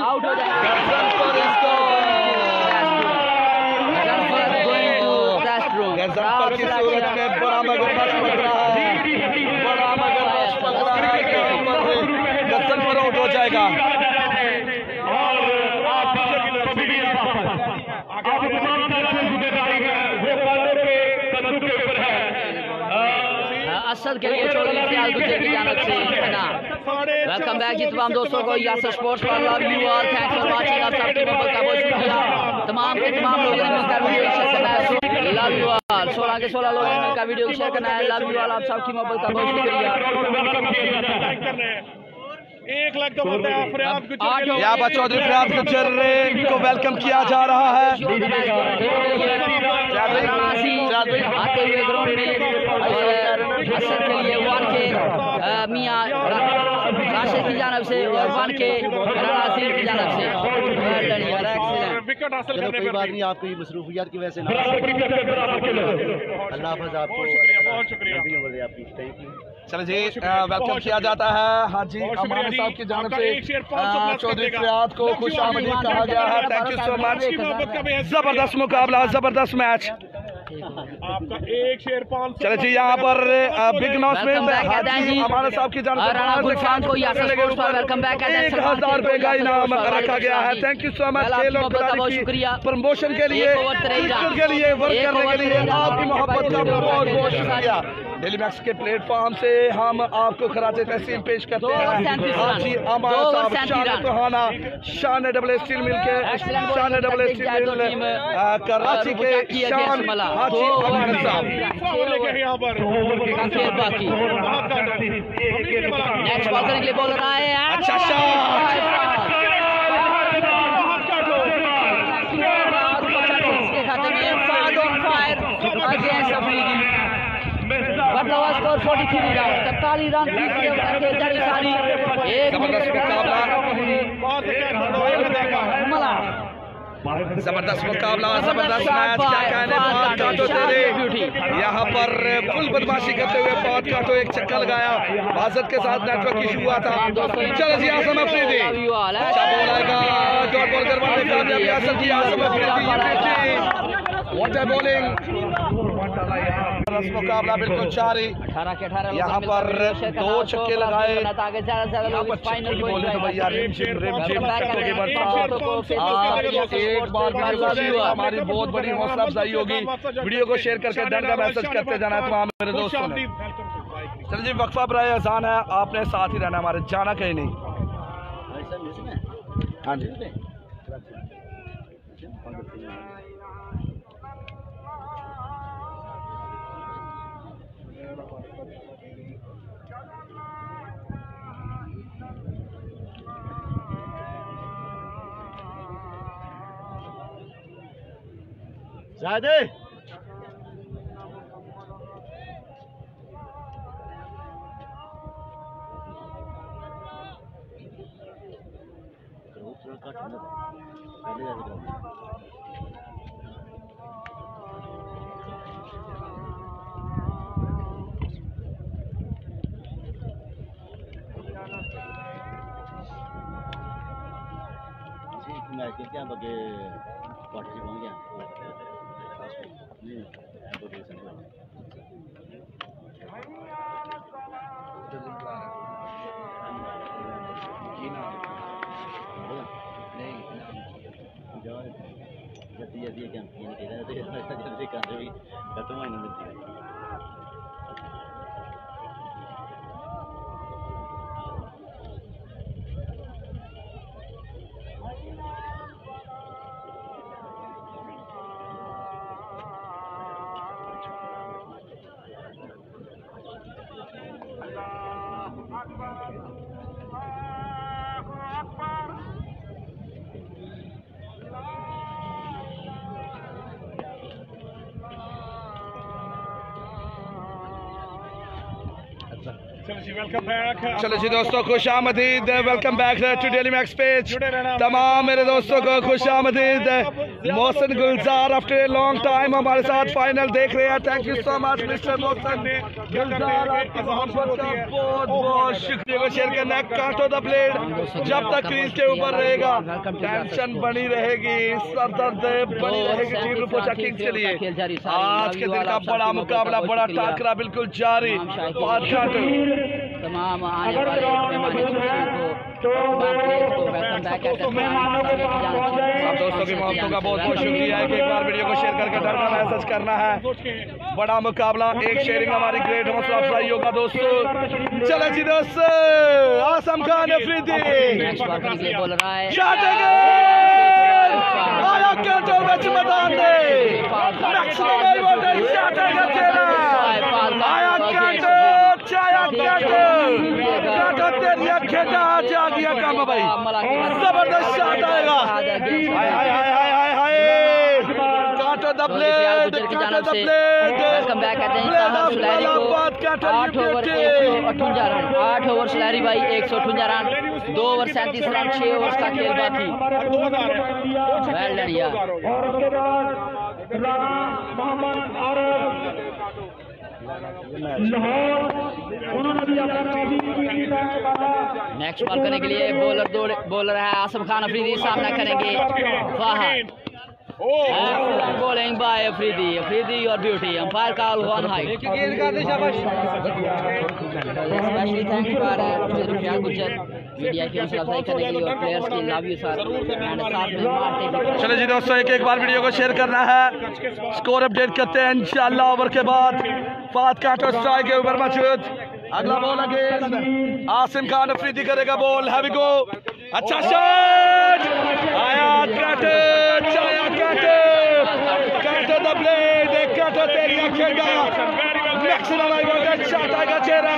गजनफर की सूरत में बड़ा मगरमच्छ पक रहा है, बड़ा मगरमच्छ पक रहा है। गजनफर आउट हो जाएगा। असद के लिए चौधरी फयाज गुज्जर की जानब से वेलकम बैक जी तमाम दोस्तों को यासर sports for love you all thanks for watching. आप सबके बहुत बहुत शुक्रिया। तमाम के तमाम लोगों ने मिलकर लव यू ऑल। 16 के 16 लोगों ने का वीडियो शेयर करना है। लव यू ऑल, आप सबकी मोहब्बत का बहुत शुक्रिया। 1 लाख तो बोलते हैं फरियाद गुजर यहाँ पर चौधरी फरियाद गुजर को वेलकम किया जा रहा है। आते हुए ग्राउंड में असर के लिए वन के मियाँ राशिद की जानब से और वन के राशिद की जानब से विकेट हासिल करने कोई बात नहीं, आपकी मसरूफियात की वजह से अल्लाह हाफ़िज़ आपको। बहुत शुक्रिया आपकी थैंक यू। चलो जी वेलकम किया जाता है हाजी अमान साहब की जानब से चौधरी फरियाद को खुश आमदीद कहा गया है। Thank you so much. जबरदस्त मुकाबला, जबरदस्त मैच। आपका 1 शेर 500। चलो जी यहाँ पर बिग अनाउंसमेंट हाजी अमान साहब की जानब से 1000 रुपए का इनाम रखा गया है। Thank you so much. खेल और प्रमोशन के लिए, के लिए वर्क करने के लिए आपकी मोहब्बत का बहुत बहुत शुक्रिया। डेली मैक्स के प्लेटफॉर्म से हम आपको खराचे तहसील पेश करते हैं। हाजी अमान साहब शान डबल स्टील मिल के शान डबल स्टील मिल कराची के शान हाजी अमान साहब यहाँ पर बाकी नेक्स्ट बॉल करने के लिए बॉलर आए। अच्छा शॉट खाते में फायर अगेंस्ट अफरीदी। बदलाव स्कोर 43 रन 43 रन जबरदस्त मुकाबला, जबरदस्त मैच। क्या कहने, पाँच काटो तेरे यहाँ पर फुल बदमाशी करते हुए पाँच काटो एक चक्कर लगाया। बाजत के साथ नेटवर्क इशू हुआ था। चलो जी आसम अफरीदी अच्छा बॉल आएगा, डॉट बॉल करवाने कामयाबी हासिल की Asim Afridi. What a bowling. मुकाबला बिल्कुल जारी। 18 के 18 यहाँ पर 2 छक्के लगाए। हमारी बहुत बड़ी हौसला अफजाई होगी। वीडियो को शेयर करके डर का मैसेज करते जाना तमाम मेरे दोस्तों ने। चलिए जी वक्फा बराए अज़ान है, आपने साथ ही रहना, हमारे जाना कहीं नहीं। हाँ जी ज़ायदे क्या बगे क्वार्टर से पहुंच गया जल्दी जल्दी क्या जल्दी कर खत्म होने मिलती है। चलो जी दोस्तों खुश आमदीद, welcome back to daily max page. तमाम मेरे दोस्तों को खुश आमदीद। Mohsin Gulzar after a long time हमारे साथ फाइनल देख रहे हैं। Thank you so much mister Mohsin Gulzar, आपकी मोहब्बत का बहुत बहुत शुक्रिया। शेयर करना, काटो द ब्लेड, जब तक क्रीज के ऊपर रहेगा टेंशन बनी रहेगी, सरदर्द बनी रहेगी टीम रुपोचा किंग्स के लिए। आज के दिन का बड़ा मुकाबला, बड़ा टाकरा बिल्कुल जारी। तमाम आने वाले सब दोस्तों की मोहब्बतों का बहुत बहुत शुक्रिया है कि एक बार वीडियो को शेयर करके डर का मैसेज करना है। बड़ा मुकाबला, एक शेयरिंग हमारी ग्रेट हौसला अफजाई होगा दोस्तों। चलो जी दोस्तों, आसम खान अफरीदी मैदान भाई, जबरदस्त शॉट आएगा। हाय हाय हाय हाय हाय हाय, काटो द ब्लेड, काटो द ब्लेड। वेलकम बैक कहते हैं ताहर सुलैरी को। 8 ओवर 158 रन, 8 ओवर सुलैरी भाई 158 रन, 2 ओवर 37 रन, 6 ओवर का खेल बाकी। वेल डन यार। और उसके बाद राणा मोहम्मद आरब लाहौर, उन्होंने भी अपना नेक्स्ट बॉल करने के लिए बॉलर है आसम खान अफरीदी, सामना करेंगे फाहद। बॉलिंग बाय अफरीदी और beauty, umpire call one high. Specially thanks for Rufiya Gujjar media की हौसला अफजाई करने के लिए और प्लेयर्स की लव यू सर। चलो जी दोस्तों, एक बार वीडियो को शेयर करना है, स्कोर अपडेट करते हैं इंशाल्लाह। ओवर के बाद फाहद काटो स्ट्राइक के ऊपर मौजूद, अगला बॉल अगेन आसिम खान अफरीदी करेगा बॉल। हैवी गो, अच्छा शॉट आया, काटो द ब्लेड, काटो तेरी आंखें का मैक्सिमम आएगा, शॉट आएगा चेहरा।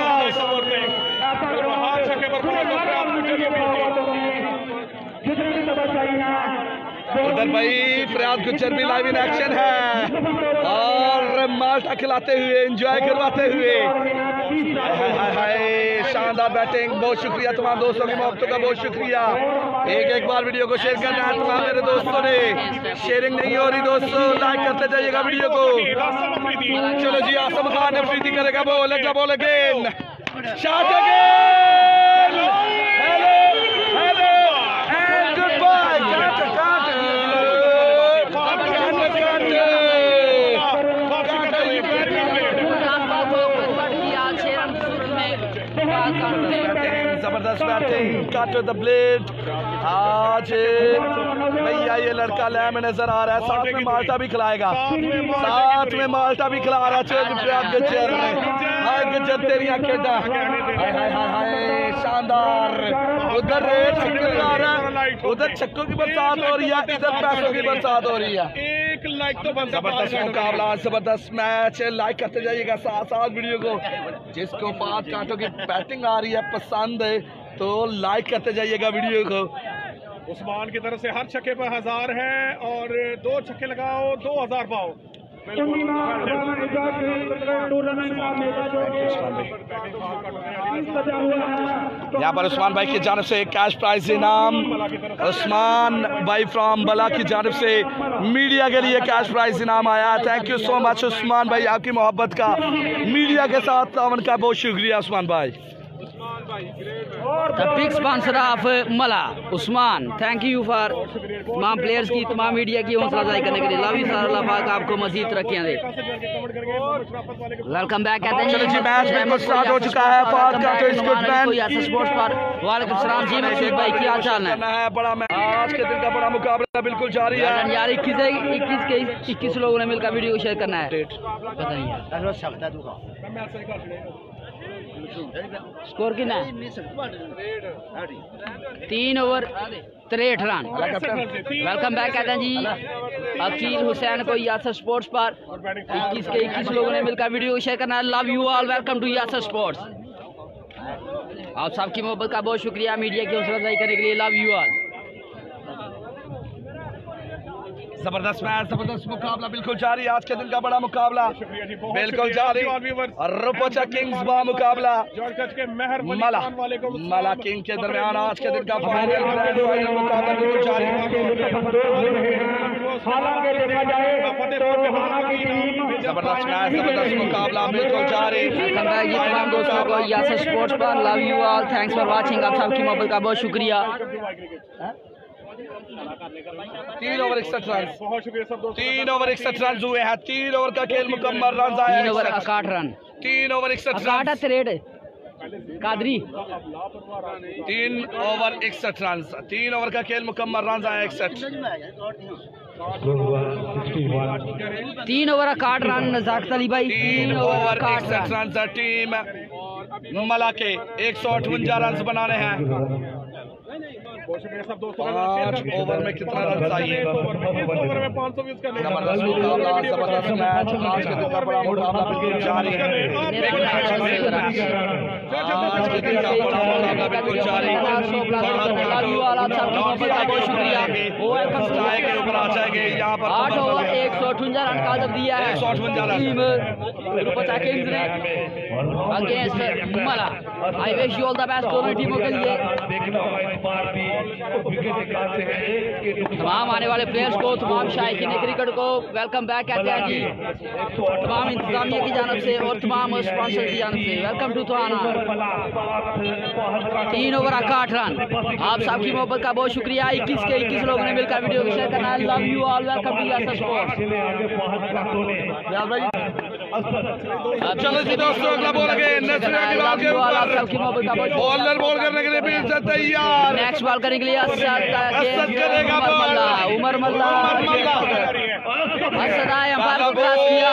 उधर भाई फरियाद गुज्जर भी लाइव इन एक्शन है और माल्टा खिलाते हुए, एंजॉय करवाते हुए। हाय हाय हाय, शानदार बैटिंग। बहुत शुक्रिया तमाम दोस्तों की मोहब्बतों का, बहुत शुक्रिया। एक बार वीडियो को शेयर करना है तमाम मेरे दोस्तों ने, शेयरिंग नहीं हो रही दोस्तों, लाइक करते जाइएगा वीडियो को। चलो जी, आसम खान अफरीदी करेगा बॉल, अगला ball again, shot again, hello hello and goodbye. जबरदस्त बैटिंग, काटो द ब्लेड। आज भैया ये लड़का लैम में नजर आ रहा है, साथ में माल्टा भी खिलाएगा, साथ में माल्टा भी खिला रहा है। गुज्जर हाय गुज्जर तेरी आंखें, हाय हाय हाय हाय, शानदार। उधर रेड छक्के लगा रहा है, उधर छक्कों की बरसात हो रही है, इधर पैसों की बरसात हो रही है। एक लाइक तो बनता, जबरदस्त मुकाबला, जबरदस्त मैच। लाइक करते जाइएगा साथ साथ वीडियो को। जिसको फाहद काटो की बैटिंग आ रही है, पसंद है, तो लाइक करते जाइएगा वीडियो को। उस्मान की तरफ से हर छक्के पर 1000 है और 2 छक्के लगाओ 2000 पाओ। यहाँ पर उस्मान भाई की जानब से कैश प्राइज इनाम, उस्मान भाई फ्रॉम बला की जानब से मीडिया के लिए कैश प्राइज इनाम आया। Thank you so much Usman भाई, आपकी मोहब्बत का, मीडिया के साथ तावन का बहुत शुक्रिया उस्मान भाई। The big sponsor of Malla Usman, thank you for तमाम प्लेयर्स की, तमाम मीडिया की हौसला अफजाई करने के लिए। लव यू सर, अल्लाह पाक आपको मजीद तरक्कियां दे। वेलकम बैक कहते हैं। चलो जी, मैच बिल्कुल स्टार्ट हो चुका है। फाहद काटो इस गुडमैन स्पोर्ट्स पर वालेकुम सलाम जी, मकसूद भाई क्या हाल चाल है? बड़ा मैच, आज के दिन का बड़ा मुकाबला बिल्कुल जारी है यार। 21 लोगों ने मिलकर वीडियो को शेयर करना है, पता नहीं स्कोर कितना है? 3 ओवर 63 रन। वेलकम बैक कहते हैं जी अकील हुसैन को यासर स्पोर्ट्स पर 21 लोगों ने मिलकर वीडियो को शेयर करना है। Love you all, welcome to यासर sports. आप सबकी मोहब्बत का बहुत शुक्रिया, मीडिया की हौसला अफजाई करने के लिए। Love you all. जबरदस्त मैच, जबरदस्त मुकाबला बिल्कुल जारी। आज के दिन का बड़ा मुकाबला बिल्कुल जारी। रुपोचा किंग्स बा मुकाबला मला किंग के दरमियान आज के दिन का फाइनल ग्रैंड फाइनल मुकाबला बिल्कुल जारी। जबरदस्त मैच, जबरदस्त मुकाबला बिल्कुल जारी। तमाम दोस्तों को यासर स्पोर्ट्स पर love you all, thanks for watching. आप सबकी मोहब्बत का बहुत शुक्रिया। 3 ओवर 61 रन, 3 ओवर 61 रन हुए हैं। 3 ओवर का खेल मुकम्मल, रन आए 3 over 61 run, 3 over 61 run. 63 Qadri 3 over 61 run, 3 over का खेल मुकम्मल, रन आए 61। 3 ओवर 61 रन नजाकत अली भाई। 3 ओवर 61 रन से टीम मला के 158 रन बनाने हैं। बहुत शुक्रिया सब दोस्तों। 5 ओवर में कितना रन चाहिए? इस ओवर में 500 व्यूज करने जबरदस्त मुकाबला, जबरदस्त मैच। आज के दिन का बड़ा मुकाबला बिल्कुल जारी है। आज के दिन का बड़ा मुकाबला बिल्कुल जारी है। बहुत शुक्रिया। के ऊपर आ जाएंगे यहाँ पर 8 ओवर 158 रन का जब दिया है 158 रन। टीम कोलकाता किंग्स ने against Malla. I wish you all the best दोनों टीमों के लिए। तमाम आने वाले प्लेयर्स को, तमाम शायकीन क्रिकेट को वेलकम बैक कहते हैं जी, तमाम इंतजामिया की जानब से और तमाम स्पॉन्सर की जानब से। वेलकम टू थाना। 3 ओवर 8 रन। आप सबकी मोहब्बत का बहुत शुक्रिया। 21 के 21 लोगों ने मिलकर वीडियो को शेयर करना है। Love you all. Welcome to यासर sports. चलो जी दोस्तों, अगला बॉल बॉलर बॉल करने के लिए भी तैयार। नेक्स्ट बॉल करने के लिए असद करेगा उमर मल्ला। असद आए, अंपायर को क्रॉस किया।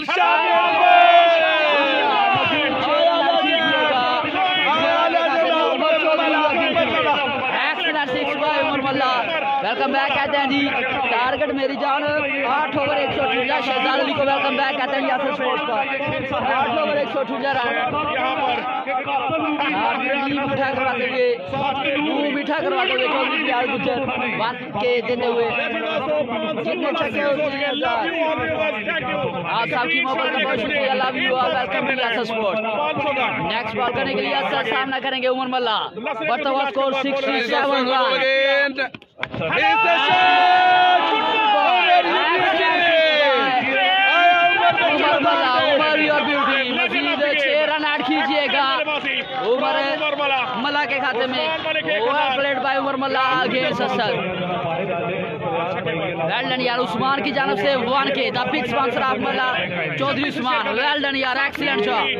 Excellent 6 by Umar Malla. Welcome back कहते हैं जी। टारगेट मेरी जान 8 ओवर 158। शहजाद अली को वेलकम बैक कहते हैं यासर स्पोर्ट्स पर। 8 ओवर 158 रन। मीठा करवाते हुए मीठा करवाते हुए चौधरी प्यार गुजर 1 के देते हुए जितने छक्के होते हैं। आप सबकी मोहब्बत का बहुत शुक्रिया। Love you all. Welcome to यासर sports. Next ball करने के लिए असद सामना करेंगे उमर मल्ला। बर्तवा score 67 run. Umar your beauty. Majeed 6 run add कीजिएगा उमर मल्ला के खाते में। Played by Umar Malla against Asad. Well done यार उस्मान की जानब से 1 के the big sponsor of Malla Chaudhary Usman. Well done यार, एक्सीलेंट शॉट।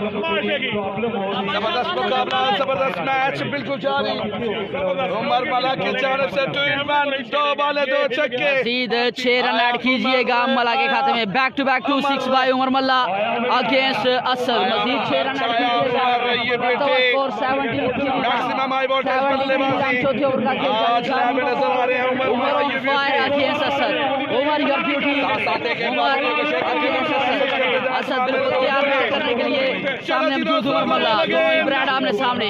जबरदस्त मुकाबला, जबरदस्त मैच बिल्कुल जारी। उमर मल्ला की जानब से 2 in 1, 2 बॉलें 2 छक्के। मजीद 6 रन ऐड कीजिएगा मल्ला के खाते में। Back to back 2-6 by Umar Malla against Asad. मजीद 6 रन ऐड कीजिएगा। स्कोर 70। मैक्सिमम हाई वोल्टेज बल्लेबाजी चौथे ओवर का खेल आज में नजर आ रहे हैं। Umar fire against Asad. Umar your beauty. Umar against Asad. Asad बिल्कुल तैयार करने के लिए सामने मौजूद उमर मल्ला। ब्रांड आमने सामने।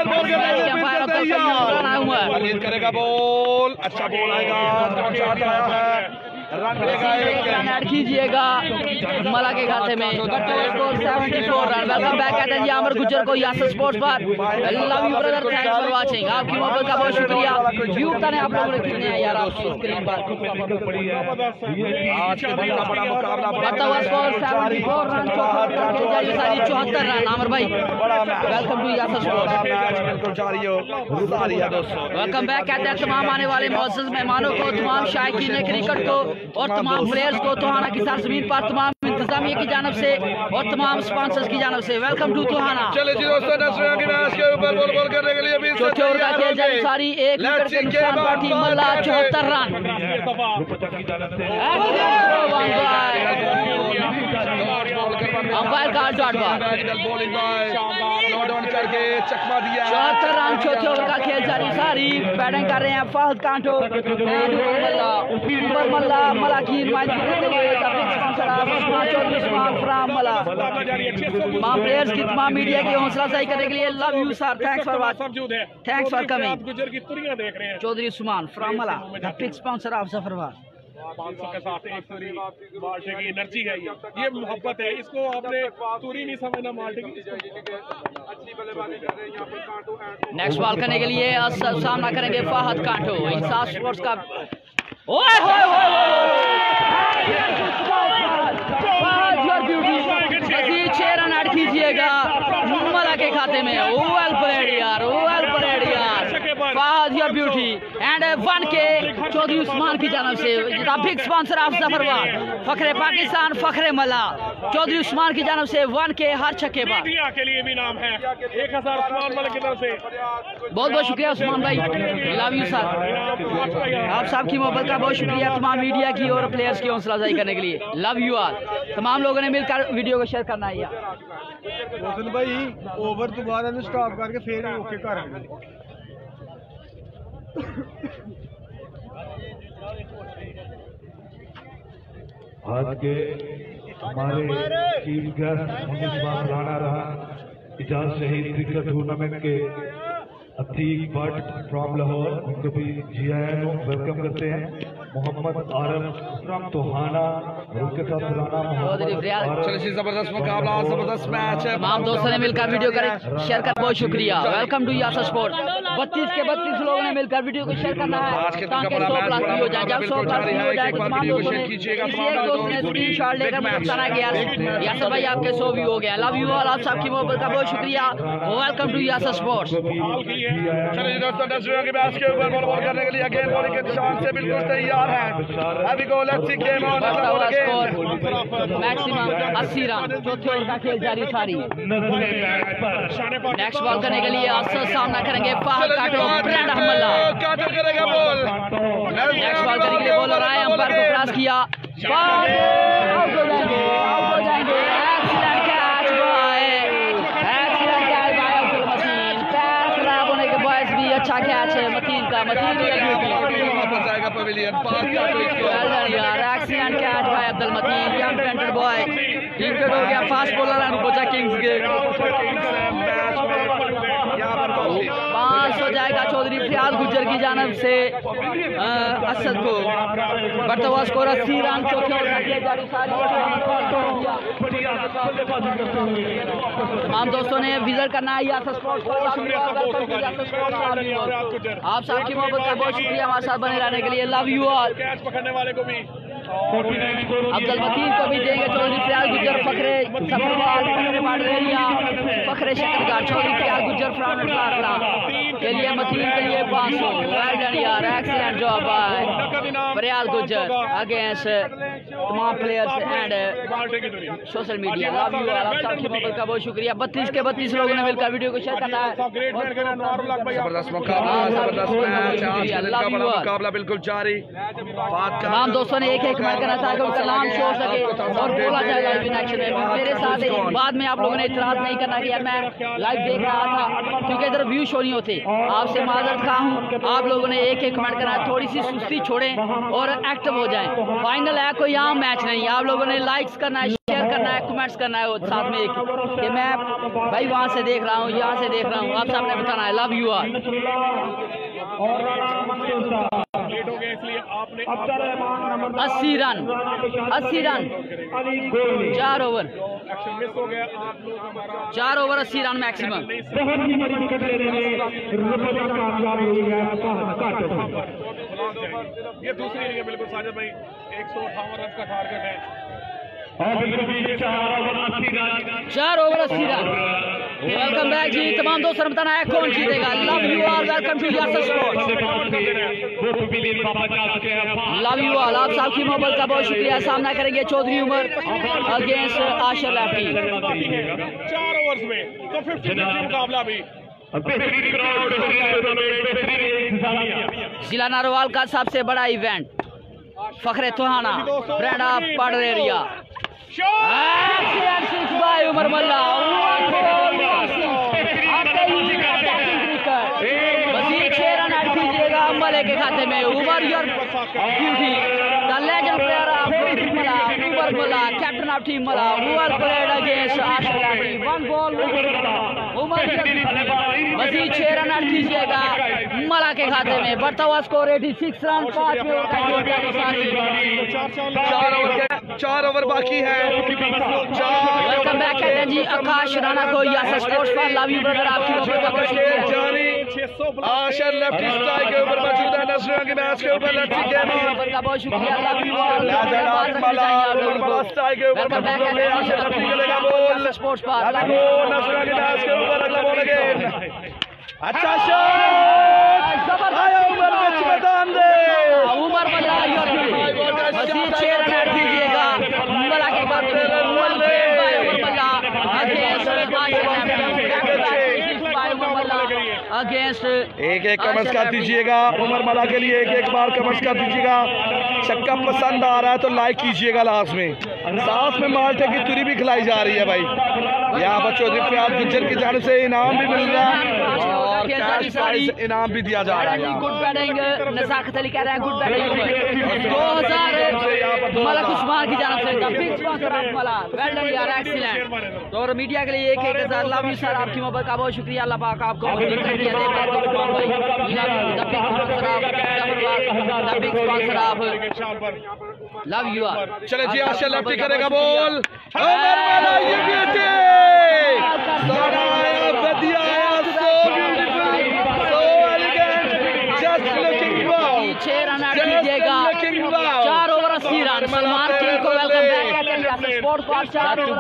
करेगा बॉल, अच्छा बॉल आएगा। शॉट आया है, रन मिलेगा। रन ऐड कीजिएगा मल्ला के खाते में। Score 74 run. वेलकम बैक कहते हैं जी आमिर गुजर को यासर स्पोर्ट्स पर। Love you brother, thanks for watching. आपकी मोहब्बत का बहुत शुक्रिया। व्यू करने आप लोगों ने कितने हैं यार आपकी स्क्रीन पर। आज के दिन का बड़ा मुकाबला। बर्तवा स्कोर 74 रन। 74 रन। आमिर भाई वेलकम टू यासर स्पोर्ट्स। मैच बिल्कुल जारी है दोस्तों। वेलकम बैक कहते हैं तमाम आने वाले मुअज़्ज़ज़ मेहमानों को, तमाम शायकीन क्रिकेट को और तमाम प्लेयर्स को तोहाना की सरजमीन पर, तमाम इंतजामिया की जानब से और तमाम स्पॉन्सर्स की जानब से वेलकम टू तोहाना। चलिए जी दोस्तों, नेक्स्ट के मैच के ऊपर बॉल करने के लिए भी चौथे ओवर का खेल जारी सारी। 1 विकेट के नुकसान पर टीम मल्ला 74 रन। अंपायर का dot ball. Bowling boy slow down करके चकमा दिया। 74 रन। चौथे ओवर का खेल जारी सारी। बैटिंग कर रहे हैं फाहद कांटो। उमर मल्ला मल्ला की नुमाइंदगी करते हुए चौधरी उस्मान फ्राम मल्ला। तमाम प्लेयर्स की, तमाम मीडिया की हौसला अफजाई करने के लिए love you sir, thanks for watching, thanks for coming. Gujar की तुरियां देख रहे हैं। Chaudhary Usman from Malla the big sponsor of Zafarwal. 500 के साथ एक तुरी माल्टे की एनर्जी है। ये मोहब्बत है। इसको आपने तुरी नहीं समझना, माल्टे की अच्छी बल्लेबाजी कर रहे हैं यहाँ पे कांटो। नेक्स्ट बॉल करने के लिए सामना करेंगे फाहद कांटो। इंसाफ स्पोर्ट्स का ओए होए मजीद 6 रन ऐड कीजिएगा मल्ला के खाते में। वेल प्लेड यार, वेल प्लेड यार। फाहद योर ब्यूटी एंड 1 के चौधरी उस्मान की जानब से the big sponsor of Zafarwal. फखरे पाकिस्तान, फखरे मल्ला चौधरी उस्मान की जानब से 1 के हर छक्के पर। मीडिया के लिए भी नाम है। 1000 उस्मान मल्ला की तरफ से बहुत बहुत शुक्रिया उस्मान भाई। Love you sir. आप साहब की मोहब्बत का बहुत शुक्रिया। तमाम मीडिया की और प्लेयर्स की हौसला अफजाई करने के लिए लव यू ऑल। तमाम लोगों ने मिलकर वीडियो को शेयर करना है यार। रोशन भाई ओवर दोबारा स्टॉप करके फिर ओके कर आज के हमारे चीफ गेस्ट मुनीसबान राणा रहा इजाज शहीद क्रिकेट टूर्नामेंट के अतीक भट्ट फ्रॉम लाहौर, उनको भी GIN वेलकम करते हैं। मोहम्मद आरफ तोहाना, उनके साथ चलिए जबरदस्त मुकाबला, जबरदस्त मैच है। तमाम दोस्तों ने मिलकर वीडियो करें शेयर कर बहुत शुक्रिया। Welcome to यासर sport. 32 के 32 लोगों ने मिलकर वीडियो को शेयर करना है ताकि 100+ भी हो जाए। जब 100+ भी हो जाए तो तमाम दोस्तों ने स्क्रीनशॉट लेकर मुझे बताना कि यासर भाई आपके 100 भी हो गए। लव यू ऑल, आप सबकी मोहब्बत का बहुत शुक्रिया। Welcome to यासर sports. चलिए दोस्तों, 10 रनों के मैच के ऊपर बॉल करने के लिए अगेन बॉलिंग के निशान से बिल्कुल तैयार है। अभी को let's see game on. Maximum 80 run, चौथे ओवर का खेल जारी सारी। नेक्स्ट बॉल करने के लिए असल सामना करेंगे फाहद काटो, ब्रांड हमला काटो करेगा बॉल। नेक्स्ट बॉल करने के लिए बॉलर आए, अंपायर को क्रॉस किया, आउट हो जाएंगे, आउट हो जाएंगे। Excellent catch by, excellent catch by Abdul Mateen. पैर खराब होने के बॉयज भी अच्छा कैच है मतीन का, मतीन की वापस जाएगा पवेलियन पार्क का। तो इसको यार excellent catch by Abdul Mateen, young talented boy. Wicket हो गया, फास्ट बॉलर है बचा किंग्स के। 5 हो जाएगा चौधरी फरियाद गुज्जर की जानब से असद को। बढ़ता हुआ स्कोर 80 रन, चौथे ओवर का खेल जारी सारी। तमाम दोस्तों ने विजिट करना है यासर स्पोर्ट्स को। आप सबकी मोहब्बत का बहुत शुक्रिया हमारे साथ बने रहने के लिए। Love you all. कैच पकड़ने वाले को भी अब्दुल मतीन को भी देंगे चौधरी फरियाद गुज्जर, फखरे सफरवाल, फखरे पाटरेरिया, फखरे शकरगार, चौधरी फरियाद गुज्जर फ्रांस के लिए मतीन के लिए 500। वेल डन यार, excellent job by Fariyad Gujjar against तमाम players and social media. Love you all, आप सबकी मोहब्बत का बहुत शुक्रिया। 32 के 32 लोगों ने मिलकर वीडियो को शेयर करना है। जबरदस्त मुकाबला, जबरदस्त मैच। आज का बड़ा मुकाबला बिल्कुल जारी। तमाम दोस्तों ने एक कमेंट करना था कि उनका नाम शो हो सके और बोला जाएगा इस एक्शन में। मेरे साथ बाद में आप लोगों ने इतराज नहीं करना कि यार मैं लाइव देख रहा था, क्योंकि इधर व्यू शो नहीं होते। आपसे माजरत खा हूँ, आप लोगों ने एक कमेंट करना, थोड़ी सी सुस्ती छोड़ें और एक्टिव हो जाएं। फाइनल है, कोई आम मैच नहीं। आप लोगों ने लाइक्स करना है, शेयर करना है, कमेंट्स करना है साथ में एक कि मैं भाई वहाँ से देख रहा हूँ, यहाँ से देख रहा हूँ। आप सबने बताना है। Love you all. लेट हो गया इसलिए आपने 80 run, 80 run, 4 over, action miss हो गया। आप लोग हमारा 4 ओवर 80 रन मैक्सिमम। ये दूसरी इनिंग है बिल्कुल साजिद भाई। 158 रन का टारगेट है। 4 ओवर 80 रन। वेलकम बैक जी। तमाम दोस्तों ने बताना है कौन जीतेगा। Love you all, welcome to यासर sports. Love you all, आप सबकी मोहब्बत का बहुत शुक्रिया। सामना करेंगे चौधरी उमर अगेंस्ट आशर लाठी। 4 ओवर्स में तो 50-50 मुकाबला भी। जिला नारोवाल का सबसे बड़ा इवेंट फखरे तोहाना, ब्रांड ऑफ पाटरेरिया। उमर मल्ला वसीम 6 रन ऐड कीजिएगा अम्बले के खाते में। Umar your beauty, the legend player of Malla, Umar Malla, captain of team Malla, well played against Ashar लाठी। 1 ball Umar Waseem 6 run add कीजिएगा मला के खाते में। बढ़ता हुआ स्कोर 86 रन, 5 में ओवर का खेल। 4 ओवर बाकी है। वेलकम बैक कहते हैं जी आकाश राणा को यासर स्पोर्ट्स पर। लव यू ब्रदर, आपकी मोहब्बत का बहुत शुक्रिया। आशर लेफ्टी स्ट्राइक के ऊपर मौजूद है। नजरों के मैच के ऊपर लेफ्टी गेम मोहब्बत का बहुत शुक्रिया। लव यू ऑल, स्ट्राइक के ऊपर मौजूद है। आशर लेफ्टी करेगा बॉल स्पोर्ट्स पर। नजरों के मैच के ऊपर अगला बॉल अगेन। अच्छा शॉट आया उमर बीच मैदान दे। Umar Malla your Waseem 6 run add कीजिएगा मला के खाते में। उमर मल्ला अगेंस्ट एक कमेंट्स कर दीजिएगा। उमर मला के लिए एक बार कमेंट्स कर दीजिएगा। छक्का पसंद आ रहा है तो लाइक कीजिएगा। लास्ट में साथ में माल्टे की तुरी भी खिलाई जा रही है भाई। यहाँ पर चौधरी फरियाद गुज्जर की जान से इनाम भी मिल रहा है। कैश प्राइज इनाम भी दिया जा रहा है। गुड बैटिंग नज़ाकत अली कह रहे हैं, गुड बैटिंग 2000 मलक उस्मान की जानब से big sponsor of Malla, well done यार, एक्सीलेंट। तो और मीडिया के लिए 1000 लव यू सर, आपकी मोहब्बत का बहुत शुक्रिया, अल्लाह पाक आपको लव यू। चले जी आशा लेफ्टी करेगा बॉल, उमर मला ये बेटे बढ़िया आया, so beautiful, so elegant, just looking wow, 6 run दीजिएगा, 4 ओवर 80 रन। सलमान किंग को वेलकम बैक कहते हैं स्पोर्ट्स पर 4 ओवर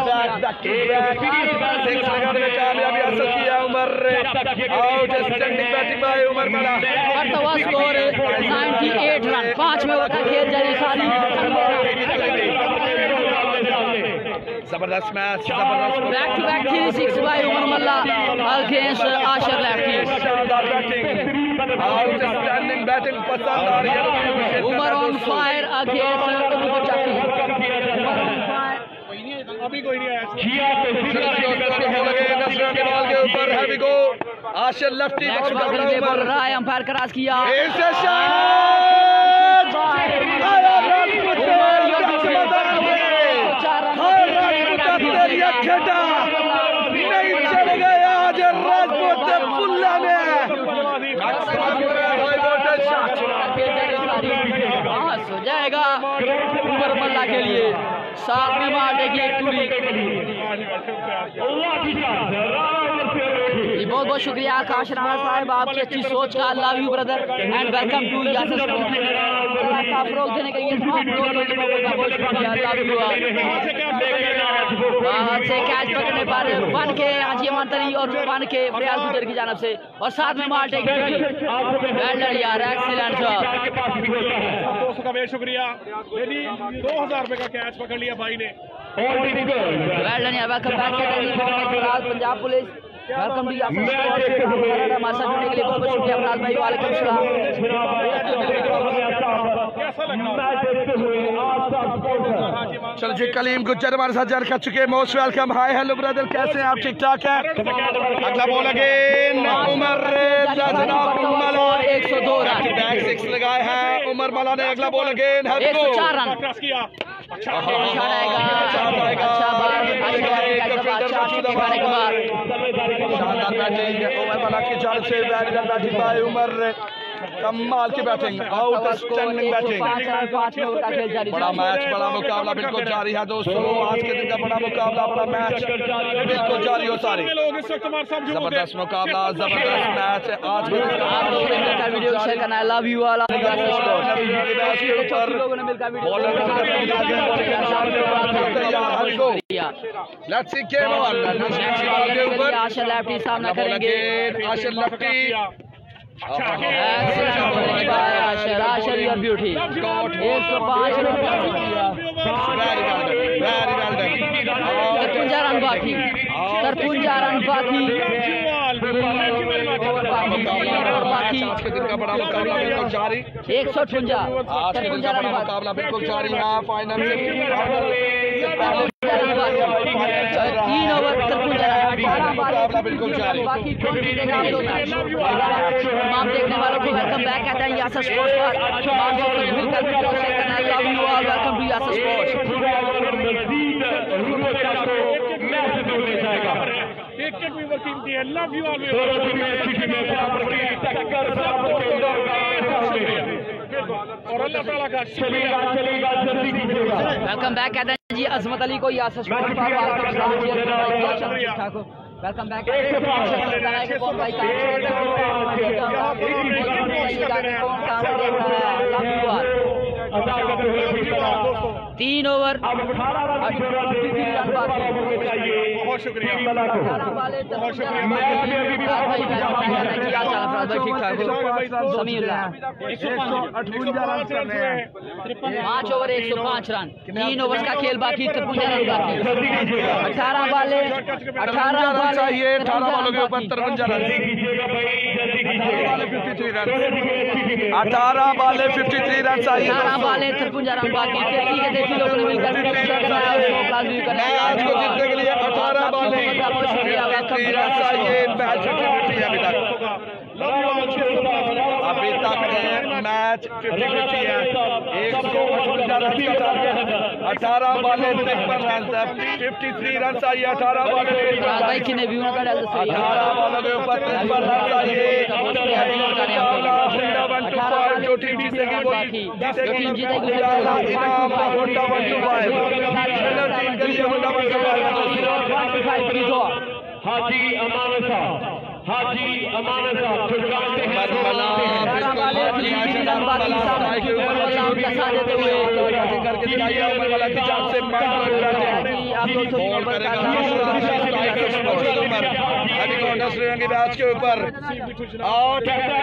कामयाबी हासिल किया Umar, outstanding batting by Umar Malla. Score 98 run, 5 में ओवर का खेल जारी, सारी जबरदस्त मैच, जबरदस्त back to back 3-6 by Umar Malla against Ashar lefty. शानदार बैटिंग, आउटस्टैंडिंग बैटिंग पसंद आ रही है उमर ऑन फायर अगेंस्ट अभी कोई नहीं आया। बॉल के ऊपर हैवी गो, आशर लेफ्टी बोल रहा है, अंपायर क्रॉस किया, नहीं चढ़ गया आज राजपूत फुल्ला में, हो जाएगा उमर मल्ला के लिए, साथ में मारेगी एक टूरी। बहुत बहुत शुक्रिया आकाश राणा साहब, आपकी अच्छी सोच का, love you brother and welcome to Yasir sports. अल्लाह का फरोग देने के लिए तमाम लोगों को बहुत शुक्रिया, लव यू। वहाँ से कैच पकड़ने पर 1 के हाजी मंतरी और 1 के फरियाद गुजर की जानब से, और साथ में मार टेक यार, एक्सीलेंट जॉब। दोस्तों का बेहद शुक्रिया, 2000 रुपए का कैच पकड़ लिया भाई ने। वेल डन यार, welcome back Punjab police, welcome to Yasir sports. हमारे साथ जुड़ने के लिए बहुत बहुत शुक्रिया फराज भाई, वालेकुम सलाम। चलो जी कलीम गुज्जर हमारे साथ जर कर चुके हैं, most welcome, hi hello brother, कैसे हैं आप, ठीक ठाक है। अगला ball again Umar 102 run, back 6 लगाए हैं उमर मला ने। अगला बॉल अगेन 104 रन, शानदार बैटिंग उमर मला की जानब से, बैटिंग बाय उमर, कमाल की बैटिंग, आउटस्टैंडिंग बैटिंग। बड़ा मैच, बड़ा मुकाबला बिल्कुल जारी है दोस्तों, आज के दिन का बड़ा मुकाबला, बड़ा मैच बिल्कुल जारी हो सारी, जबरदस्त मुकाबला, जबरदस्त मैच आज वीडियो शेयर करना है, love you all. Let's see के बॉल के ऊपर आशा लेफ्टी सामना करेंगे, Ashar lefty, Ashar your beauty, 105 run बाकी, 53 रन बाकी, आज के दिन का बड़ा मुकाबला बिल्कुल जारी, 158 आज के दिन का बड़ा मुकाबला बिल्कुल जारी है। फाइनल से 3 ओवर 53 मुकाबला बिल्कुल जारी। बाकी तमाम देखने वालों को वेलकम बैक कहते हैं यासिर स्पोर्ट्स पर। Love you all, welcome to Yasir sports. Wicket भी कीमती है, लव यू ऑल। और अल्लाह ताला का वेलकम बैक कहते हैं जी अजमत अली को यासिर स्पोर्ट्स पर, वेलकम बैक। 3 ओवर, बहुत शुक्रिया, बहुत शुक्रिया। 5 ओवर 105 रन, 3 ओवर का खेल बाकी, 53 रन बाकी, 18 बाले 18 चाहिए, 18 बॉलों के ऊपर 53 रन, 18 बाले 53 रन चाहिए, 18 बाले 53 रन बाकी। 33 लोगों ने मिलकर मैच को जीतने के लिए 18 बाले 53 रन चाहिए, मैच 50-50 है अभी तक। अभी तक मैच 50-50 है। 158 रन का टारगेट, 18 बॉलें 53 रन, 53 रन चाहिए। 18 बॉलें 18 बॉलों के ऊपर 53 रन चाहिए। जो टीम जीतेगी वो जीतेगी। इनाम होंडा 125 टीम के लिए होंडा 125। हाजी अमानत साहब मैच के ऊपर आउट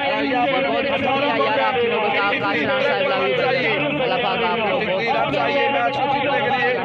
चाहिए मैच को जीतने के लिए।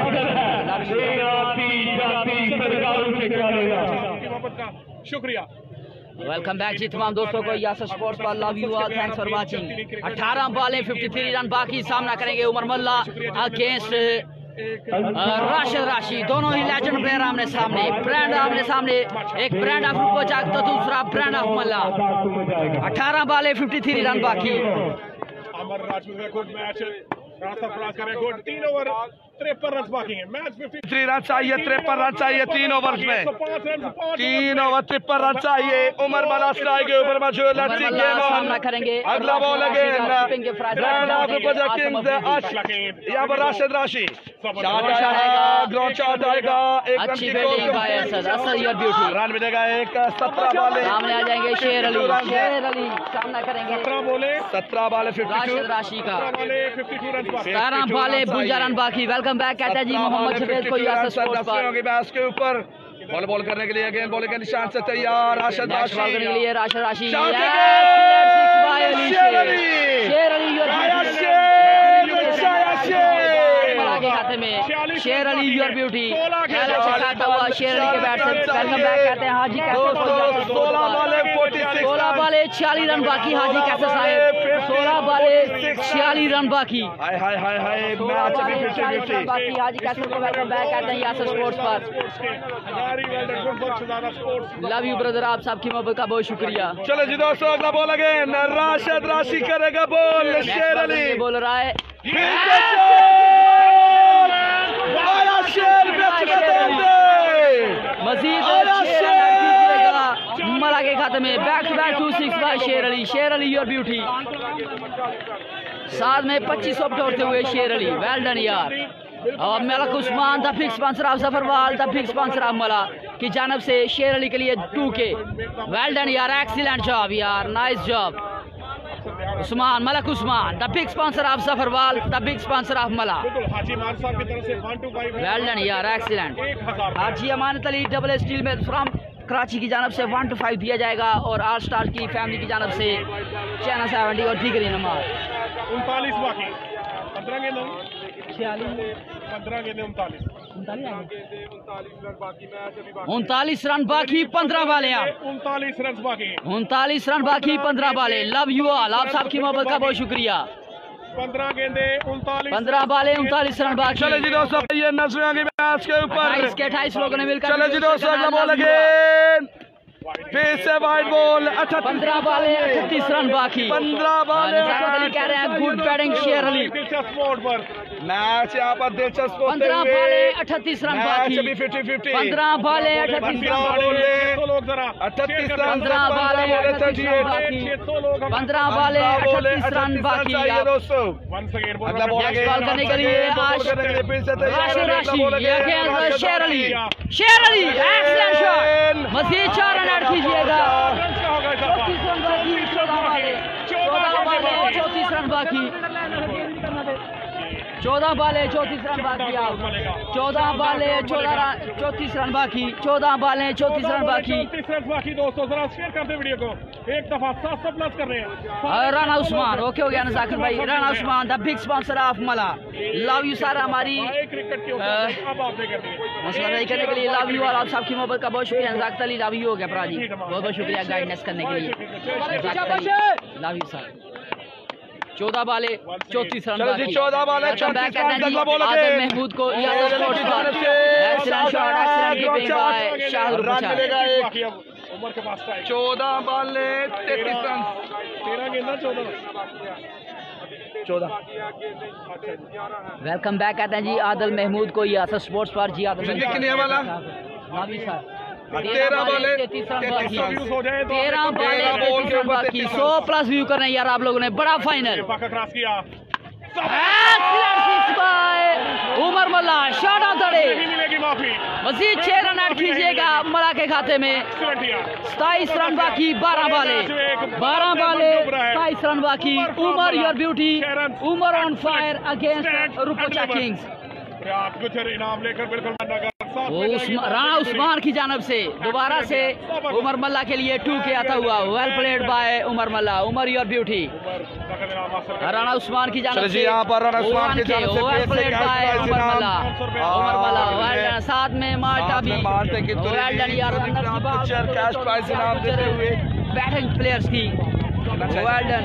शुक्रिया। वेलकम बैक जी तमाम दोस्तों को यासर स्पोर्ट्स पर love you all, thanks for watching. 18 बॉलें 53 रन बाकी, सामना करेंगे उमर मल्ला अगेंस्ट राशिद राशि। दोनों ही लेजेंड प्लेयर आमने सामने, ब्रांड आमने सामने, एक ब्रांड ऑफ रुपोचाक तो दूसरा ब्रांड ऑफ मल्ला। 18 बॉलें 53 रन बाकी। अमर राजपूत का गुड मैच, रास्ता फराज करें गुड। 3 ओवर 53 रन बाकी हैं। मैच 53 रन चाहिए, 53 रन चाहिए 3 ओवर्स में। 3 ओवर 53 रन चाहिए। उमर मल्ला स्ट्राइक के ऊपर मशहूर लड़की गेम सामना करेंगे। अगला ball again brand of Rupochak kings यहाँ पर राशिद राशि ग्राउंड शॉट आएगा। एक रन की रन मिलेगा। एक 17 बॉलें सामने आ जाएंगे। शेर अली सामना करेंगे। 17 बॉलें 52 राशि का 52 रन। 17 बॉलें 52 रन बाकी। वेलकम बैक कहता है जी मोहम्मद शफीक को यासर स्पोर्ट्स पर। मैच के ऊपर बॉल करने के लिए अगेन बॉलिंग के निशान से तैयार राशिद राशि करने के लिए। राशिद राशि शेर के खाते में। शेर अली योर ब्यूटी खाता हुआ शेर अली के बैट से। वेलकम बैक कहते हैं हाजी कैसर। 16 बॉलें 46 रन बाकी। हाजी कैसर साहब 16 बॉलें 46 रन बाकी। हाय बाकी हाजी कैसर को वेलकम बैक कहते हैं यासर स्पोर्ट्स पर। लव यू ब्रदर, आप सबकी मोहब्बत का बहुत शुक्रिया। चलो जी दोस्तों अगला बॉल अगेन राशिद राशि करेगा बॉल। शेर अली बोल रहा है मजीद मल्ला के खाते में। बैक टू बैक 2-6 बाय शेर अली। Sher Ali your beauty. साथ में 25 ओवर तोड़ते हुए शेर अली। वेल डन यार। और Malak Usman the fix sponsor of Zafarwal the fix sponsor of Malla की जानब से शेर अली के लिए 2K। वेल डन यार, एक्सीलेंट जॉब यार, nice job Usman. Malak Usman the big sponsor of Zafarwal the big sponsor of Malla. Haji Maan साहब की तरफ से 125 वेल डन यार, excellent. Haji Amanat Ali double steel में फ्रॉम कराची की जानब से 125 दिया जाएगा। और ऑल स्टार की फैमिली की जानब से चैना 70 और दीगर इनामात। 39 बाकी 15 गेंद 46 15 गेंद 39 39 रन बाकी 15 बालें। 39 रन बाकी 39 रन बाकी 15 बालें। लव यू ऑल, आप सबकी मोहब्बत का बहुत शुक्रिया। 15 गेंदे 39 15 बालें 39 रन बाकी। चले जी दोस्तों ये नजर मैच के ऊपर 28 लोगों ने मिलकर। चले जी दोस्तों अगला बॉल अगेन फिर से वाइड बॉल। 15 बालें 38 रन बाकी। 15 बालें कह रहे हैं गुड बैटिंग शेर अली। मैच यहाँ पर दिलचस्प 15 बालें 38 रन बाकी। 15 बालें 38 रन बाकी। 15 बालें 38 रन बाकी। 15 बालें 38 रन बाकी। अगला बॉल करने के लिए राशिद राशि शेर अली। Sher Ali excellent shot. मजीद 4 रन ऐड कीजिएगा। 34 रन बाकी। 14 बालें 34 रन बाकी। 14 बालें 34 रन बाकी। 14 बालें 34 रन बाकी। 14 बालें 34 रन बाकी। 34 रन बाकी दोस्तों, जरा शेयर कर दे वीडियो को। एक दफा 700 प्लस कर रहे हैं। राना उस्मान ओके हो गया ना जाकिर भाई। Rana Usman the big sponsor of Malla. Love you sir. हमारी क्रिकेट के अब आपने कर दिए मसला नहीं करने के लिए लव यू और आप सबकी मोहब्बत का बहुत शुक्रिया। जाकिर अली लव यू हो गया प्राजी, बहुत बहुत शुक्रिया गाइडेंस करने के लिए। Love you sir. 14 बालें 34 रन बाकी। 14 बालें 34 रन। अगला बॉल आदम महमूद को यासर स्पोर्ट्स पर excellent shot, excellent keeping by Shahrukh run मिलेगा। एक उमर के पास स्ट्राइक 14 बॉल 33 रन 13 गेंद 14 वेलकम बैक कहते हैं जी आदिल महमूद को यासर स्पोर्ट्स पर जी आदिल कितने वाला 13 बॉल 33 रन बाकी 100 प्लस व्यू कर रहे हैं यार आप लोगों ने बड़ा फाइनल क्रॉस किया उमर मल्ला शॉट ऑन तड़े मिलेगी माफी मजीद 6 रन ऐड कीजिएगा मल्ला के खाते में 27 रन बाकी 12 बाले 27 रन बाकी Umar your beauty Umar on fire against Rupcha kings इनाम लेकर बिल्कुल राणा उस्मान की जानब से दोबारा से उमर मल्ला के लिए 2 के आता हुआ well played by Umar Malla Umar your beauty Rana Usman की जानब से यहाँ पर राणा उस्मान की जानब से well played by Umar Malla well done साथ में माल्टा भी वेल डन यार कैश प्राइज इनाम देते हुए बैटिंग प्लेयर्स की वेल डन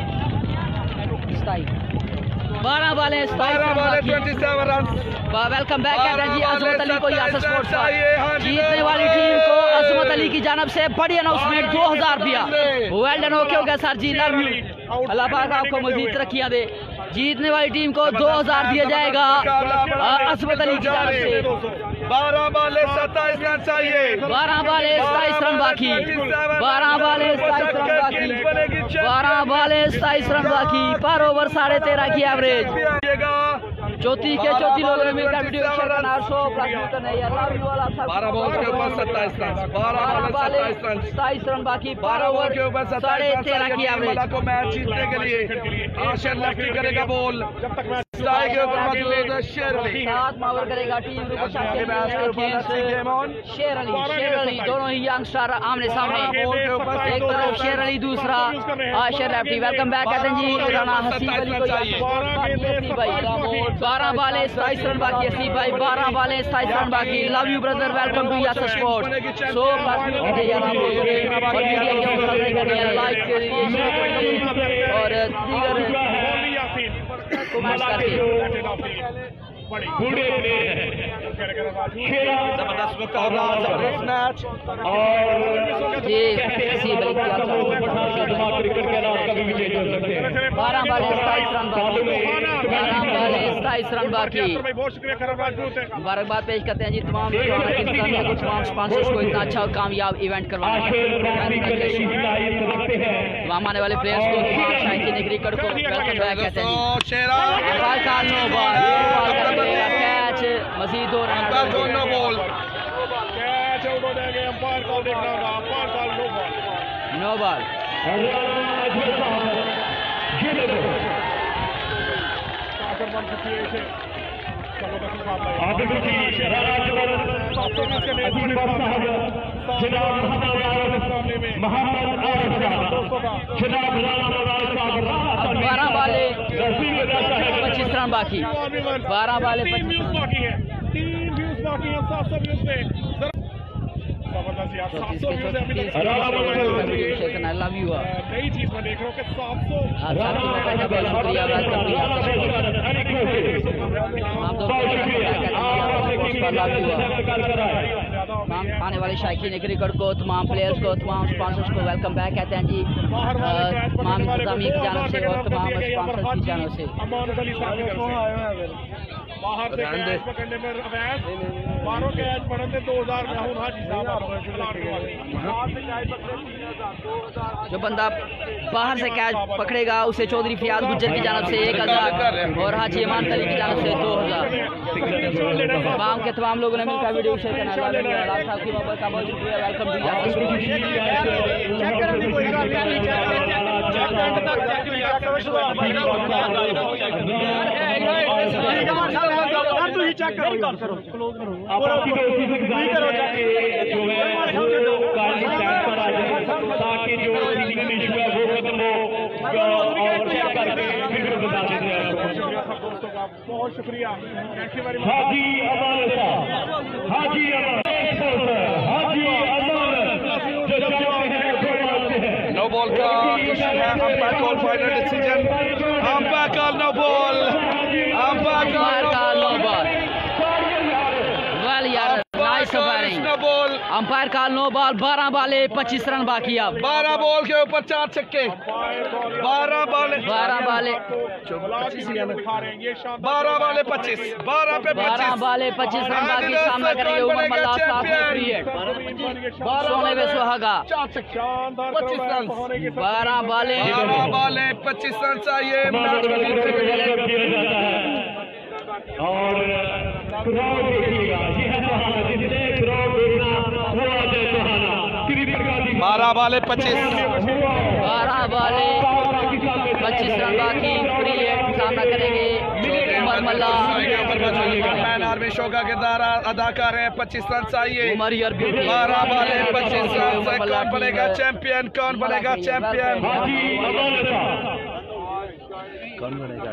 12 बाले 27 रन वेलकम बैक कहते हैं जी अजमत अली को यासर स्पोर्ट्स पर जीतने वाली टीम को अजमत अली की जानब से बड़ी अनाउंसमेंट 2000 रुपया वेल डन ओके हो गया सर जी लव यू अल्लाह पाक आपको मजीद तरक्कियां दे जीतने वाली टीम को 2000 दिया जाएगा अजमत अली की जानब से 12 बॉल 27 रन चाहिए 12 बॉल 27 रन बाकी 12 बॉल 27 रन बाकी 12 बॉल 27 रन बाकी पर ओवर 13.5 की एवरेज चौथी लोगों ने मिलकर वीडियो शेयर करना 100 प्लस करना है यार 12 बॉल के ऊपर 27 रन 27 रन बाकी 12 ओवर के ऊपर 13.5 की एवरेज को मैच जीतने के लिए आशर लेफ्टी करेगा बॉल स्ट्राइक के ऊपर मौजूद शेर अली साथ मावर करेगा टीम शेर अली दोनों ही यंगस्टर आमने सामने एक तरफ शेर अली दूसरा आशर लेफ्टी वेलकम बैक कहते हैं जी राणा हसीब अली को 12 बॉल 27 रन बाकी हसीब भाई 12 बॉल 27 रन बाकी love you brother welcome to यासर sports so like और दीगर कमेंट्स करके जी 12 बॉल 27 रन बाकी मुबारकबाद पेश करते हैं जी तमाम स्पॉन्सर्स को इतना अच्छा कामयाब इवेंट करवाने तमाम आने वाले प्लेयर्स को क्रिकेट को वेलकम बैक कहते हैं कैच मजीद हो रहा है नो बॉल बारह वाले 25 रन बाकी 12 वाले 25 लव यू नई चीज मैं देख रहा हूँ कि 700 आने वाले शायकीन क्रिकेट को तमाम प्लेयर्स को तमाम स्पॉन्सर्स को वेलकम बैक कहते हैं जी तमाम इंतजामिया की जानब से और तमाम स्पॉन्सर्स की जानब से बाहर से कैच पकड़ने में अवैध 12 कैच पकड़ते 2000 राहुल हाजी साहब जो बंदा बाहर से कैच पकड़ेगा उसे चौधरी फियाज गुज्जर की जानब से 1000 और हाजी इमान अली की जानब से 2000 तमाम के तमाम लोगों ने मिलकर वीडियो शेयर करना साहब की मोहब्बत का बहुत शुक्रिया वेलकम चेक करो आप आपकी दोस्ती से गुजारिश है जो है वो काली साइड पर आ जाए ताकि जो लीगल इशू है वो खत्म हो और चेक करके फिर बता देते हैं बहुत शुक्रिया हाजी अमान साहब हाजी अमान जो चाहते हैं नो बॉल का umpire call final decision umpire call no ball umpire call no ball well यार नाइस बैटिंग 12 बॉल, अंपायर का 9 बॉल, 12 बॉले 25 रन बाकी। अब 12 बॉल के ऊपर 4 छक्के, 12 बॉल 12 बॉले 12 बॉले 25, 12 पे 12 बॉले 25 रन बाकी। सामना करेंगे उमर मल्ला साथ में फ्री हिट, सोने में सुहागा 25 रन, 12 बॉले 12 बॉले 25 रन चाहिए मैच को जीतने के लिए। और क्राउड देखिएगा, ये है सुहाना, जिसने क्राउड देखना वो आ जाए सुहाना। 12 बॉले 25, 12 बॉले 25 रन बाकी। फ्री हिट, सामना करेंगे Umar Malla. Man army show का किरदार अदा कर रहे हैं। 25 रन चाहिए, उमर यार ब्यूटी। 12 बॉले 25 रन से कौन बनेगा चैंपियन, कौन बनेगा चैंपियन, कौन बनेगा?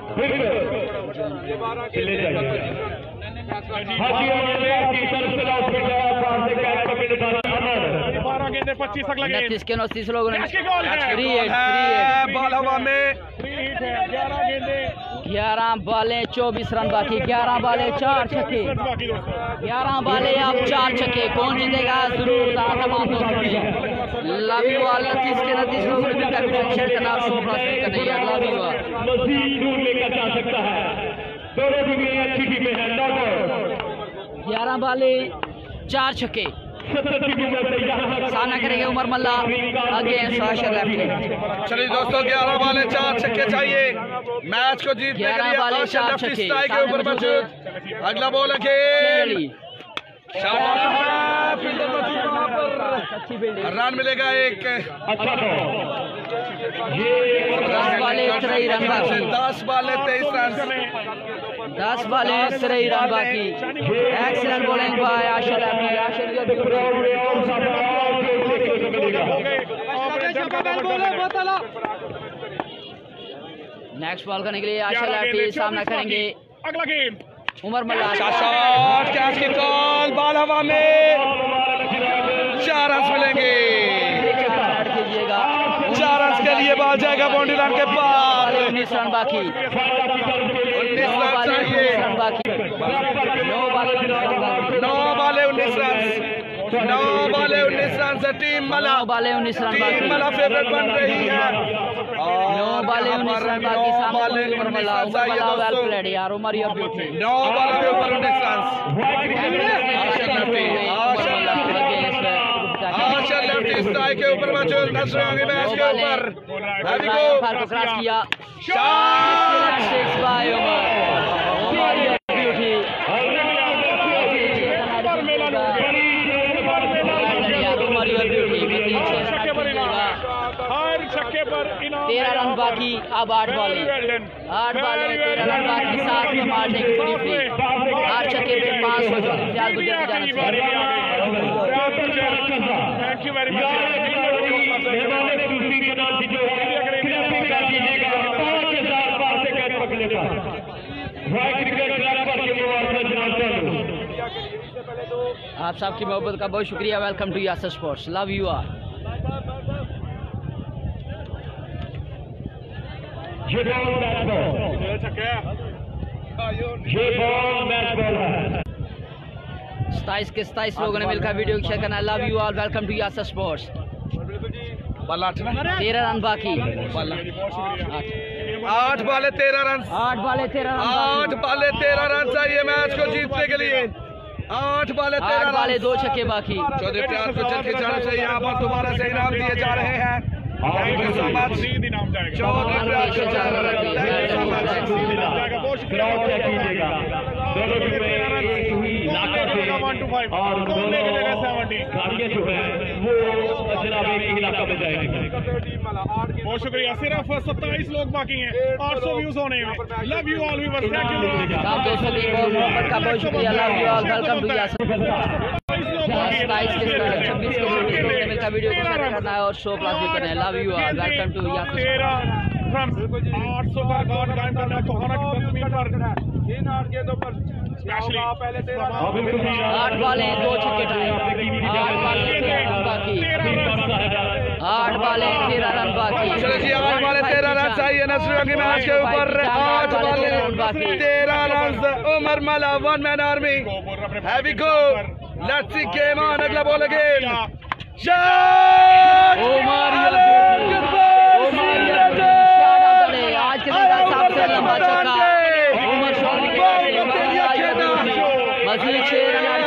गेंदे 25 तक लगे, 29 के 29 लोगों ने फ्री हिट, बॉल हवा में, 11 गेंदे 11 बॉलें 24 रन बाकी। 11 बॉलें 4 छक्के, 11 बॉलें अब 4 छक्के। कौन जीतेगा जरूर तमाम दोस्तों ने लव यू ऑल। 29 के 29 लोगों ने मिलकर वीडियो शेयर करना, शो प्लास्टिक करना है। Love you all. मजीद दूर लेकर जा सकता है, दोनों टीमें अच्छी टीमें हैं। 11 बॉलें 4 छक्के। सामना करेंगे उमर मल्ला अगेंस्ट आशर लेफ्टी। चलिए दोस्तों 11 बॉले 4 छक्के चाहिए मैच को जीतने के 11 लिए। बॉले आशर 4 लेफ्टी छक्के। स्ट्राइक के ऊपर मौजूद, अगला बॉल खेल, रन मिलेगा एक। 10 बॉले 23 रन बाकी, 10 बॉले 23 रन, 10 बॉले 23 रन बाकी। Excellent bowling by Ashar lefty. Next ball करने के लिए आशर लेफ्टी सामना करेंगे अगला game Umar Malla. Shot, catch की कॉल, बॉल हवा में, 4 रन मिलेंगे। 4 रन के लिए बॉल जाएगा बाउंड्री लाइन के पार। 19 रन बाकी, 19 रन चाहिए, 9 बाकी, 9 बॉले 19 रन, 9 बॉले 19 रन, 9 बॉले 19 रन से टीम मला, 9 बॉले 19 रन टीम बाकी, मला फेवरेट बन रही है। 9 बॉले 19 रन बाकी। सामने बॉले उमर मल्ला, 19 रन चाहिए वेल दोस्तों। प्लेड यार, उमर योर ब्यूटी। 9 बॉलों के ऊपर 19 रन। आशर लेफ्टी स्ट्राइक के ऊपर मौजूद, नजर आगे मैच के ऊपर। को क्रॉस किया, shot, 6 by Umar your beauty. Umar your beauty. हर छक्के पर 13 रन बाकी। अब 8 बॉलें 13 रन बाकी। 7 में मारने की पूरी फ्री, 8 छक्के पे 500 जो इंतजार को जल्दी जाना चाहिए। Thank you very much. आप सबकी मोहब्बत का बहुत शुक्रिया। Welcome to यासर sports, love you all. ये बॉल मैच बॉल है। 27 के 27 लोगों ने मिलकर वीडियो शेयर करना। Love you all, welcome to यासर sports. 13 run बाकी, 8 बॉले 13 रन, 8 बॉले 13 रन, 8 बॉले 13 रन चाहिए मैच को जीतने के लिए। 8 बॉले 13 8 बॉले रन। 2 छक्के बाकी। चौधरी प्यार को चल के जाना चाहिए। यहाँ पर दोबारा से इनाम दिए जा रहे हैं। थैंक यू सो मच इनाम जाएगा। चौधरी प्यार को thank you so much. Crowd check कीजिएगा, दोनों टीमें एक ही इलाका से और दोनों गाड़ियाँ जो है वो जनाब एक ही इलाका में जाएंगी। बहुत शुक्रिया। सिर्फ 27 लोग बाकी हैं, 800 व्यूज होने में। Love you all viewers, thank you. आप दोस्तों की मोहब्बत का बहुत शुक्रिया। Love you all, welcome to Yasar. 27 के 26 के लोगों ने मिलकर वीडियो को शेयर करना है और शो प्लस भी करना है। Love you all, welcome to Yasar. 800 का रिकॉर्ड कायम करना है कोहाना की जमीन पर। इन 8 गेंदों पर स्पेशली पहले 8 बॉलें 2 छक्के टाई। 8 बॉलें 13 रन बाकी, 8 बॉलें 13 रन बाकी। चलो जी 8 बॉले 13 रन चाहिए नसरुल्लाह की मैच के ऊपर। 8 बॉले 13 run. Umar Malla, 1 man army, heavy go. Let's see game on. अगला बॉल अगेन। आज के दिन का सबसे लंबा चौका उमर शॉट मजीद 6 रन ऐड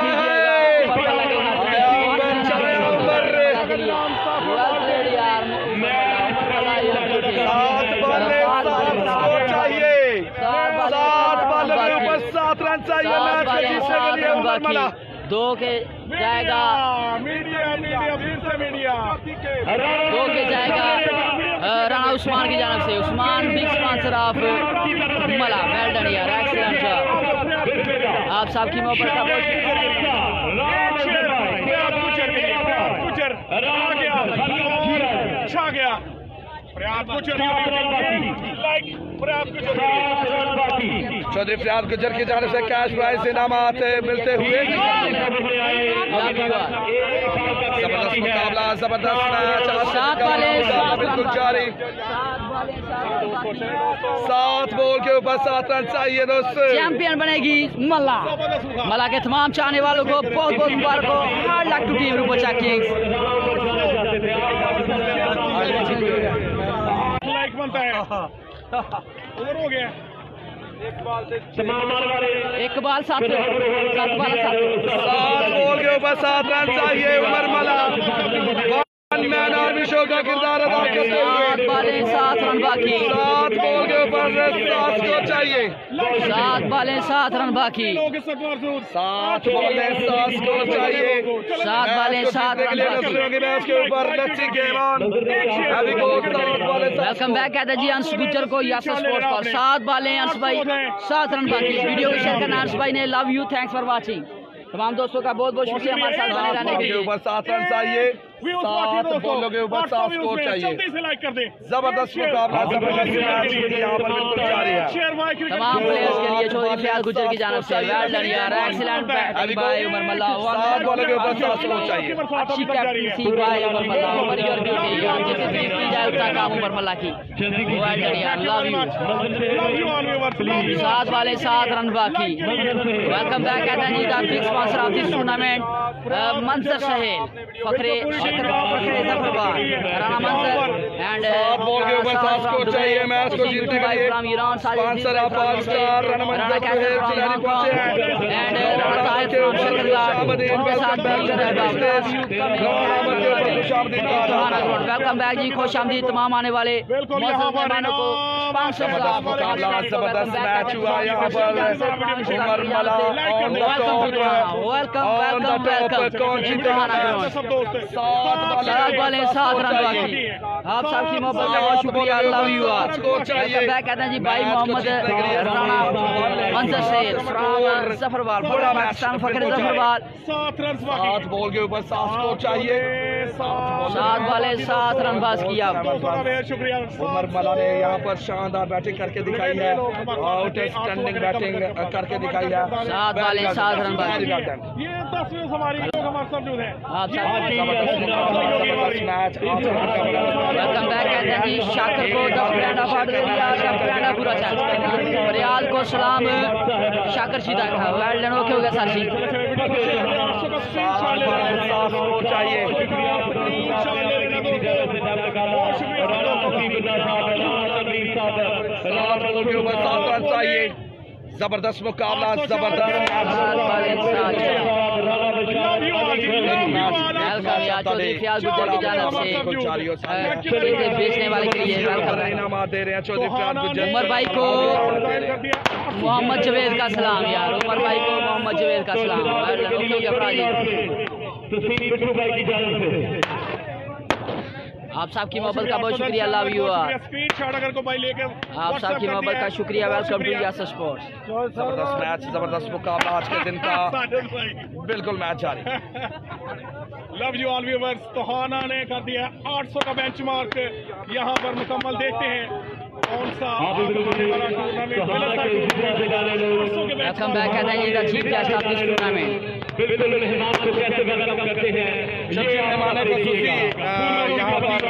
कीजिएगा। 2 के जाएगा 2 के जाएगा राणा उस्मान की जानब से। Usman big sponsor of Malla. Well done यार, एक्सीलेंट जॉब। आप सबकी मोहब्बत का बहुत चौधरी फरियाद गुजर की जाने से कैश प्राइज इनामात मिलते हुए। जबरदस्त मुकाबला, जबरदस्त मैच बिल्कुल जारी। 7 बॉल के ऊपर 7 रन चाहिए दोस्तों। चैंपियन बनेगी मला। मला के तमाम चाहने वालों को बहुत बहुत मुबारक हो। Hard luck to team Rupcha kings. Like बनता है ओवर हो गया। एक बॉल 7 बॉल के ऊपर 7 रन चाहिए। उमर मला वन मैन आर्मी शो का किरदार अदा करते हुए। 7 रन बाकी। 7 बॉल के ऊपर 7 स्कोर चाहिए। 7 बॉलें 7 रन बाकी। 7 बॉलें 7 स्कोर चाहिए। 7 बॉलें 7 रन बाकी। मैच के ऊपर लेट्स सी गेम ऑन। अभी को 7 बॉलें। वेलकम बैक कहता जी अंश गुज्जर को यासर स्पोर्ट्स पर। 7 बॉलें अंश भाई 7 रन बाकी। वीडियो को शेयर करना अंश भाई ने। Love you, thanks for watching. तमाम दोस्तों का बहुत बहुत शुक्रिया हमारे साथ बने रहने के लिए। ऊपर 7 रन चाहिए। 7 बॉलों के ऊपर 7 स्कोर चाहिए। जबरदस्त मुकाबला, जबरदस्त मैच यहाँ पर बिल्कुल जारी है। तमाम प्लेयर्स के लिए चौधरी फरियाद गुजर की जानब से वेल डन यार, excellent batting by Umar Malla. 7 बॉलों के ऊपर 7 स्कोर चाहिए। अच्छी captaincy by Umar Malla. Umar your beauty जितनी भी की जाए उतना काम उमर मल्ला की। वेल डन यार, लव यू। 7 बॉलें 7 रन बाकी। वेलकम बैक कहता जी the big sponsor of this tournament Manzar Sahel Fakhre Jafrabad Rana मंजर एंड 7 बॉल के ऊपर 7 स्कोर चाहिए। मैच को जीतने के लिए Iran sponsor of all star Rana Manzar Sahel खिलाड़ी पहुंचे हैं। एंड राणा ताहिर फ्रॉम शकरगार उनके साथ वेलकम बैक जी, खुश आमदीद तमाम आने वाले मेहमानों को। मुकाबला जबरदस्त मैच हुआ यहाँ पर। उमर मला ऑन द टॉप कौन जीतेगा? 7 बॉलें 7 रन बाकी। आप सबकी मोहब्बत का बहुत शुक्रिया। Love you all. बैक कहते हैं जी भाई मोहम्मद राणा मंजर सैयद फ्रॉम जफरवाल बड़ा पाकिस्तान फखरे जफरवाल। 7 बॉल के ऊपर 7 स्कोर चाहिए। 7 बॉलें 7 रन बाज किया। उमर मला ने यहाँ पर शानदार बैटिंग करके दिखाई है। आउटस्टैंडिंग बैटिंग करके दिखाई है। 7 बॉलें 7 रन बाकी। वेलकम बैक कहते हैं जी शाकर को 10 ब्रांड अवार्ड दे दिया। ब्रांड पूरा चल। फरियाद को सलाम शाकर सीधा था। Well done. ओके हो गया सर जी। 7 स्कोर चाहिए। 7 बॉल के ऊपर 7 रन चाहिए। जबरदस्त मुकाबला, जबरदस्त। चौधरी फरियाद गुजर की जानब से चीजें बेचने वाले के लिए इनामात दे रहे हैं चौधरी फरियाद गुजर। उमर भाई को मोहम्मद जवेद का सलाम यार। उमर भाई को मोहम्मद जवेद का सलाम। आप सबकी मोहब्बत का बहुत शुक्रिया। Love you all. आप सबकी मोहब्बत का शुक्रिया। Welcome to यासर sports. जबरदस्त मैच, जबरदस्त मुकाबला आज के दिन का। बिल्कुल मैच जारी। Love you all viewers. Tohana ने कर दिया 800 का बेंचमार्क यहाँ पर मुकम्मल। देखते हैं कौन सा टूर्नामेंट। बिल्कुल मेहमान को कैसे वेलकम करते हैं ये मेहमान खुसूसी यहाँ पर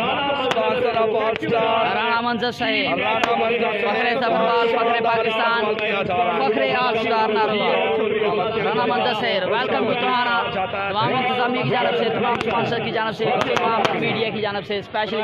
Rana Manzar Sahib, Fakhre Safarwal, Fakhre Pakistan, Fakhre all star Narowal, Rana Manzar Sahib welcome to Tohana. तमाम इंतजामिया की जानब से, तमाम स्पॉन्सर की जानब से, तमाम मीडिया की जानब से, स्पेशली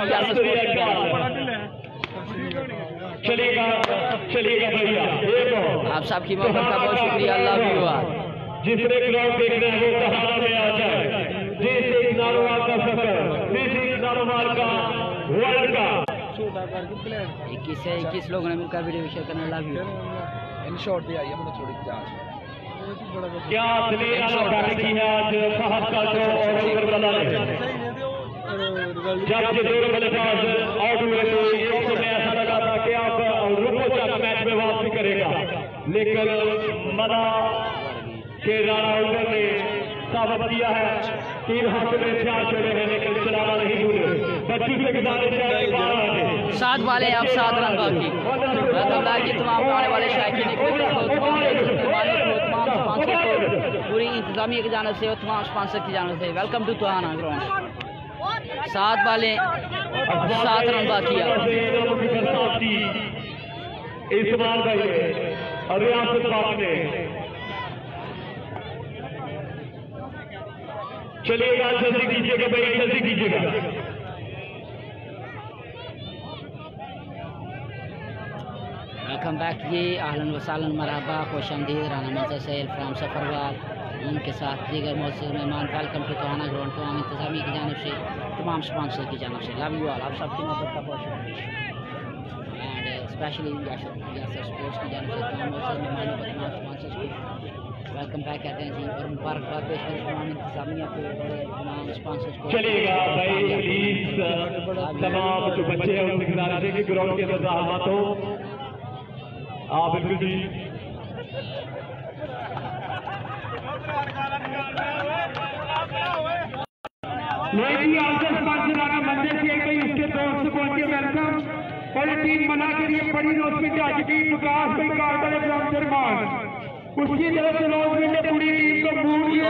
चलेगा भैया। आप सबकी मोहब्बत का बहुत शुक्रिया। अल्लाह हुआ जिसने ग्राउंड देख रहे हैं वो तहाना में आ जाए। दिस इज नारोवाल का सफर, दिस इज नारोवाल का वर्ल्ड का। 21 से 21 लोगों ने मिलकर वीडियो शेयर करना। Love you. इन शॉर्ट भी आई है मतलब थोड़ी जांच क्या दिलेर बैटिंग की है आज फहद का और करबला ने। जब ये दोनों बल्लेबाज आउट हुए तो एक समय ऐसा लगा था कि आप रुको चक मैच में वापसी करेगा, लेकिन मना के राणा उल्लर ने साबित किया है। 3 हाथों में 4 छोड़े हैं लेकिन चलाना नहीं भूले। 25 के साथ 7 वाले अब 7 रन बाकी। की तमाम आने वाले शायकीन पूरी इंतजामिया की जानब से और तमाम स्पॉन्सर की जानब से वेलकम टू तोहाना ग्राउंड। 7 वाले 7 रन बाकी। इस्माइल भाई ने और रियासत पाक ने चलिएगा, जल्दी कीजिएगा भाई, जल्दी कीजिएगा। Welcome back. ये आहलन वसालन मरहबा, खुश आमदीद। राणा मंजर साहिब, फ्राम सफरवाल, उनके साथ दीगर मौजूद मेहमान वेलकम टू तोहाना ग्राउंड। तमाम इंतजामिया की जानब से, तमाम स्पॉन्सर की जानब से लव यू ऑल। आप सबकी मोहब्बत का बहुत शुक्रिया एंड स्पेशली स्पोर्ट्स की जानब से तमाम मौजूद मेहमानों को, तमाम स्पॉन्सर्स को वेलकम बैक कहते हैं जी और मुबारकबाद पेश करें तमाम इंतजामिया को, तमाम स्पॉन्सर्स को। चलिएगा भाई प्लीज, तमाम जो बच्चे हैं उनसे गुजारिश है कि ग्राउंड के अंदर हाथ हो। आप बिल्कुल जी नहीं आपसे स्पॉन्सर आना मंदिर के भाई उसके दोस्त पहुंचे वेलकम। और टीम बना के लिए बड़ी रोशनी आ चुकी। विकास भाई कारबल निर्माण उसकी तरफ से रोशनी ने पूरी टीम को मूव किया।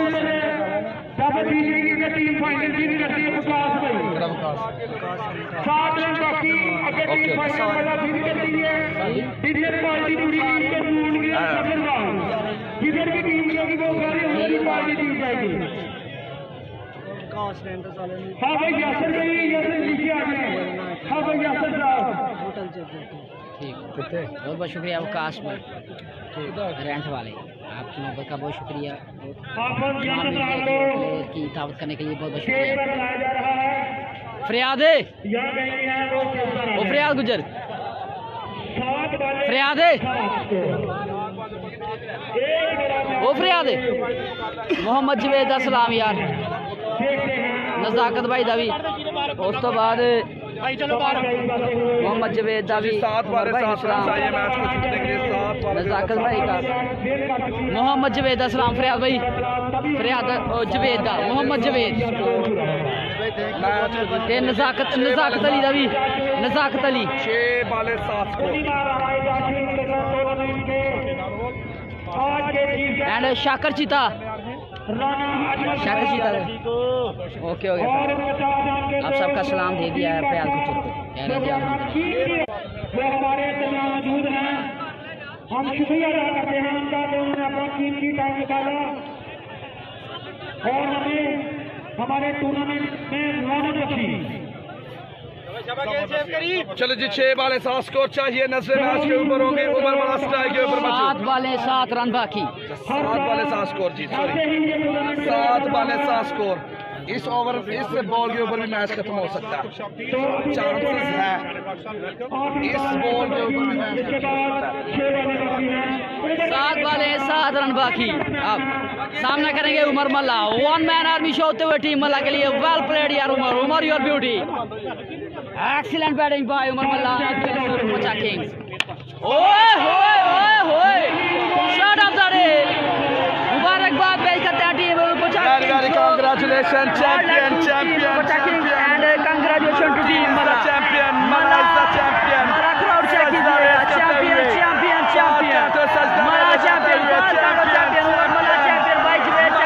टीम फाइनल की करती है विकास भाई। 7 रन बाकी, अगर टीम फाइनल वाला भी करती है इधर पार्टी पूरी टीम को मूव किया। जिधर भी टीम होगी वो सारी पार्टी दी जाएगी। हाँ भाई यासर भाई, यासर नीचे आ गए। हाँ भाई यासर साहब ठीक, बहुत बहुत शुक्रिया अवकाश में रेंट वाले, आपकी मोहब्बत का बहुत शुक्रिया। की दावत करने के लिए बहुत बहुत शुक्रिया। फरियाद है वो फरियाद गुजर, फरियाद है वो फरियाद है मोहम्मद जवेद असलाम यार, नज़ाकत भाई दावी, उस तो बाद मोहम्मद जवेद दावी, नज़ाकत भाई का मोहम्मद जवेद असलाम, फरियाद भाई, फरियाद जवेद दा मोहम्मद जवेद, नज़ाकत अली दावी, नज़ाकत अली 6 बाले 7 एंड शाकर चीता, शाकर चीता। ओके ओके, आप सबका सलाम दे दिया है फयाज गुजर को। वो हमारे मौजूद हैं, हम शुक्रिया अदा करते हैं उनका जो उन्होंने अपना कीमती टाइम निकाला और हमें हमारे टूर्नामेंट में रौनक बख्शी। चलो जी 6 बाले 7 स्कोर चाहिए, नजर मैच के ऊपर होंगे, उमर बड़ा स्ट्राइक के ऊपर 7 बाले 7 रन बाकी, 7 बाले 7 स्कोर जी, सॉरी 7 बाले 7 स्कोर। इस ओवर इस बॉल के ऊपर भी मैच खत्म हो सकता है, चांसेस है इस बॉल के ऊपर भी मैच खत्म हो सकता है। 7 बाले 7 रन बाकी। अब सामना करेंगे Umar Malla, 1 man army show होते हुए टीम मल्ला के लिए। वेल प्लेड यार Umar, Umar your beauty, excellent batting by Umar Malla Kocha kings. ओए होए ओए होए, शॉट ऑफ द डे, मुबारकबाद पेश करते हैं team Kocha kings. Congratulation champion champion and congratulation to team Malla, champion Malla is the champion. Malla crowd check कीजिए, champion champion champion Malla champion, Malla champion, Malla champion, भाई जवेद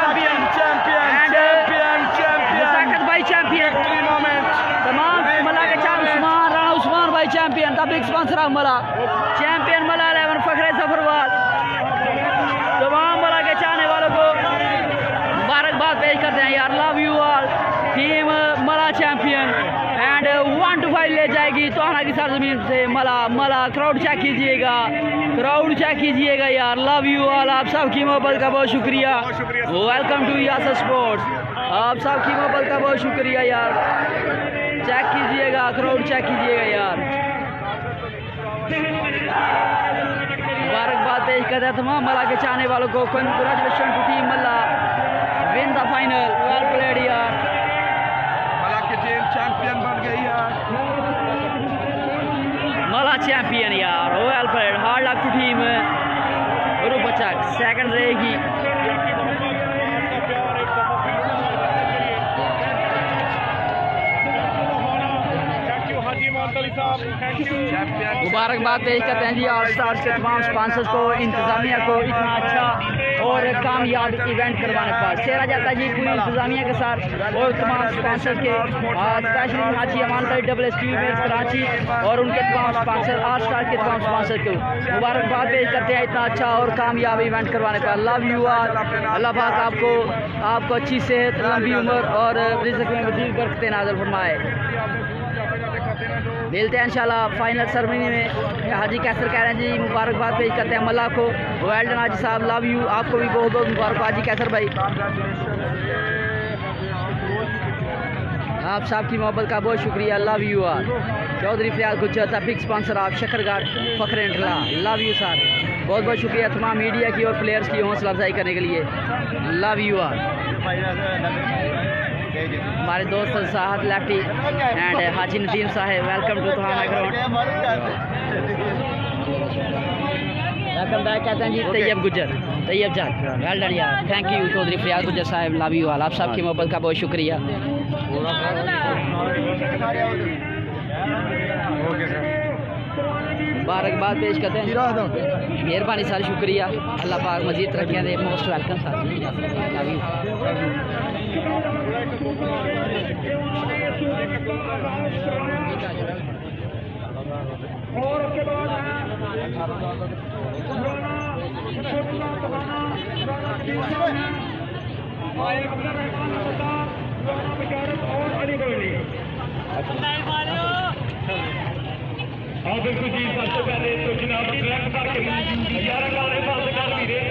जी तोहाना की सरजमीन से मला क्राउड चेक कीजिएगा, क्राउड चेक कीजिएगा यार। लव यू ऑल, आप सबकी मोहब्बत का बहुत शुक्रिया। वेलकम टू यासर स्पोर्ट्स, आप सबकी मोहब्बत का बहुत शुक्रिया यार। चेक कीजिएगा, क्राउड चेक कीजिएगा यार। मुबारकबाद पेश करते हैं तमाम मला के चाहने वालों को। Congratulation to team Malla, win the final, well played यार। मला की टीम चैंपियन बन गई यार, मला चैंपियन यार, well played. Hard luck to team Rupchak, second रहेगी। मुबारकबाद पेश करते हैं जी ऑल स्टार्स के तमाम स्पॉन्सर्स को, इंतजामिया को इतना अच्छा और कामयाब इवेंट करवाने पर। शेरा जाता जी पूरी इंतजामिया के साथ और तमाम स्पॉन्सर्स के, specially Haji Aman WSTV match Karachi और उनके तमाम स्पॉन्सर, ऑल स्टार के तमाम स्पॉन्सर को मुबारकबाद पेश करते हैं इतना अच्छा और कामयाब इवेंट करवाने पर। लव यू ऑल, अल्लाह पाक आपको अच्छी सेहत, लंबी उम्र और रिज़्क़ में मज़ीद बरकतें नाज़िल फरमाए। मिलते हैं इंशाल्लाह फाइनल सेरेमनी में। हाजी कैसर कह रहे हैं जी मुबारकबाद पेश करते हैं मल्ला को। वेल डन हाजी साहब, लव यू, आपको भी बहुत बहुत मुबारक हाजी कैसर भाई। आप साहब की मोहब्बत का बहुत शुक्रिया। लव यू आर। चौधरी फयाज गुज्जर था big sponsor of Shakargarh Fakhar इंटरला। लव यू सर, बहुत बहुत शुक्रिया तमाम मीडिया की और प्लेयर्स की हौसला अफजाई करने के लिए। लव यू आर। हमारे दोस्त साहब lefty and Haji Nadeem Sahib, welcome to Thana ground. Welcome back कहते हैं जी तैयब गुज्जर, तैयब जान, वेल डन यार, thank you Chaudhry Fayaz Gujjar Sahib. Love you all, आप सबकी मोहब्बत का बहुत शुक्रिया। मुबारकबाद पेश करते हैं, मेहरबानी सर, शुक्रिया। अल्लाह पाक मजीद तरक्कियां दे। Most welcome sir, love you. और उसके बाद हाँ बिल्कुल जी, सबसे पहले तो जनाब ट्रैक करके 11 गाने बंद कर भी रहे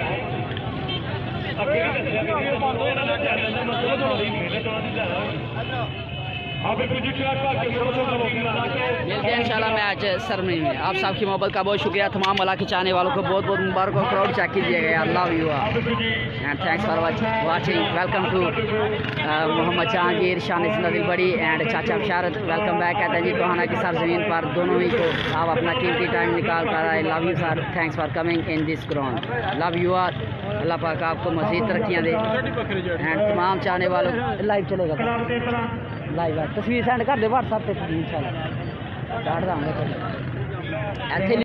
मिलते हैं इंशाल्लाह मैच सेरेमनी में। आप सबकी मोहब्बत का बहुत शुक्रिया। तमाम मला के चाहने वालों को बहुत बहुत मुबारक हो। क्राउड चेक कीजिएगा यार। Love you and thanks for watching. Welcome to Mohammad Jahangir, शानिस नदील बड़ी एंड चाचा बशारत, वेलकम बैक कहते हैं जी तोहाना की सरजमीन पर। दोनों ही को आप अपना कीमती टाइम निकाल कर आए। Love you sir, thanks for coming in this ground. Love you आर, अल्लाह पाक आपको मज़ीद तरक्कियाँ दे एंड तमाम चाहने वालों। लाइव चलेगा, लाइव तस्वीर सेंड कर दे व्हाट्सएप पे इंशाल्लाह।